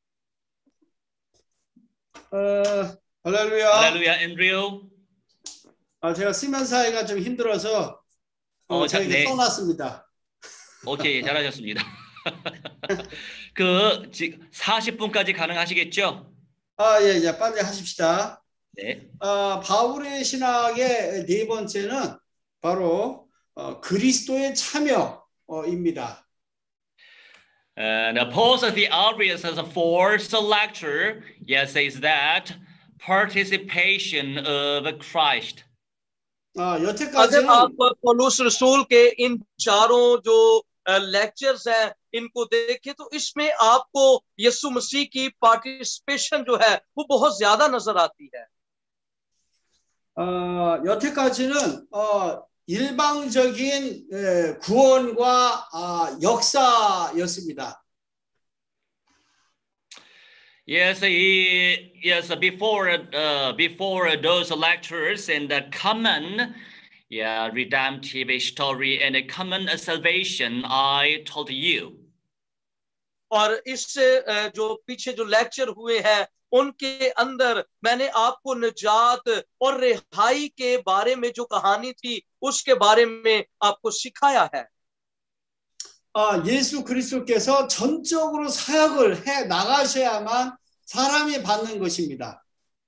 어, 할렐루야. 할렐루야, Andrew. 아, 제가 수면 사이가 좀 힘들어서 어, 어, 자, 저에게 네. 떠났습니다. 오케이, 잘하셨습니다. 그 지금 사십 분까지 가능하시겠죠? 아, 예, 예, 빨리 하십시다. 네. 아, 바울의 신학의 네 번째는 바로 어, 그리스도의 참여입니다. And Paul's theory as a fourth lecture, yes, is that participation of Christ. 아, अगर 여태까지는 आप पौलुस रसूल के इन चारों जो lectures हैं इनको देखें तो इसमें आपको यीशु मसीह की पार्टिसिपेशन जो है वो बहुत ज्यादा नजर आती है. 어, 여태까지는 어, 일방적인 에, 구원과 아, 역사였습니다. Yes, he, yes. Before, uh, before those lectures and the common, yeah, redemptive story and a common salvation, I told you. और इससे जो पीछे जो लेक्चर हुए हैं उनके अंदर मैंने आपको निजात और रिहाई के बारे में जो कहानी थी उसके बारे में आपको सिखाया है. 아, 예수 그리스도께서 전적으로 사역을 해 나가셔야만 사람이 받는 것입니다.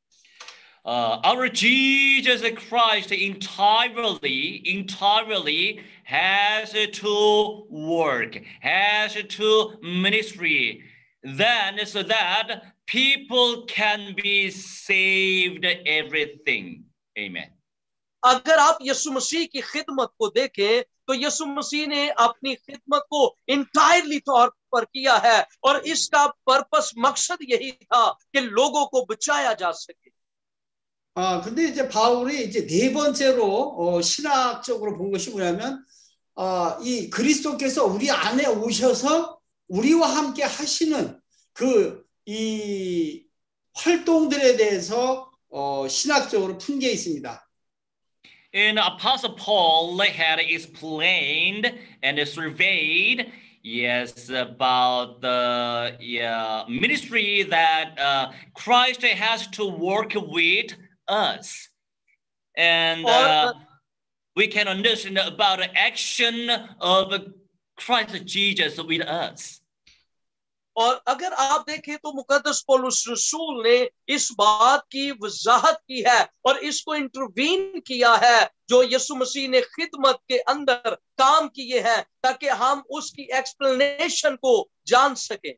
Uh, our Jesus Christ entirely, entirely has to work, has to ministry, then so that people can be saved everything. Amen. अगर आप यीशु मसीह की खिदमत को देखें तो यीशु मसीह ने अपनी खिदमत को इंटायरली तौर पर किया है और इसका पर्पस मकसद यही था कि लोगों को बचाया जा सके. 아, 근데 이제 바울이 이제 네 번째로 어, 신학적으로 본 것이 뭐냐면 어, 이 그리스도께서 우리 안에 오셔서 우리와 함께 하시는 그 이 활동들에 대해서 어, 신학적으로 푼 게 있습니다. And Apostle Paul had explained and surveyed, yes, about the yeah, ministry that uh, Christ has to work with us. And uh, we can understand about the action of Christ Jesus with us. और अगर आप देखें तो मुकद्दस पौलुस रसूल ने इस बात की वजाहत की है और इसको इंटरवीन किया है जो यीशु मसीह ने खिदमत के अंदर काम किए हैं ताकि हम उसकी एक्सप्लेनेशन को जान सकें.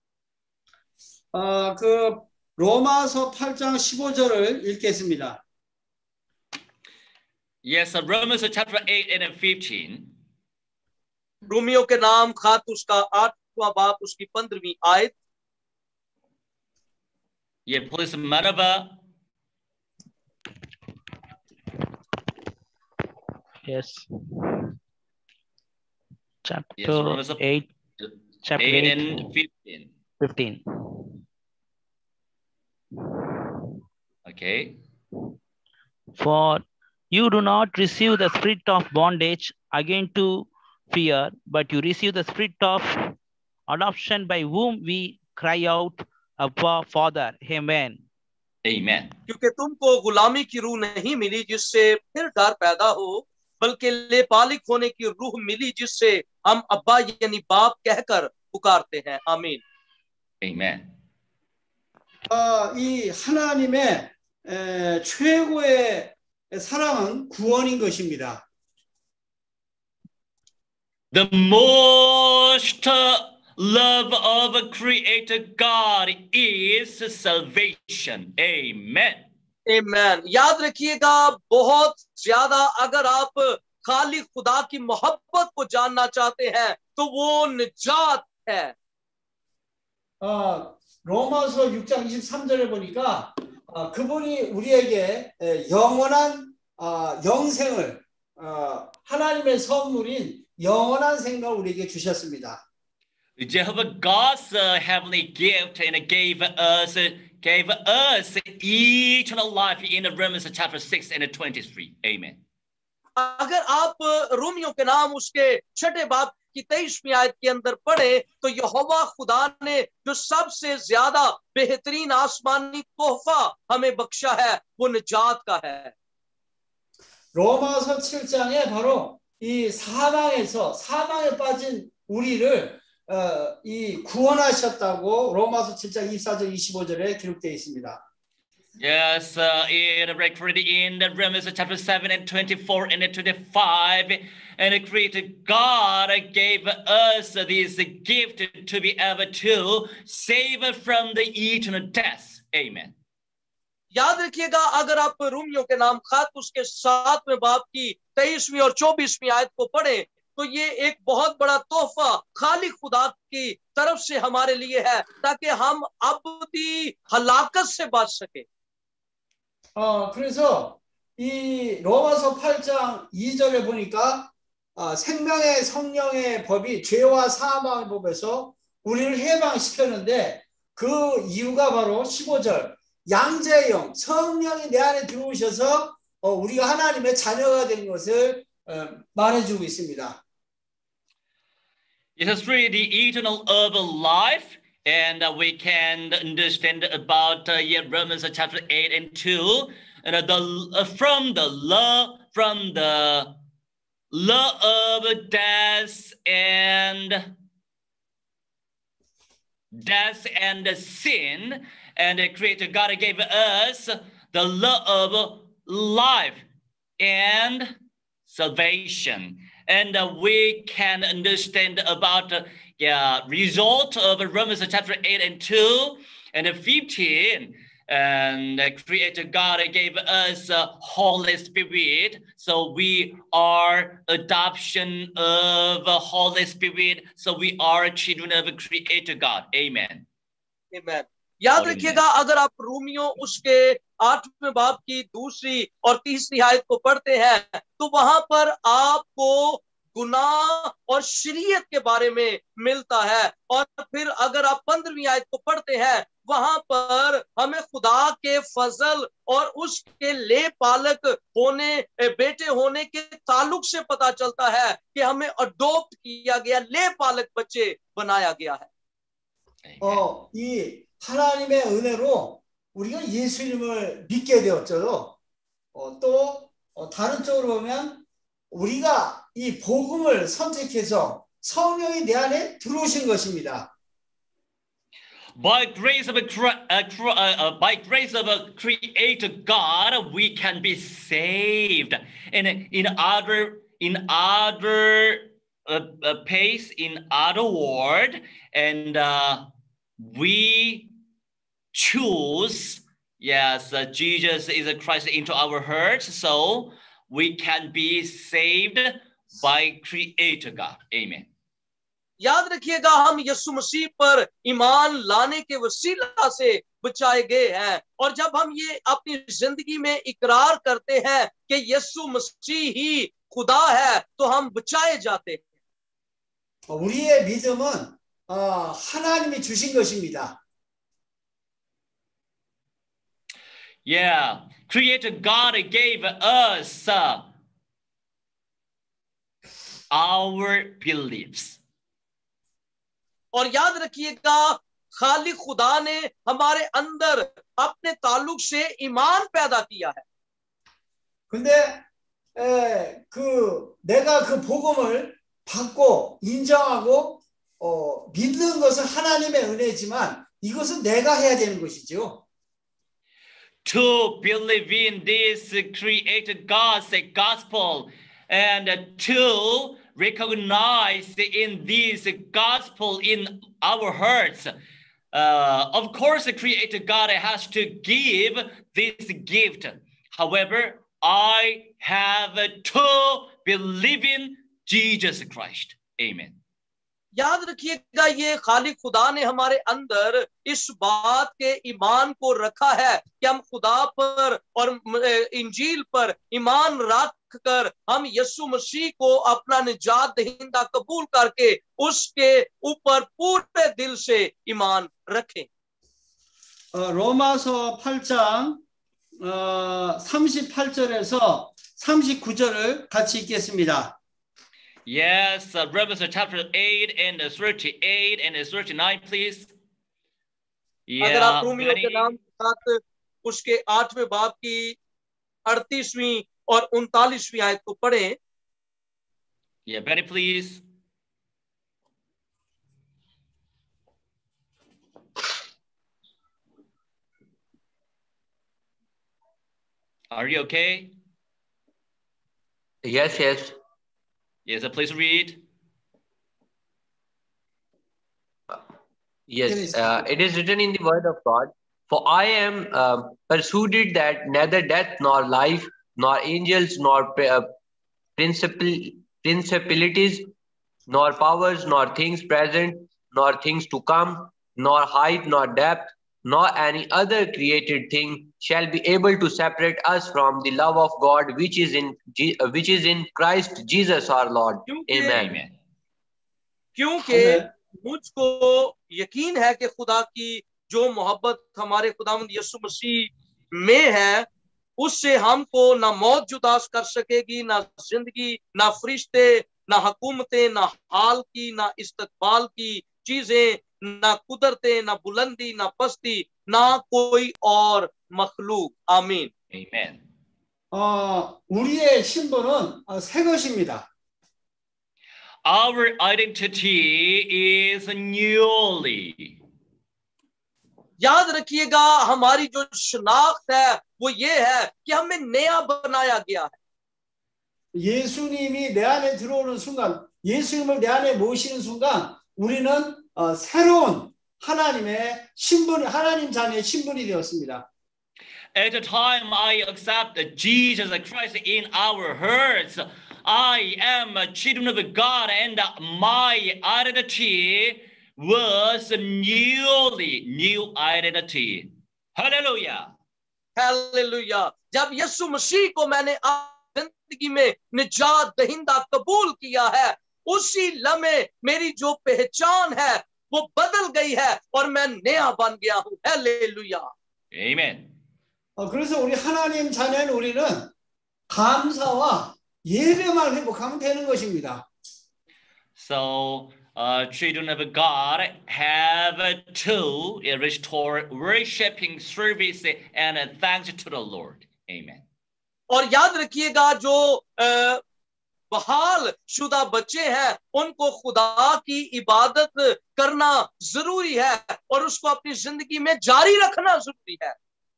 어, 그 로마서 팔 장 십오 절을 읽겠습니다. Yes, Romans chapter eight and fifteen. रोमियो के नाम खात उसका आठ बाप उसकी पंद्रहवीं आयत. Yeah, please, Manava. Yes. Chapter yes, eight. Chapter eight, eight and fifteen. fifteen. Okay. For you do not receive the spirit of bondage again to fear, but you receive the spirit of adoption by whom we cry out, Abba, Father. Amen. Amen. क्योंकि तुमको गुलामी की रूह नहीं मिली जिससे फिर डर पैदा हो, बल्कि लेपालिक होने की रूह मिली जिससे हम अब्बा यानी बाप कहकर पुकारते हैं. आमीन. Amen. 어, 이 하나님의 에, 최고의 사랑은 구원인 것입니다. The most love of a creator God is salvation. Amen. Amen. याद रखिएगा बहुत ज्यादा अगर आप खाली खुदा की मोहब्बत को जानना चाहते हैं तो वो निजात है. 어, 로마서 육 장 이십삼 절에 보니까 어, 그분이 우리에게 에, 영원한 어, 영생을 어, 하나님의 선물인 영원한 생명을 우리에게 주셨습니다. Jehovah God's uh, heavenly gift and gave us gave us eternal life in Romans chapter six and twenty-three. Amen. अगर आप रोमियो के नाम उसके छठे बाब की तेईसवीं आयत के अंदर पढ़े तो यहोवा खुदा ने जो सबसे ज्यादा बेहतरीन आसमानी तोहफा हमें बख्शा है वो निजात का है. 로마서 칠 장에 바로 이 사망에서 사망에 빠진 우리를 어, 이 구원하셨다고 로마서 칠 장 이십사 절 이십오 절에 기록되어 있습니다. Yes, uh, in recorded in the Romans chapter seven and twenty-four and twenty-five, and the Creator God gave us this gift to be able to save from the eternal death. Amen. याद रखिएगा, अगर आप रोमियो के नाम खात उसके सातवें बाब की तेईसवीं और चौबीसवीं आयत को पढ़ें, तो ये एक बहुत बड़ा तोहफा खाली खुदा की तरफ से हमारे लिए है, ताकि हम अबदी हलाकत से बच सके. 어, 그래서 이 로마서 팔 장 이 절에 보니까 아, 생명의 성령의 법이 죄와 사망의 법에서 우리를 해방시켰는데 그 이유가 바로 십오 절 양자의 영 성령이 내 안에 들어오셔서 어, 우리가 하나님의 자녀가 된 것을 어, 말해주고 있습니다. It is really the eternal herb of life. And uh, we can understand about uh, yeah, Romans uh, chapter eight and two, and uh, the uh, from the law, from the law of death and death and sin, and the Creator God gave us the law of life and salvation, and uh, we can understand about. Uh, Yeah, result of Romans chapter eight and two and fifteen, and the Creator God gave us a Holy Spirit, so we are adoption of a Holy Spirit, so we are children of Creator God. Amen. Amen. याद रखिएगा, अगर आप Romeo उसके आठवें बाब की दूसरी और तीसरी आयत को पढ़ते हैं, तो वहां पर आपको गुनाह और शरीयत के बारे में मिलता है. और फिर अगर आप पंद्रहवीं आयत को पढ़ते हैं, वहां पर हमें खुदा के फजल और उसके ले पालक होने, बेटे होने के ताल्लुक से पता चलता है कि हमें अडॉप्ट किया गया, ले पालक बच्चे बनाया गया है. 어, 이 하나님의 은혜로 우리가 예수님을 믿게 되었죠. 어, 또 어, 다른 쪽으로 보면 우리가 이 복음을 선택해서 성령이 내 안에 들어오신 것입니다. By grace of a uh, uh, by grace of a Creator God, we can be saved. And in other in other uh, uh, pace, in other word, and uh, we choose. Yes, uh, Jesus is a Christ into our hearts, so we can be saved by Creator God. Amen. याद रखिएगा, हम यीशु मसीह पर ईमान लाने के वसीला से बचाए गए हैं, और जब हम ये अपनी जिंदगी में इकरार करते हैं कि यीशु मसीह ही खुदा है, तो हम बचाए जाते हैं. 우리의 믿음은 어, 하나님이 주신 것입니다. Yeah, Creator God gave us uh, our beliefs. और याद रखिएगा, खाली खुदा ने हमारे अंदर अपने ताल्लुक से ईमान पैदा किया है. 근데 에, 그 내가 그 복음을 받고 인정하고 어, 믿는 것은 하나님의 은혜지만 이것은 내가 해야 되는 것이죠. To believe in this Creator God's gospel and to recognize in this gospel in our hearts. Uh, of course, the Creator God has to give this gift. However, I have to believe in Jesus Christ. Amen. याद रखिएगा, ये खाली खुदा ने हमारे अंदर इस बात के ईमान को रखा है कि हम खुदा पर और इंजील पर ईमान रख कर हम यीशु मसीह को अपना निजात दहिंदा कबूल करके उसके ऊपर पूरे दिल से ईमान रखें. 어, 로마서 팔 장 어, 삼십팔 절에서 삼십구 절을 같이 읽겠습니다. Yes, uh, Romans chapter eight and thirty-eight and thirty-nine, please. अगर Yeah, आप रोमियो के नाम के साथ उसके आठवें बाब की अड़तीसवीं और उनतालीसवीं आयत को पढ़ें. Yeah, Benny, please. Are you okay? Yes, yes. Yes, please read. Yes, uh, it is written in the word of God. For I am uh, persuaded that neither death nor life, nor angels, nor uh, principal, principalities, nor powers, nor things present, nor things to come, nor height, nor depth, nor any other created thing shall be able to separate us from the love of God which is in Je- uh, which is in Christ Jesus our Lord. Amen. Amen. क्योंकि मुझको यकीन है कि खुदा की जो मोहब्बत हमारे खुदावंद यीशु मसीह में है उससे हमको ना मौत जुदा कर सकेगी, ना जिंदगी, ना फरिश्ते, ना हुकूमतें, ना हाल की, ना इस्तकबाल की चीजें, ना कुदरतें, ना बुलंदी, ना पस्ती, ना कोई और मखलूक. आमीन. Amen. 어, 우리의 신분은 어, 새 것입니다. Our identity is newly. याद रखिएगा हमारी जो शनाख्त है वो ये है कि हमें नया बनाया गया है. 예수님이 내 안에 들어오는 순간, 예수님을 내 안에 모시는 순간 우리는 어, 새로운 하나님의 신분, 하나님 자녀의 신분이 되었습니다. At the time I accept Jesus Christ in our hearts, I am a children of God, and my identity was newly new identity. Hallelujah. Hallelujah. जब यीशु मसीह को मैंने जिंदगी में निजात दहिंदा कबूल किया है उसी लम्हे मेरी जो पहचान है वो बदल गई है और मैं नया बन गया हूं. Hallelujah. Amen. 어, 그래서 우리 하나님 자녀인 우리는 감사와 예배만 회복하면 되는 것입니다. So, uh, children of God have to restore worshiping service and thanks to the Lord. Amen. और याद रखिएगा जो बहाल शुदा बच्चे हैं उनको खुदा की इबादत करना जरूरी है और उसको अपनी जिंदगी में जारी रखना जरूरी है.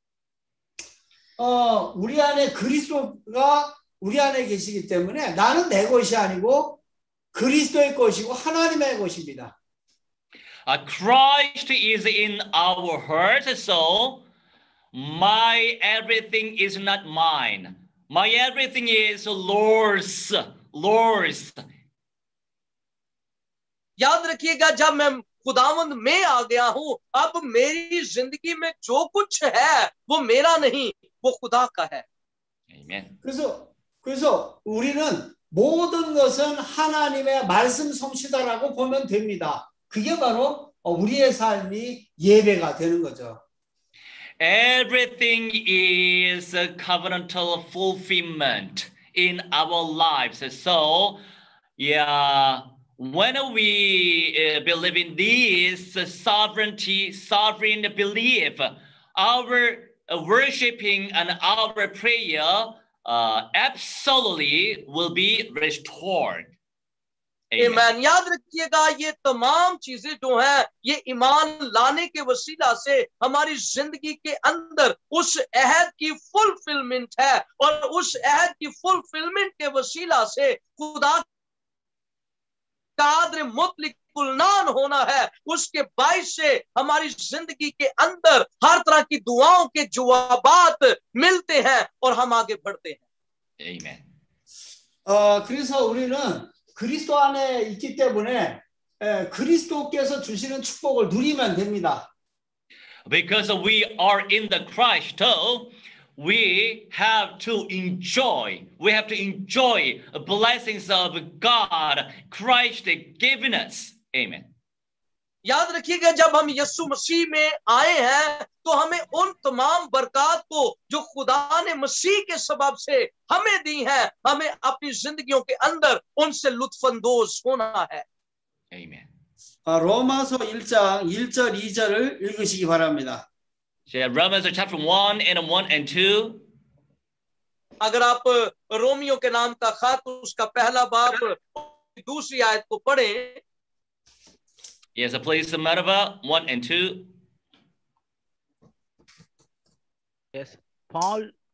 어, 우리 안에 그리스도가 우리 안에 계시기 때문에 나는 내 것이 아니고 그리스도의 것이고 하나님의 것입니다. Uh, Christ is in our hearts, so my everything is not mine. My everything is Lord's. Lord's. याद रखिएगा जब मैं खुदावंद में आ गया हूं अब मेरी जिंदगी में जो कुछ है वो मेरा नहीं वो खुदा का है. Amen. 그래서 그래서 우리는 모든 것은 하나님의 말씀 솜씨다라고 보면 됩니다. 그게 바로 우리의 삶이 예배가 되는 거죠. Everything is a covenantal fulfillment in our lives. So, yeah, when we uh, believe in this sovereignty, sovereign belief, our uh, worshiping and our prayer uh, absolutely will be restored. Amen. याद रखिएगा ये तमाम चीजें जो हैं ये ईमान लाने के वसीला से हमारी जिंदगी के अंदर उस अहद की फुलफिलमेंट है और उस अहद की फुलफिलमेंट के वसीला से खुदा कादर मुतलक कुलनान होना है उसके बाइस से हमारी जिंदगी के अंदर हर तरह की दुआओं के जवाबात मिलते हैं और हम आगे बढ़ते हैं. Amen. 어, 그래서 우리는 그리스도 안에 있기 때문에 에, 그리스도께서 주시는 축복을 누리면 됩니다. Because we are in the Christ, we have to enjoy, we have to enjoy the blessings of God, Christ given us. Amen. याद रखिएगा जब हम यीशु मसीह में आए हैं तो हमें उन तमाम बरकत को जो खुदा ने मसीह के सबब से हमें दी हैं हमें अपनी जिंदगियों के अंदर उनसे लुत्फानंदोज होना है. Amen. 아, 로마서 일 장 일 절 이 절을 읽으시기 바랍니다. So Romans chapter one and one and two. अगर आप रोमियो के नाम का खत उसका पहला बाब दूसरी आयत को पढ़ें. Yes, please, Madhava, one and two. Yes, Paul,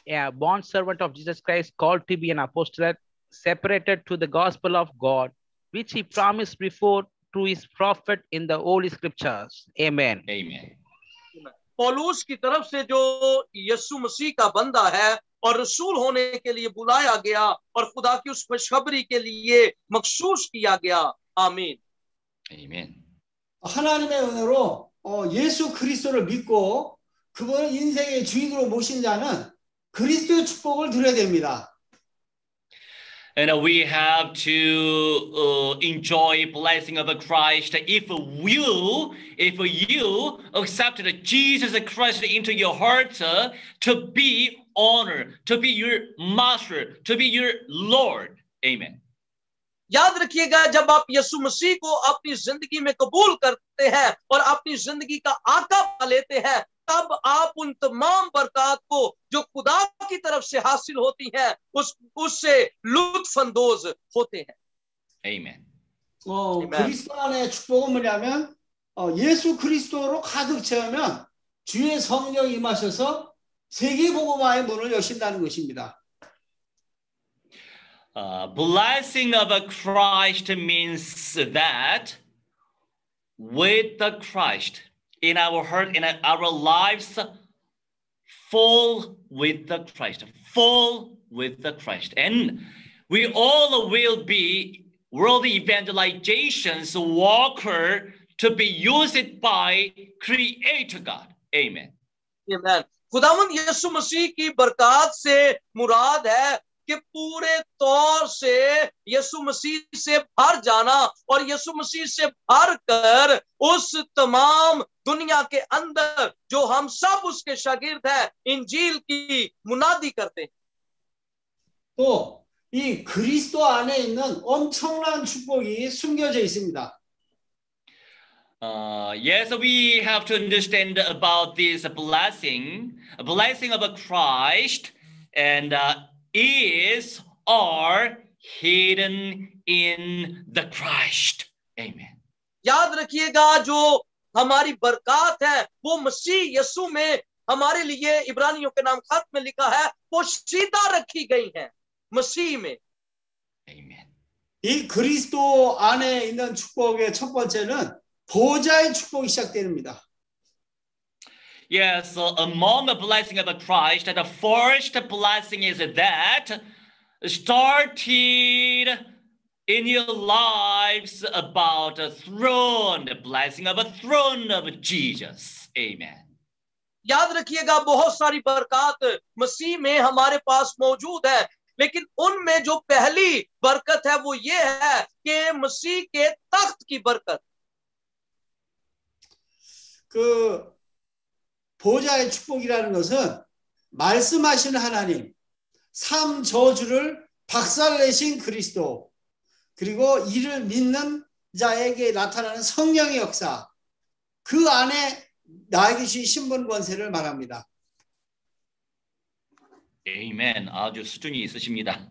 a bond servant of Jesus Christ, called to be an apostolate, separated to the gospel of God, which he promised before through his prophet in the Holy Scriptures. Amen. Amen. पौलुस की तरफ से जो यीशु मसीह का बंदा है और रसूल होने के लिए बुलाया गया और खुदा की उस खुशखबरी के लिए मखसूस किया गया. आमीन. Amen. 하나님의 은혜로 어, 예수 그리스도를 믿고 그분을 인생의 주인으로 모신 자는 그리스도의 축복을 누려야 됩니다. And uh, we have to uh, enjoy blessing of Christ if you, if you accepted Jesus Christ into your heart uh, to be honored, to be your master, to be your Lord. Amen. याद रखिएगा, जब आप यीशु मसीह को अपनी जिंदगी में कबूल करते हैं और अपनी जिंदगी का आका बना लेते हैं, तब आप उन तमाम बरकत को जो खुदा की तरफ से हासिल होती हैं उस उससे लुत्फअंदोज होते हैं. Amen. 어, Amen. 그리스도 안에 축복은 뭐냐면 어, 예수 그리스도로 가득 채우면 주의 성령이 임하셔서 세계복음화의 문을 여신다는 것입니다. Uh, blessing of a Christ means that with the Christ in our heart, in our lives, full with the Christ, full with the Christ. And we all will be world evangelization's walker to be used by Creator God. Amen. Amen. खुदावंद यीशु मसीह की बरकत से मुराद है कि पूरे तौर से यीशु मसीह से भर जाना और यीशु मसीह से भर कर उस तमाम दुनिया के अंदर जो हम सब उसके शागिर्द हैं इंजील की मुनादी करते हैं. 또 이 그리스도 안에 있는 엄청난 축복이 숨겨져 있습니다. Uh, yes, we have to understand about this blessing, a blessing of a Christ, and uh, is are hidden in the Christ. Amen. याद रखिएगा, जो हमारी बरकत है वो मसीह यीशु में हमारे लिए इब्रानियों के नाम खत में लिखा है, वो सीधा रखी गई है मसीह में. Amen. 이 그리스도 안에 있는 축복의 첫 번째는 보좌의 축복이 시작됩니다. Yes, so among the blessing of Christ, the first blessing is that started in your lives about a throne, the blessing of a throne of Jesus. Amen. याद रखिएगा, बहुत सारी बरकत मसीह में हमारे पास मौजूद है, लेकिन उनमें जो पहली बरकत है वो ये है कि मसीह के तख्त की बरकत. 그 보좌의 축복이라는 것은 말씀하시는 하나님, 삶 저주를 박살내신 그리스도, 그리고 이를 믿는 자에게 나타나는 성령의 역사, 그 안에 나에게 주신 신분 권세를 말합니다. Amen. 아주 수준이 있으십니다.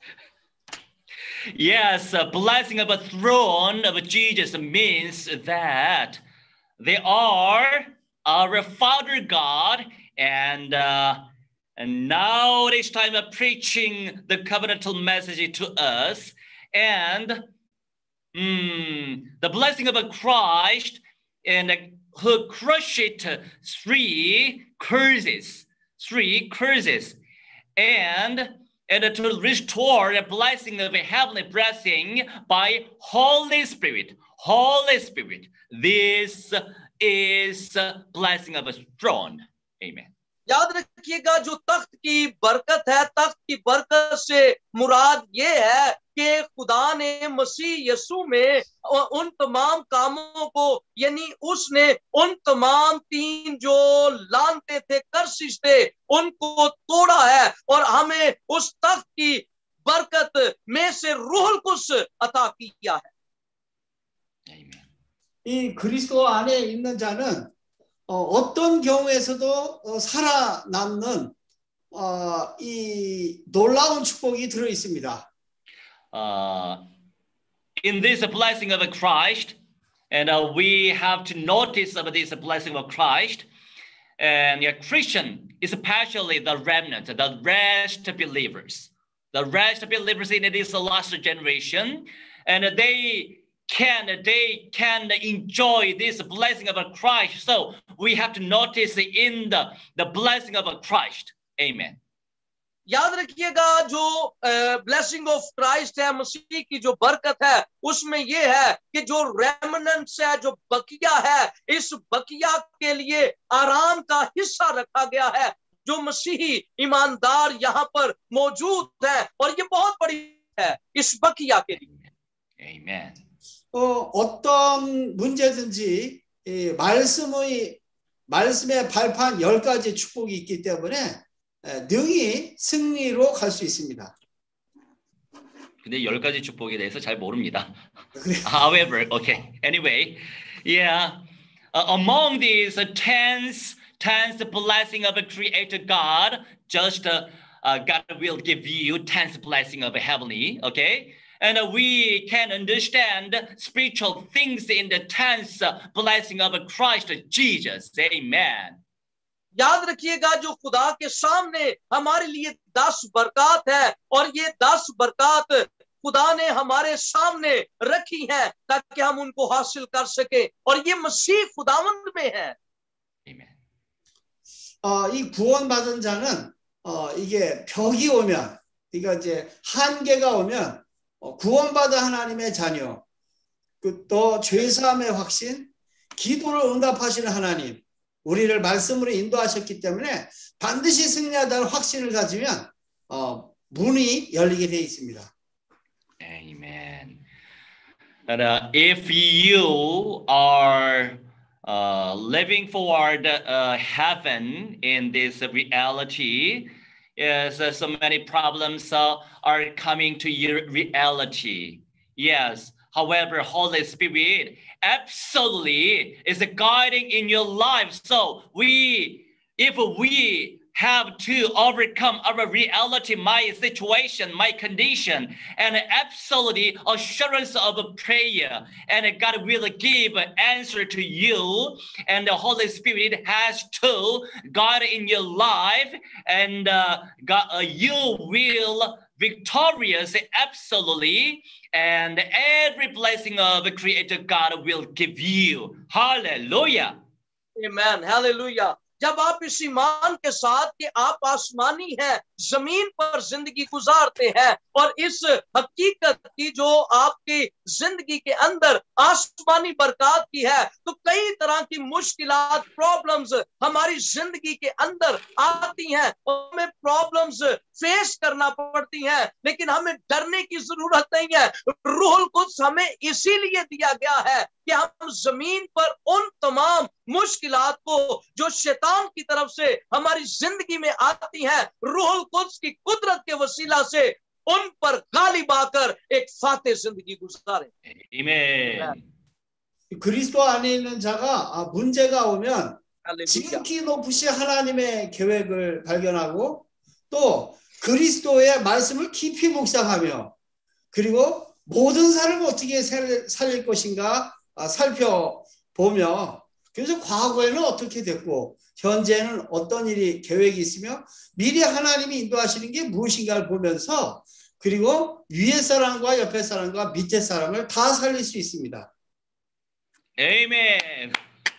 Yes, a blessing of a throne of Jesus means that they are our Father God, and uh, and now it is time of preaching the covenantal message to us, and mm, the blessing of a Christ, and uh, who crushed three curses, three curses, and and to restore the blessing of a heavenly blessing by Holy Spirit. Holy Spirit. This is blessing of a throne. Amen. याद रखिएगा, जो तख्त की बरकत है, तख्त की बरकत से मुराद ये है कि खुदा ने मसीह यीशु में उन तमाम कामों को, यानी उसने उन तमाम तीन जो लानते थे, कर्सिश थे, उनको तोड़ा है और हमें उस तख्त की बरकत में से रूहुल कुद्स अता किया है. Amen. 이 그리스도 안에 있는 자는 어, 어떤 경우에서도 어, 살아남는 어, 이 놀라운 축복이 들어 있습니다. Uh, in this blessing of Christ, and uh, we have to notice about this blessing of Christ, and yeah, Christian, especially the remnant, the rest believers, the rest believers in this last generation, and they can they can enjoy this blessing of Christ. So we have to notice in the, the blessing of Christ. Amen. याद रखिएगा जो blessing of Christ है, मसीह की जो बरकत है, उसमें ये है कि जो रेमनेंट्स है, जो बकिया है, इस बकिया के लिए आराम का हिस्सा रखा गया है, जो मसीही ईमानदार यहाँ पर मौजूद है, और ये बहुत बड़ी है इस बकिया के लिए. Amen. 어, 어떤 문제든지 이 말씀의 말씀에 발판 열 가지 축복이 있기 때문에 능히 승리로 갈 수 있습니다. 근데 열 가지 축복에 대해서 잘 모릅니다. However, okay. Anyway, yeah. Uh, among these uh, tens, tens blessing of a Creator God, just uh, uh, God will give you tens blessing of a heavenly, okay? And uh, we can understand spiritual things in the tens uh, blessing of Christ Jesus. Amen. याद रखिएगा जो खुदा के सामने हमारे लिए दस बरकत है, और ये दस बरकत खुदा ने हमारे सामने रखी है ताकि हम उनको हासिल कर सके, और ये मसीह खुदावंद में है. Amen. 어, 이 구원받은 자는 어, 이게 벽이 오면, 그러니까 이제 한계가 오면 어, 구원받은 하나님의 자녀, 그 또 죄사함의 확신, 기도를 응답하시는 하나님, 우리를 말씀으로 인도하셨기 때문에 반드시 승리하다는 확신을 가지면 어, 문이 열리게 되어 있습니다. Amen. And uh, if you are uh, living toward uh, heaven in this reality, yes, uh, so many problems uh, are coming to your reality. Yes. However, Holy Spirit absolutely is guiding in your life. So we, if we have to overcome our reality, my situation, my condition, and absolutely assurance of prayer, and God will give an answer to you, and the Holy Spirit has to guide in your life, and uh, God, uh, you will victorious absolutely, and every blessing of the Creator God will give you. Hallelujah. Amen. Hallelujah. जब आप इस ईमान के साथ कि आप आसमानी हैं, जमीन पर जिंदगी गुजारते हैं, और इस हकीकत की जो आपकी जिंदगी के अंदर आसमानी बरकत की है, तो कई तरह की मुश्किलात, प्रॉब्लम्स हमारी जिंदगी के अंदर आती हैं, और हमें प्रॉब्लम्स फेस करना पड़ती हैं, लेकिन हमें डरने की जरूरत नहीं है. रूहुल कुद्स हमें इसीलिए दिया गया है कि हम जमीन पर उन तमाम मुश्किलात को जो शैतान की तरफ से हमारी जिंदगी में आती हैं, रूहुल कुद्स की कुदरत के वसीला से उन पर गालिब आकर एक फातेह जिंदगी गुजारे. Amen. 그리스도 안에 있는 자가 문제가 오면 지극히 높으신 하나님의 계획을 발견하고, 또 그리스도의 말씀을 깊이 묵상하며, 그리고 모든 사람을 어떻게 살릴 것인가 살펴보며, 그래서 과거에는 어떻게 됐고 현재는 어떤 일이 계획이 있으며 미래 하나님이 인도하시는 게 무엇인가를 보면서, 그리고 위에 사람과 옆에 사람과 밑에 사람을 다 살릴 수 있습니다. Amen.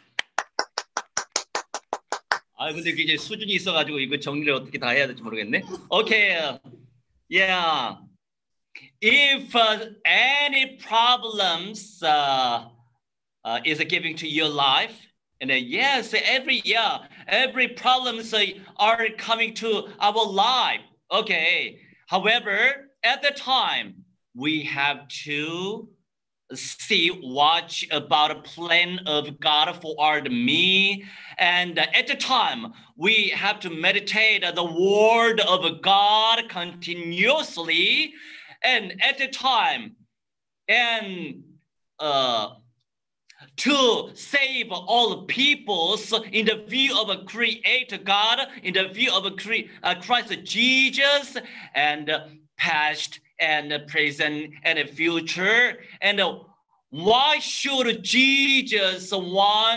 아 근데 이제 수준이 있어가지고 이거 정리를 어떻게 다 해야 될지 모르겠네. Okay, yeah. If uh, any problems uh, uh, is giving to your life, and uh, yes, every yeah, every problems uh, are coming to our life. Okay. However, at the time we have to see, watch about a plan of God for me, and at the time we have to meditate the word of God continuously, and at the time, and uh, to save all peoples in the view of a Creator God, in the view of a cre- uh, Christ Jesus, and uh, past and present and future. And uh, why should Jesus want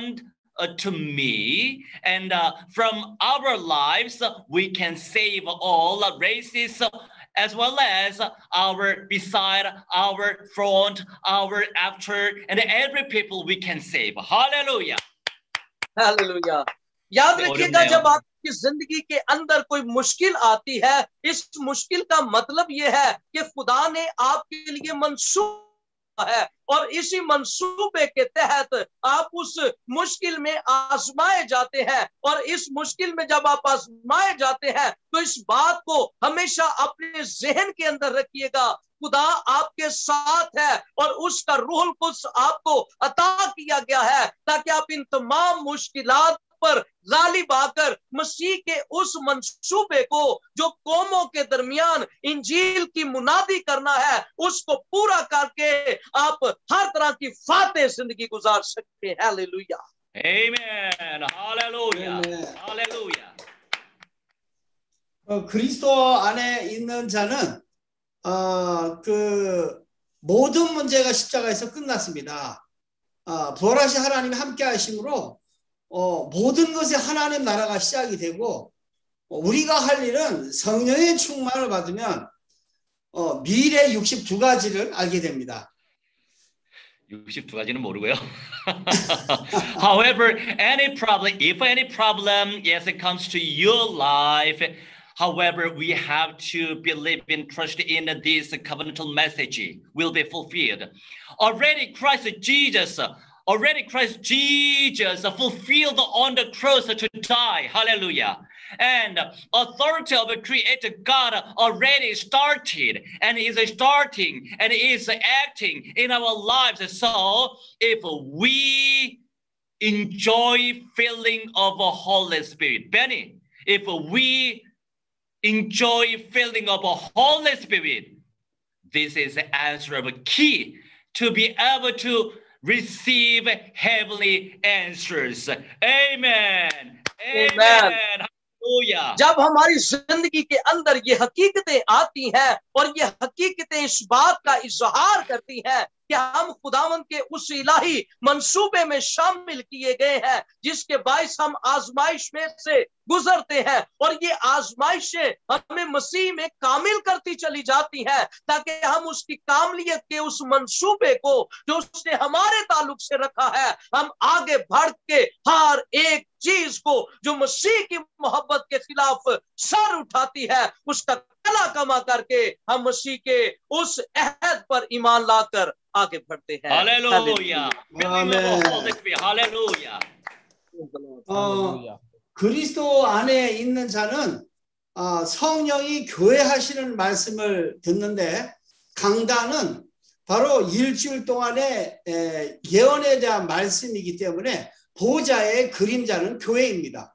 uh, to me, and uh, from our lives, uh, we can save all uh, races, uh, as well as our beside, our front, our after, and every people we can save. Hallelujah. Hallelujah. याद रखिएगा जब आपकी जिंदगी के अंदर कोई मुश्किल आती है, इस मुश्किल का मतलब यह है कि खुदा ने आपके लिए मंसूबा है और इसी मंसूबे के तहत आप उस मुश्किल में आजमाए जाते हैं। और इस मुश्किल में जब आप आजमाए जाते हैं तो इस बात को हमेशा अपने जहन के अंदर रखिएगा, खुदा आपके साथ है और उसका रूहुल कुद्स आपको अता किया गया है ताकि आप इन तमाम मुश्किलात पर गालिब आकर मसीह के उस मंसूबे को जो कौमों के दरमियान इंजील की मुनादी करना है उसको पूरा करके आप हर तरह की फातेह जिंदगी गुजार सकते हैं। Hallelujah, Amen. Hallelujah. Hallelujah. 어, 그리스도 안에 있는 자는 어, 그 모든 문제가 십자가에서 끝났습니다. 어, 부활하신 하나님이 함께 하심으로 어, 모든 것에 하나님 나라가 시작이 되고 어, 우리가 할 일은 성령의 충만을 받으면 어, 미래 육십이 가지를 알게 됩니다. 육십이 가지는 모르고요. However, any problem, if any problem, yes, it comes to your life, however, we have to believe and trust in this covenantal message will be fulfilled. Already Christ Jesus, already Christ Jesus fulfilled on the cross to die. Hallelujah. And authority of the Creator God already started and is starting and is acting in our lives. So if we enjoy feeling of the Holy Spirit, Benny, if we enjoy feeling of the Holy Spirit, this is the answer of a key to be able to receive heavenly answers. Amen. Amen. Amen. जब हमारी जिंदगी के अंदर ये हकीकतें आती हैं और ये हकीकतें इस बात का इजहार करती हैं कि हम खुदावंद के उस इलाही मंसूबे में शामिल किए गए हैं जिसके बाइस हम आजमाइश में से गुजरते हैं और ये आजमाइशें हमें मसीह में कामिल करती चली जाती हैं ताकि हम उसकी कामलियत के उस मंसूबे को जो उसने हमारे ताल्लुक से रखा है हम आगे बढ़ के हर एक चीज को जो मसीह की मोहब्बत के खिलाफ सर उठाती है उसका कला कमा करके हम मसीह के उस अहद पर ईमान लाकर आगे बढ़ते हैं। Hallelujah, hallelujah. 어, 그리스도 안에 있는 자는 어, 성령이 교회하시는 말씀을 듣는데 강단은 바로 일주일 동안의 에, 예언에 대한 말씀이기 때문에 보좌의 그림자는 교회입니다.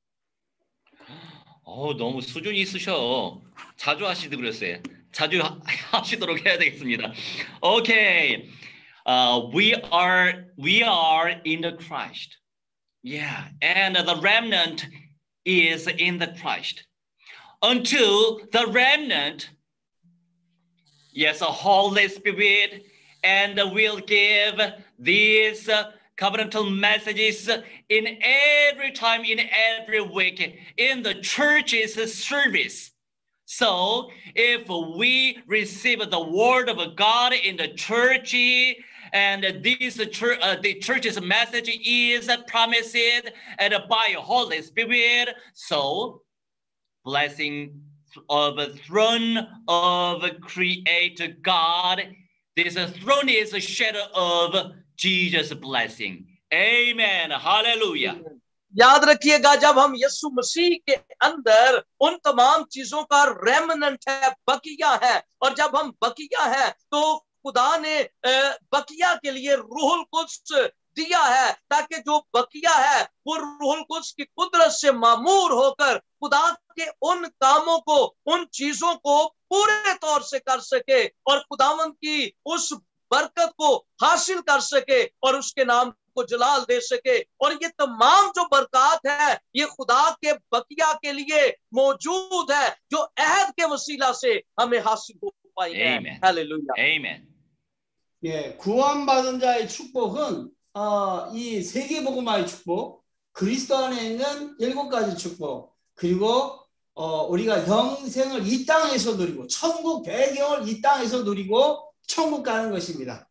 어, 너무 수준이 있으셔. 자주 하시도 그랬어요. 자주 하, 하시도록 해야 되겠습니다. Okay, uh, we are we are in the Christ. Yeah, and the remnant is in the Christ. Until the remnant, yes, the Holy Spirit, and will give these uh, covenantal messages in every time, in every week, in the church's service. So if we receive the word of God in the church, and this church, uh, the church's message is promised and by Holy Spirit, so blessing of the throne of Creator God, this throne is a shadow of Jesus' blessing. Amen. Hallelujah. याद रखिएगा जब हम यीशु मसीह के अंदर उन तमाम चीजों का रेमनेंट है, बकिया है, और जब हम बकिया है तो खुदा ने बकिया के लिए रूहुल कुद्स दिया है ताकि जो बकिया है वो रूहुल कुद्स की कुदरत से मामूर होकर खुदा के उन कामों को, उन चीजों को पूरे तौर से कर सके और खुदावंद की उस बरकत को हासिल कर सके और उसके नाम को जलाल दे सके। और ये तमाम जो बरकत है ये खुदा के बकिया के लिए मौजूद है जो अहद के वसीला से हमें हासिल हो पाई है। Hallelujah, amen. 예, 구원받은 자의 축복은 어, 이 세계복음화의 축복, 그리스도 안에 있는 일곱 가지 축복, 그리고 어, 우리가 영생을 이 땅에서 누리고 천국 배경을 이 땅에서 누리고 천국 가는 것입니다.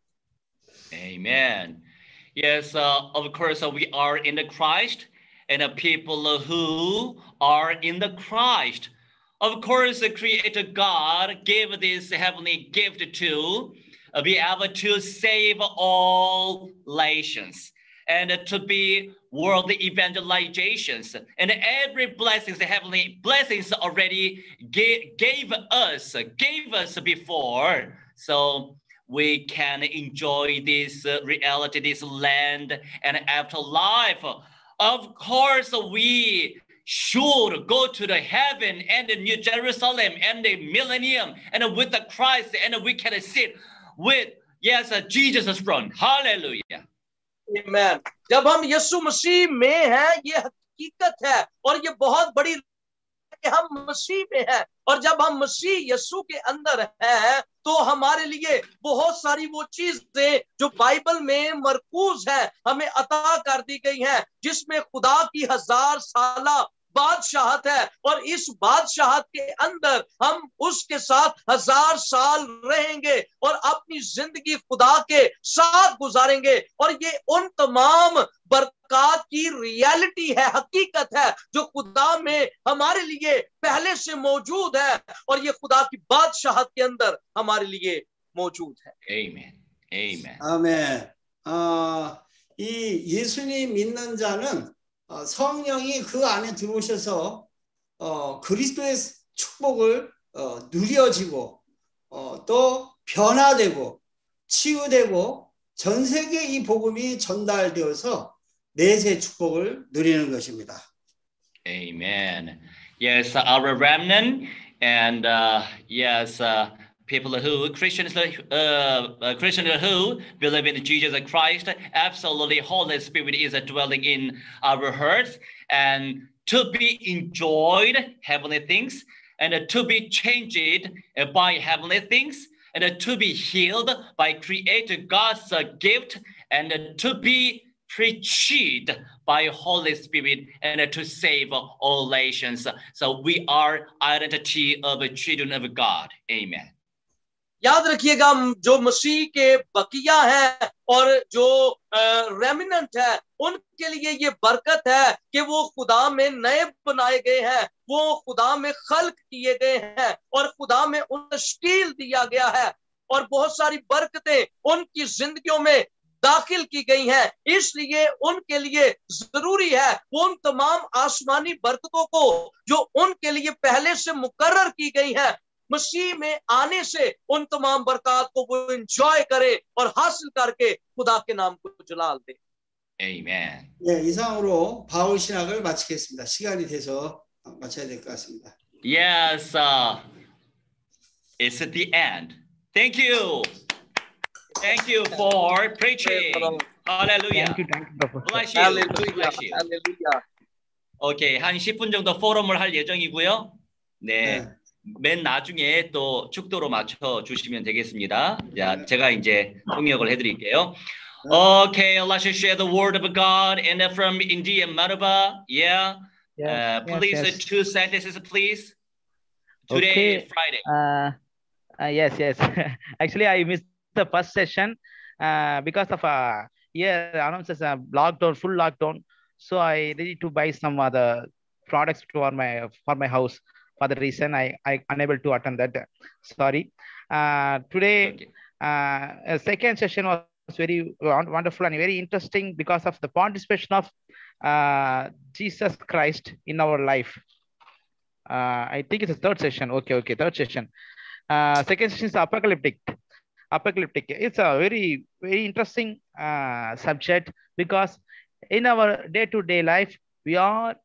Amen. Yes, uh, of course, uh, we are in the Christ, and the people who are in the Christ. Of course, the Creator God gave this heavenly gift to uh, be able to save all nations and uh, to be world evangelizations. And every blessings, the heavenly blessings already gave, gave us, gave us before. So we can enjoy this uh, reality, this land and afterlife. Of course, we should go to the heaven and the New Jerusalem and the millennium and with the Christ, and we can sit with, yes, uh, Jesus' throne. Hallelujah. Amen. जब हम यीशु मसीह में हैं, ये हकीकत है और ये बहुत बड़ी कि हम मसीह में हैं, और जब हम मसीह यीशु के अंदर हैं तो हमारे लिए बहुत सारी वो चीजें जो बाइबल में मरकूज है हमें अता कर दी गई हैं, जिसमें खुदा की हजार साला बादशाहत है, और इस बादशाहत के अंदर हम उसके साथ हजार साल रहेंगे और अपनी जिंदगी खुदा के साथ गुजारेंगे। और ये उन तमाम बरकत की रियलिटी है, हकीकत है, जो खुदा में हमारे लिए पहले से मौजूद है और ये खुदा की बादशाहत के अंदर हमारे लिए मौजूद है। Amen. Amen. 아멘. 아, 이 예수님 믿는 자는 어, 성령이 그 안에 들어오셔서 어, 그리스도의 축복을 어, 누려지고 어, 또 변화되고 치유되고 전 세계에 이 복음이 전달되어서 내세 축복을 누리는 것입니다. Amen. Yes, our remnant and uh, yes, uh, people who Christians, uh, uh, Christians who believe in Jesus Christ, absolutely Holy Spirit is dwelling in our hearts, and to be enjoyed heavenly things, and to be changed by heavenly things, and to be healed by Creator God's gift, and to be preached by Holy Spirit, and to save all nations. So we are identity of children of God. Amen. याद रखिएगा, जो मसीह के बकिया हैं और जो remnant है उनके लिए ये बरकत है कि वो खुदा में नए बनाए गए हैं, वो खुदा में खल्क किए गए हैं और खुदा में उन्हें तश्कील दिया गया है, और बहुत सारी बरकतें उनकी जिंदगियों में दाखिल की गई हैं। इसलिए उनके लिए जरूरी है उन तमाम आसमानी बरकतों को जो उनके लिए पहले से मुकर्रर की गई हैं, मसीह में आने से उन तमाम बरकत को वो एंजॉय करे और हासिल करके खुदा के नाम को जलाल दे। Amen. 네, 이상으로 바울 신학을 마치겠습니다. 시간이 돼서 마쳐야 될 것 같습니다. Yes, uh, it's at the end. Thank you. Thank you for preaching. Hallelujah. Thank you, thank you, Doctor. Bless you. 할렐루야, Bless you. 할렐루야. 오케이, 한 십 분 정도 포럼을 할 예정이고요. 네. 네. 맨 나중에 또 축도로 맞춰 주시면 되겠습니다. 자, 제가 이제 통역을 해드릴게요. Okay, let's share the word of God, and from India, Manuba. Yeah. Yeah, Uh, yes, please, yes. uh, two sentences, please. Today, Okay. Friday. Uh, uh, yes, yes. Actually, I missed the first session uh, because of uh, yeah, announces a lockdown, full lockdown. So I need to buy some other products for my for my house. For the reason I I unable to attend that. Sorry. Uh, today, Okay. uh, a second session was very won- wonderful and very interesting because of the participation of uh, Jesus Christ in our life. Uh, I think it's a third session. Okay, okay, third session. Uh, second session is apocalyptic. Apocalyptic. It's a very, very interesting uh, subject because in our day-to-day life, we are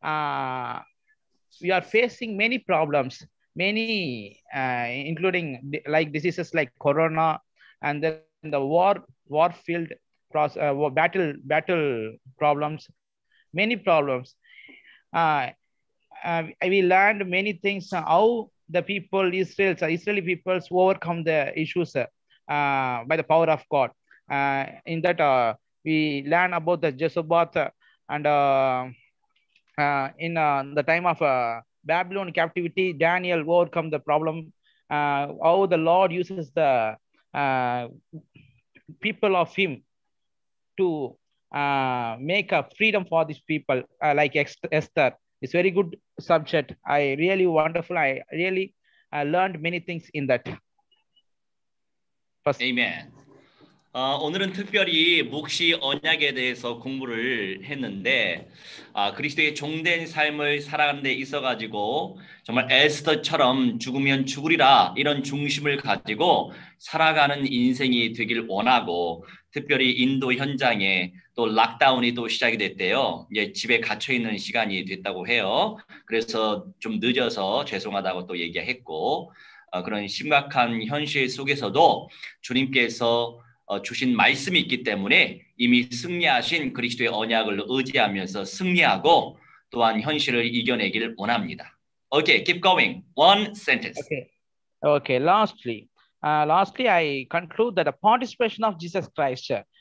uh, we are facing many problems, many uh, including di- like diseases like corona, and then the war, war field, pros- uh, war- battle, battle problems, many problems. Uh, uh, we learned many things uh, how the people Israel's Israeli peoples overcome the issues uh, by the power of God. Uh, in that uh, we learn about the Jesubat uh, and uh, uh, in uh, the time of uh, Babylon captivity, Daniel overcome the problem. Uh, how the Lord uses the uh, people of Him to uh, make a freedom for these people, uh, like Esther. It's very good subject. I really wonderful. I really uh, learned many things in that. First. Amen. 어, 오늘은 특별히 묵시 언약에 대해서 공부를 했는데 아, 그리스도의 종된 삶을 살아가는 데 있어가지고 정말 에스더처럼 죽으면 죽으리라 이런 중심을 가지고 살아가는 인생이 되길 원하고 특별히 인도 현장에 또 락다운이 또 시작이 됐대요. 이제 집에 갇혀 있는 시간이 됐다고 해요. 그래서 좀 늦어서 죄송하다고 또 얘기했고 어, 그런 심각한 현실 속에서도 주님께서 어, 주신 말씀이 있기 때문에 이미 승리하신 그리스도의 언약을 의지하면서 승리하고 또한 현실을 이겨내기를 원합니다. Okay, keep going. One sentence. Okay. Okay. Lastly, uh, lastly, I conclude that the participation of Jesus Christ uh,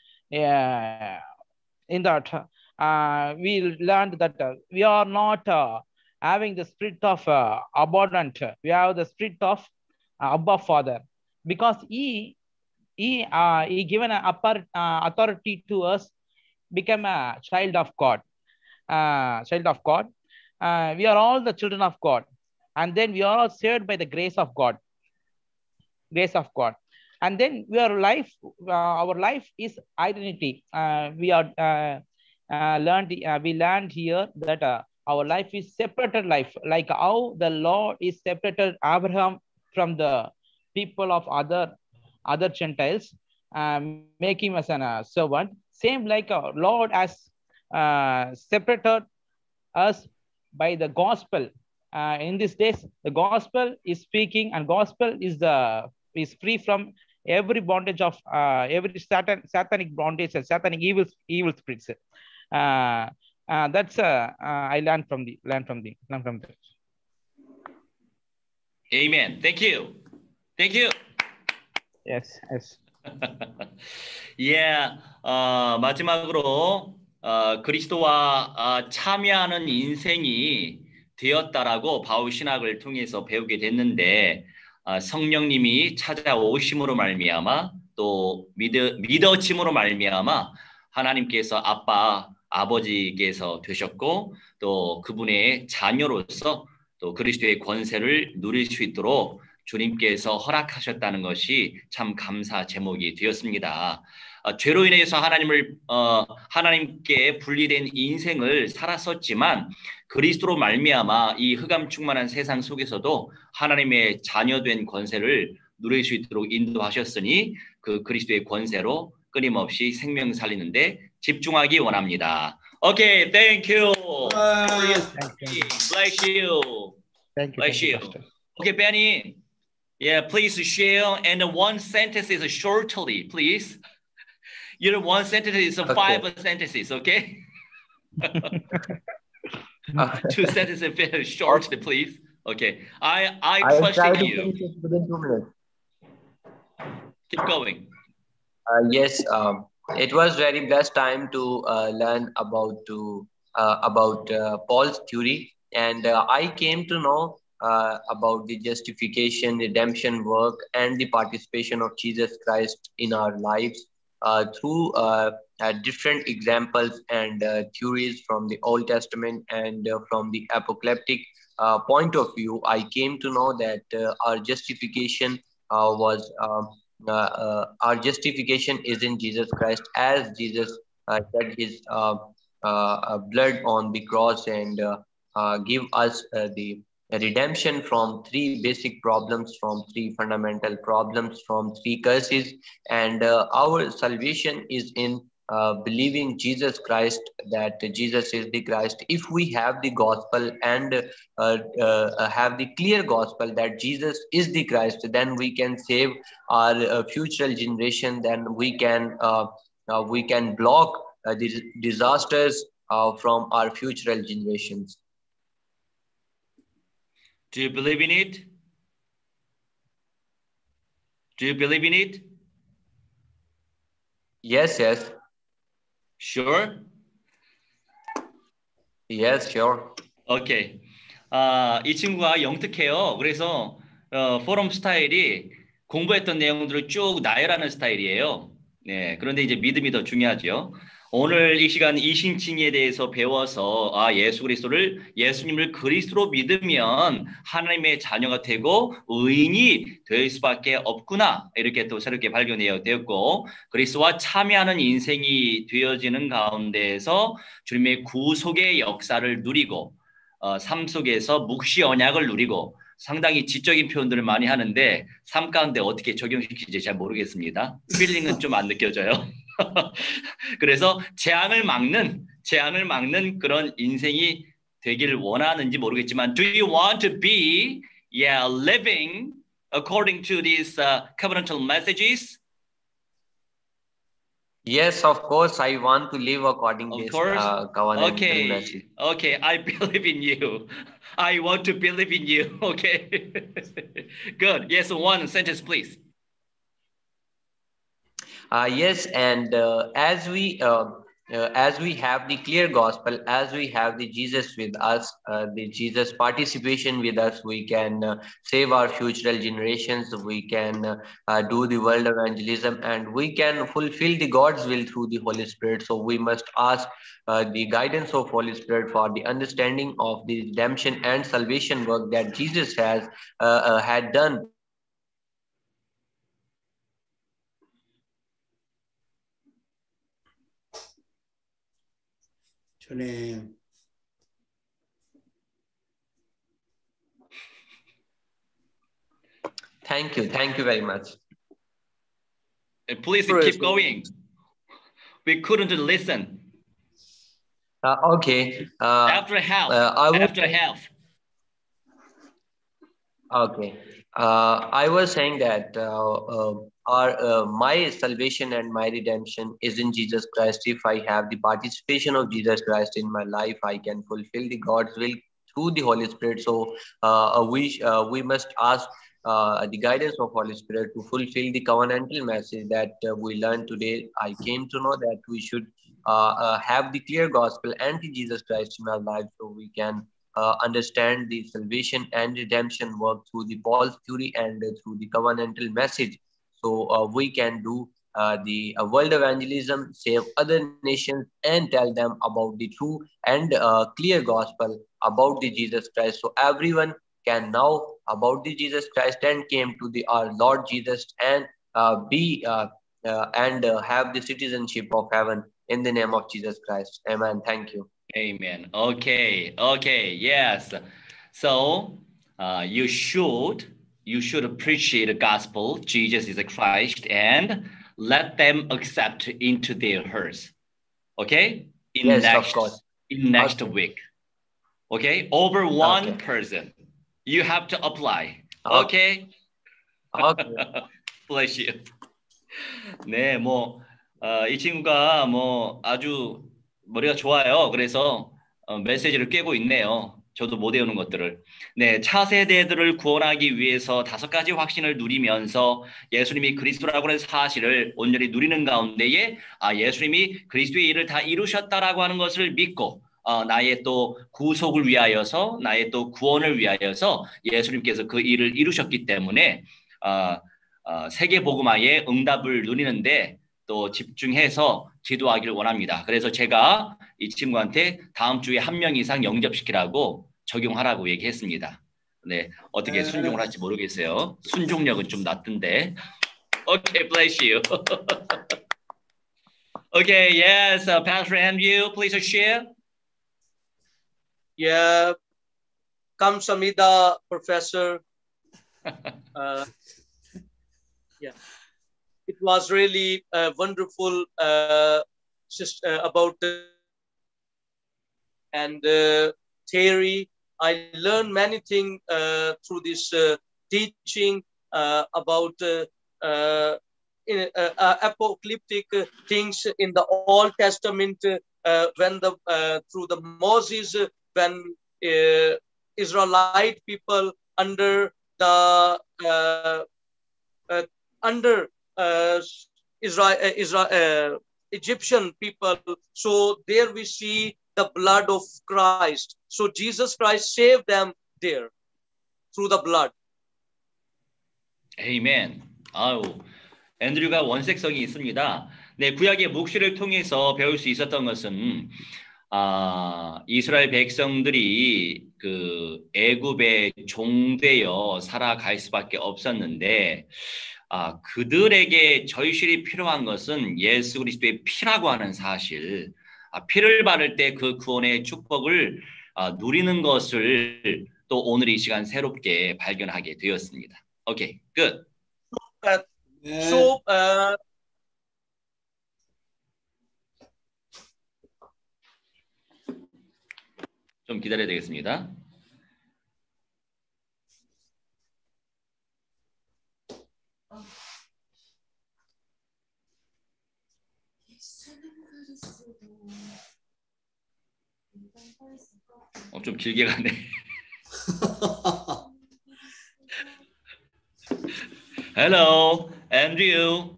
in that uh, we learned that uh, we are not uh, having the spirit of uh, abundant. We have the spirit of uh, Abba Father, because He He, uh, he given an upper uh, authority to us, become a child of God. Uh, child of God. Uh, we are all the children of God. And then we are all saved by the grace of God. Grace of God. And then we are life, uh, our life is identity. Uh, we are uh, uh, learned, uh, we learned here that uh, our life is separated life, like how the Lord is separated Abraham from the people of other other Gentiles, uh, make him as a uh, servant. Same like our Lord has uh, separated us by the gospel. Uh, in these days, the gospel is speaking, and gospel is the is free from every bondage of uh, every satan, satanic bondage and satanic evil evil spirits. Uh, uh, that's uh, uh, I learned from the learned from the learned from the. Amen. Thank you. Thank you. Yes, yes. yeah, 어, 마지막으로 어, 그리스도와 어, 참여하는 인생이 되었다라고 바울 신학을 통해서 배우게 됐는데 어, 성령님이 찾아오심으로 말미암아 또 믿어, 믿어짐으로 말미암아 하나님께서 아빠, 아버지께서 되셨고 또 그분의 자녀로서 또 그리스도의 권세를 누릴 수 있도록 주님께서 허락하셨다는 것이 참 감사 제목이 되었습니다. 어, 죄로 인해서 하나님을 어, 하나님께 분리된 인생을 살았었지만 그리스도로 말미암아 이 흑암 충만한 세상 속에서도 하나님의 자녀된 권세를 누릴 수 있도록 인도하셨으니 그 그리스도의 권세로 끊임없이 생명 살리는데 집중하기 원합니다. Okay, thank you. Bless you. Thank you. Bless you. Okay, Benny. Yeah, please share. And one sentence is shortly, please. You know, one sentence is okay. Five sentences, okay? Two sentences very shortly, please. Okay. I I question you. Within two minutes. Keep going. Uh, yes, um, it was very blessed time to uh, learn about to uh, about uh, Paul's theory, and uh, I came to know uh, about the justification, redemption work, and the participation of Jesus Christ in our lives uh, through uh, uh, different examples and uh, theories from the Old Testament and uh, from the apocalyptic uh, point of view. I came to know that uh, our justification uh, was. Uh, Uh, uh, our justification is in Jesus Christ, as Jesus uh, shed his uh, uh, blood on the cross and uh, uh, give us uh, the redemption from three basic problems, from three fundamental problems, from three curses. And uh, our salvation is in uh, believing Jesus Christ, that Jesus is the Christ. If we have the gospel and uh, uh, have the clear gospel that Jesus is the Christ, then we can save our uh, future generation. Then we can uh, uh, we can block uh, the disasters uh, from our future generations. Do you believe in it? Do you believe in it? Yes, yes. Sure? Yes, sure. 오케이. 아, 이 친구가 영특해요. 그래서 어, 포럼 스타일이 공부했던 내용들을 쭉 나열하는 스타일이에요. 네, 그런데 이제 믿음이 더 중요하죠. 오늘 이 시간 이신칭에 대해서 배워서 아, 예수 그리스도를 예수님을 그리스도로 믿으면 하나님의 자녀가 되고 의인이 될 수밖에 없구나 이렇게 또 새롭게 발견해야 되었고 그리스도와 참여하는 인생이 되어지는 가운데에서 주님의 구속의 역사를 누리고 어, 삶 속에서 묵시 언약을 누리고 상당히 지적인 표현들을 많이 하는데 삶 가운데 어떻게 적용시킬지 잘 모르겠습니다. 필링은 좀 안 느껴져요. 그래서 재앙을 막는 재앙을 막는 그런 인생이 되길 원하는지 모르겠지만 Do you want to be yeah living according to these uh, covenantal messages? Yes, of course, I want to live according to Of this course. uh, covenantal Okay. message. Okay, I believe in you. I want to believe in you. Okay. Good. Yes, one sentence, please. Uh, yes, and uh, as we uh, uh, as we have the clear gospel, as we have the Jesus with us, uh, the Jesus participation with us, we can uh, save our future generations. We can uh, uh, do the world evangelism, and we can fulfill the God's will through the Holy Spirit. So we must ask uh, the guidance of Holy Spirit for the understanding of the redemption and salvation work that Jesus has uh, uh, had done. 전에 Thank you. Thank you very much. Uh, Please Praise keep God. going. We couldn't listen. Uh, okay. Uh, After half. uh, I was After half. okay. Uh, I was saying that uh, uh, our uh, my salvation and my redemption is in Jesus Christ. If I have the participation of Jesus Christ in my life, I can fulfill the God's will through the Holy Spirit. So uh, we uh, we must ask uh, the guidance of Holy Spirit to fulfill the covenantal message that uh, we learned today. I came to know that we should uh, uh, have the clear gospel and the Jesus Christ in our life, so we can uh, understand the salvation and redemption work through the Paul's theory and uh, through the covenantal message. So uh, we can do uh, the uh, world evangelism, save other nations, and tell them about the true and uh, clear gospel about the Jesus Christ. So everyone can know about the Jesus Christ and came to the our Lord Jesus and uh, be uh, uh, and uh, have the citizenship of heaven in the name of Jesus Christ. Amen. Thank you. Amen. Okay. Okay. Yes. So uh, you should you should appreciate the gospel. Jesus is a Christ, and let them accept into their hearts. Okay. In Yes, next of course. in next Okay. week. Okay. Over one Okay. person. You have to apply. Okay. Okay. Okay. Bless you. 네, 뭐, 어, 이 친구가 뭐 아주 머리가 좋아요. 그래서 어, 메시지를 꿰고 있네요. 저도 못 외우는 것들을. 네, 차세대들을 구원하기 위해서 다섯 가지 확신을 누리면서 예수님이 그리스도라고 하는 사실을 온전히 누리는 가운데에 아, 예수님이 그리스도의 일을 다 이루셨다라고 하는 것을 믿고 어, 나의 또 구속을 위하여서 나의 또 구원을 위하여서 예수님께서 그 일을 이루셨기 때문에 어, 어, 세계복음화의 응답을 누리는데 또 집중해서 지도하기를 원합니다. 그래서 제가 이 친구한테 다음 주에 한 명 이상 영접시키라고 적용하라고 얘기했습니다. 네, 어떻게 순종을 할지 모르겠어요. 순종력은 좀 낮던데. Okay, bless you. Okay, yes, uh, Pastor Andrew, please share. Yeah, Kamsamida, Professor. Uh, yeah, it was really uh, wonderful uh, just, uh, about the and uh, theory. I learned many things uh, through this uh, teaching uh, about uh, uh, in, uh, uh, apocalyptic uh, things in the Old Testament uh, when the uh, through the Moses uh, when uh, Israelite people under the uh, uh, under uh, Israel, uh, Israel uh, Egyptian people. So there we see the blood of Christ. So Jesus Christ saved them there through the blood. Amen. 아우, 앤드류가 원색성이 있습니다. 네, 구약의 묵시를 통해서 배울 수 있었던 것은 아, 이스라엘 백성들이 그 애굽에 종되어 살아갈 수밖에 없었는데 아, 그들에게 절실히 필요한 것은 예수 그리스도의 피라고 하는 사실. 아, 피를 바를 때 그 구원의 축복을 아, 누리는 것을 또 오늘 이 시간 새롭게 발견하게 되었습니다. 오케이, good. Uh, so, uh, 좀 기다려야 되겠습니다. 어, 좀 길게 가네. Hello, Andrew.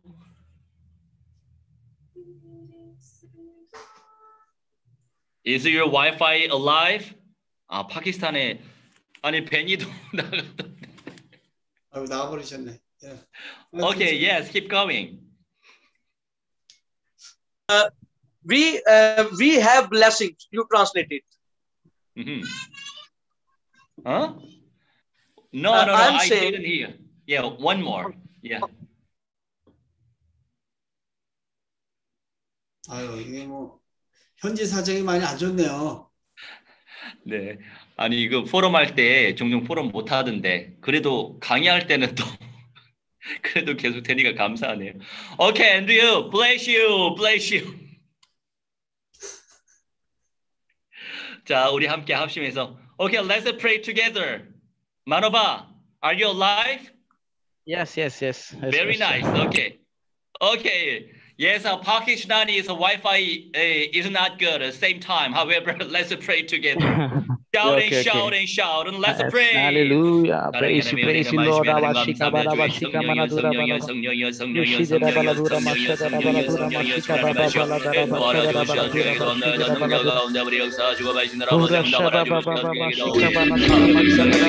Is your Wi-Fi alive? 아, 파키스탄에 아니 베니도 나갔던데. 아유, 나와버리셨네. Yeah. Okay, yes, keep going. uh, we uh, we have blessings. You translate it. Mm-hmm. Huh? No, Uh, no, no, I'm I saying- didn't hear. Yeah, one more. Yeah. 아유, 이게 뭐 현지 사정이 많이 안 좋네요. 네. 아니 이거 포럼 할 때 종종 포럼 못 하던데 그래도 강의할 때는 또 그래도 계속 되니까 감사하네요. Okay, Andrew, bless you, bless you. 자, 우리 함께 합심해서 Okay, let's pray together. Manova, are you alive? Yes, yes, yes. yes Very yes, nice. Okay. Okay. Yes, our Pakistani's Wi-Fi uh, is not good at the same time. However, let's pray together. Shout Okay, and okay. shout and shout and let's Yes, pray. Hallelujah. Praise you, 하나님, praise you, 하나님, Lord. 하나님, Abashika 감사합니다. balaba 주의 shika 성령이여, manadura 성령이여, balaba. 성령이여, 성령이여, Yushidera 성령이여, baladura 성령이여, mashadara 성령이여, baladura 성령이여, mashika baba 주하나마시오. baladara 도와주시오. bashadara baladura 주에게 도움나다 mashidera 능력 baladura. 가운데 우리 역사하시고 가시느라 Ura 아버지 shaba 응답하라 baba baba 주시옵소서. shika 기도하오니 baladura mashadara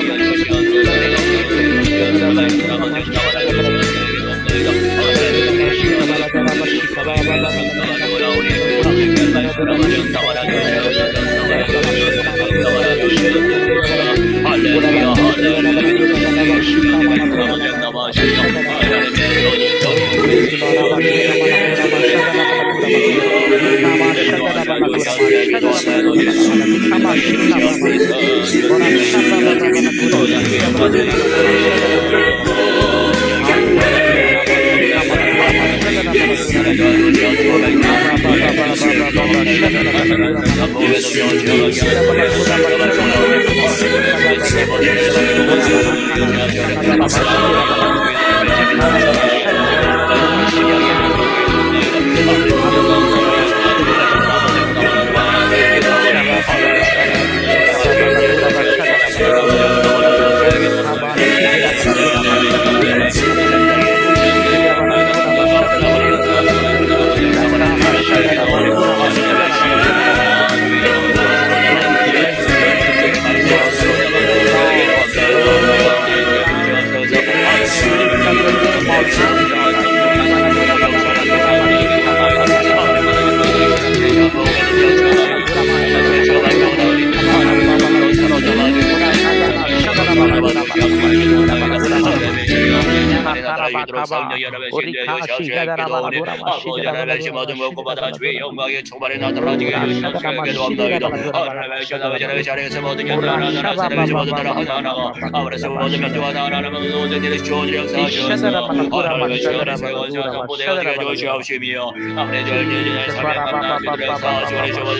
모든 것보다 주의 영광의 총발에 나타나지게 해주시옵소서. 하나님의 모든 연단하나님의 모든 나라 하나하나가 아버지의 모든 면도와 하나하나는 모든 일을 주어지려 역사하시옵소서. 하나님의 시간을 세워서 선포되어지게 해주시옵시며 아버지의 절제의 삶의 만나시도록 역사하시고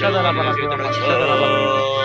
해주시옵소서.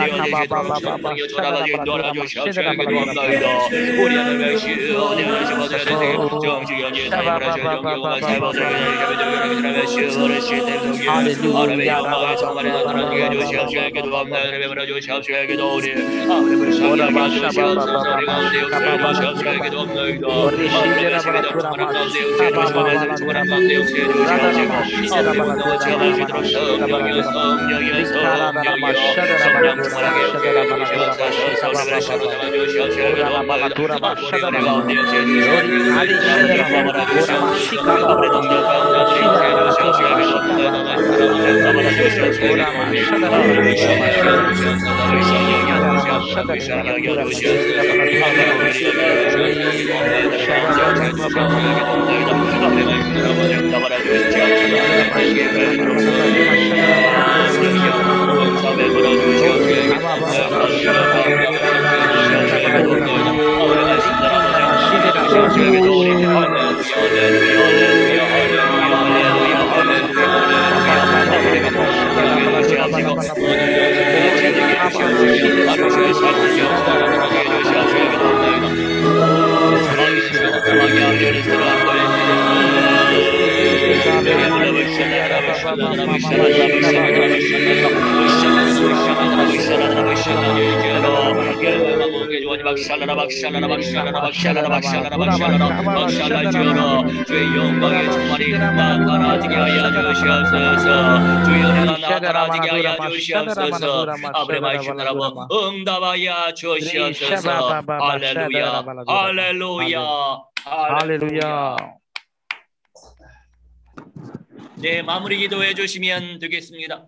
우리 하나님의 시여 할렐루야. 네, 마무리 기도해 주시면 되겠습니다.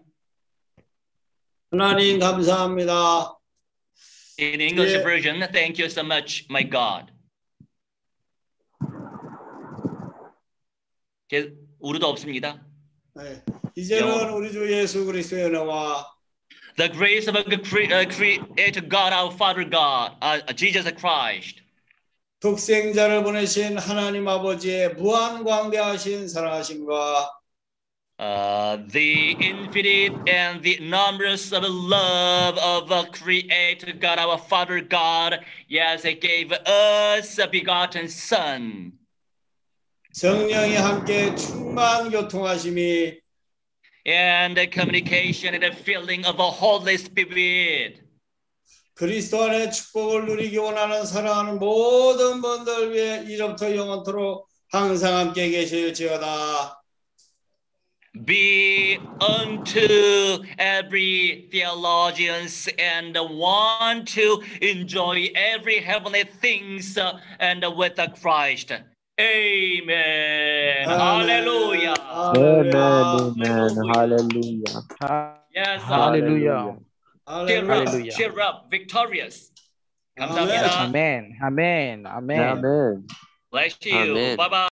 하나님 감사합니다. In English 예. version, thank you so much, my God. 제 우르도 없습니다. 네. 이제는 우리 주 예수 그리스도의 은혜와 The grace of a cre- uh, Creator God, our Father God, uh, Jesus Christ, 독생자를 보내신 하나님 아버지의 무한 광대하신 사랑하심과 uh, the infinite and the numerous of love of the Creator God, our Father God, yes, He gave us a begotten Son. 성령이 함께 충만 교통하심이 And the communication and the filling of the Holy Spirit. 그리스도 안에 축복을 누리기 원하는 사랑하는 모든 분들 위해 이제부터 영원토록 항상 함께 계실지어다. Be unto every theologians and want to enjoy every heavenly things uh, and with the Christ. Amen. Hallelujah. Amen. Amen. Hallelujah. Yes. 할렐루야. Cheer up. Hallelujah. Cheer up. Victorious. 아멘. 감사합니다. 아멘. 아멘. 아멘. Amen. Bless you. Amen. Bye bye.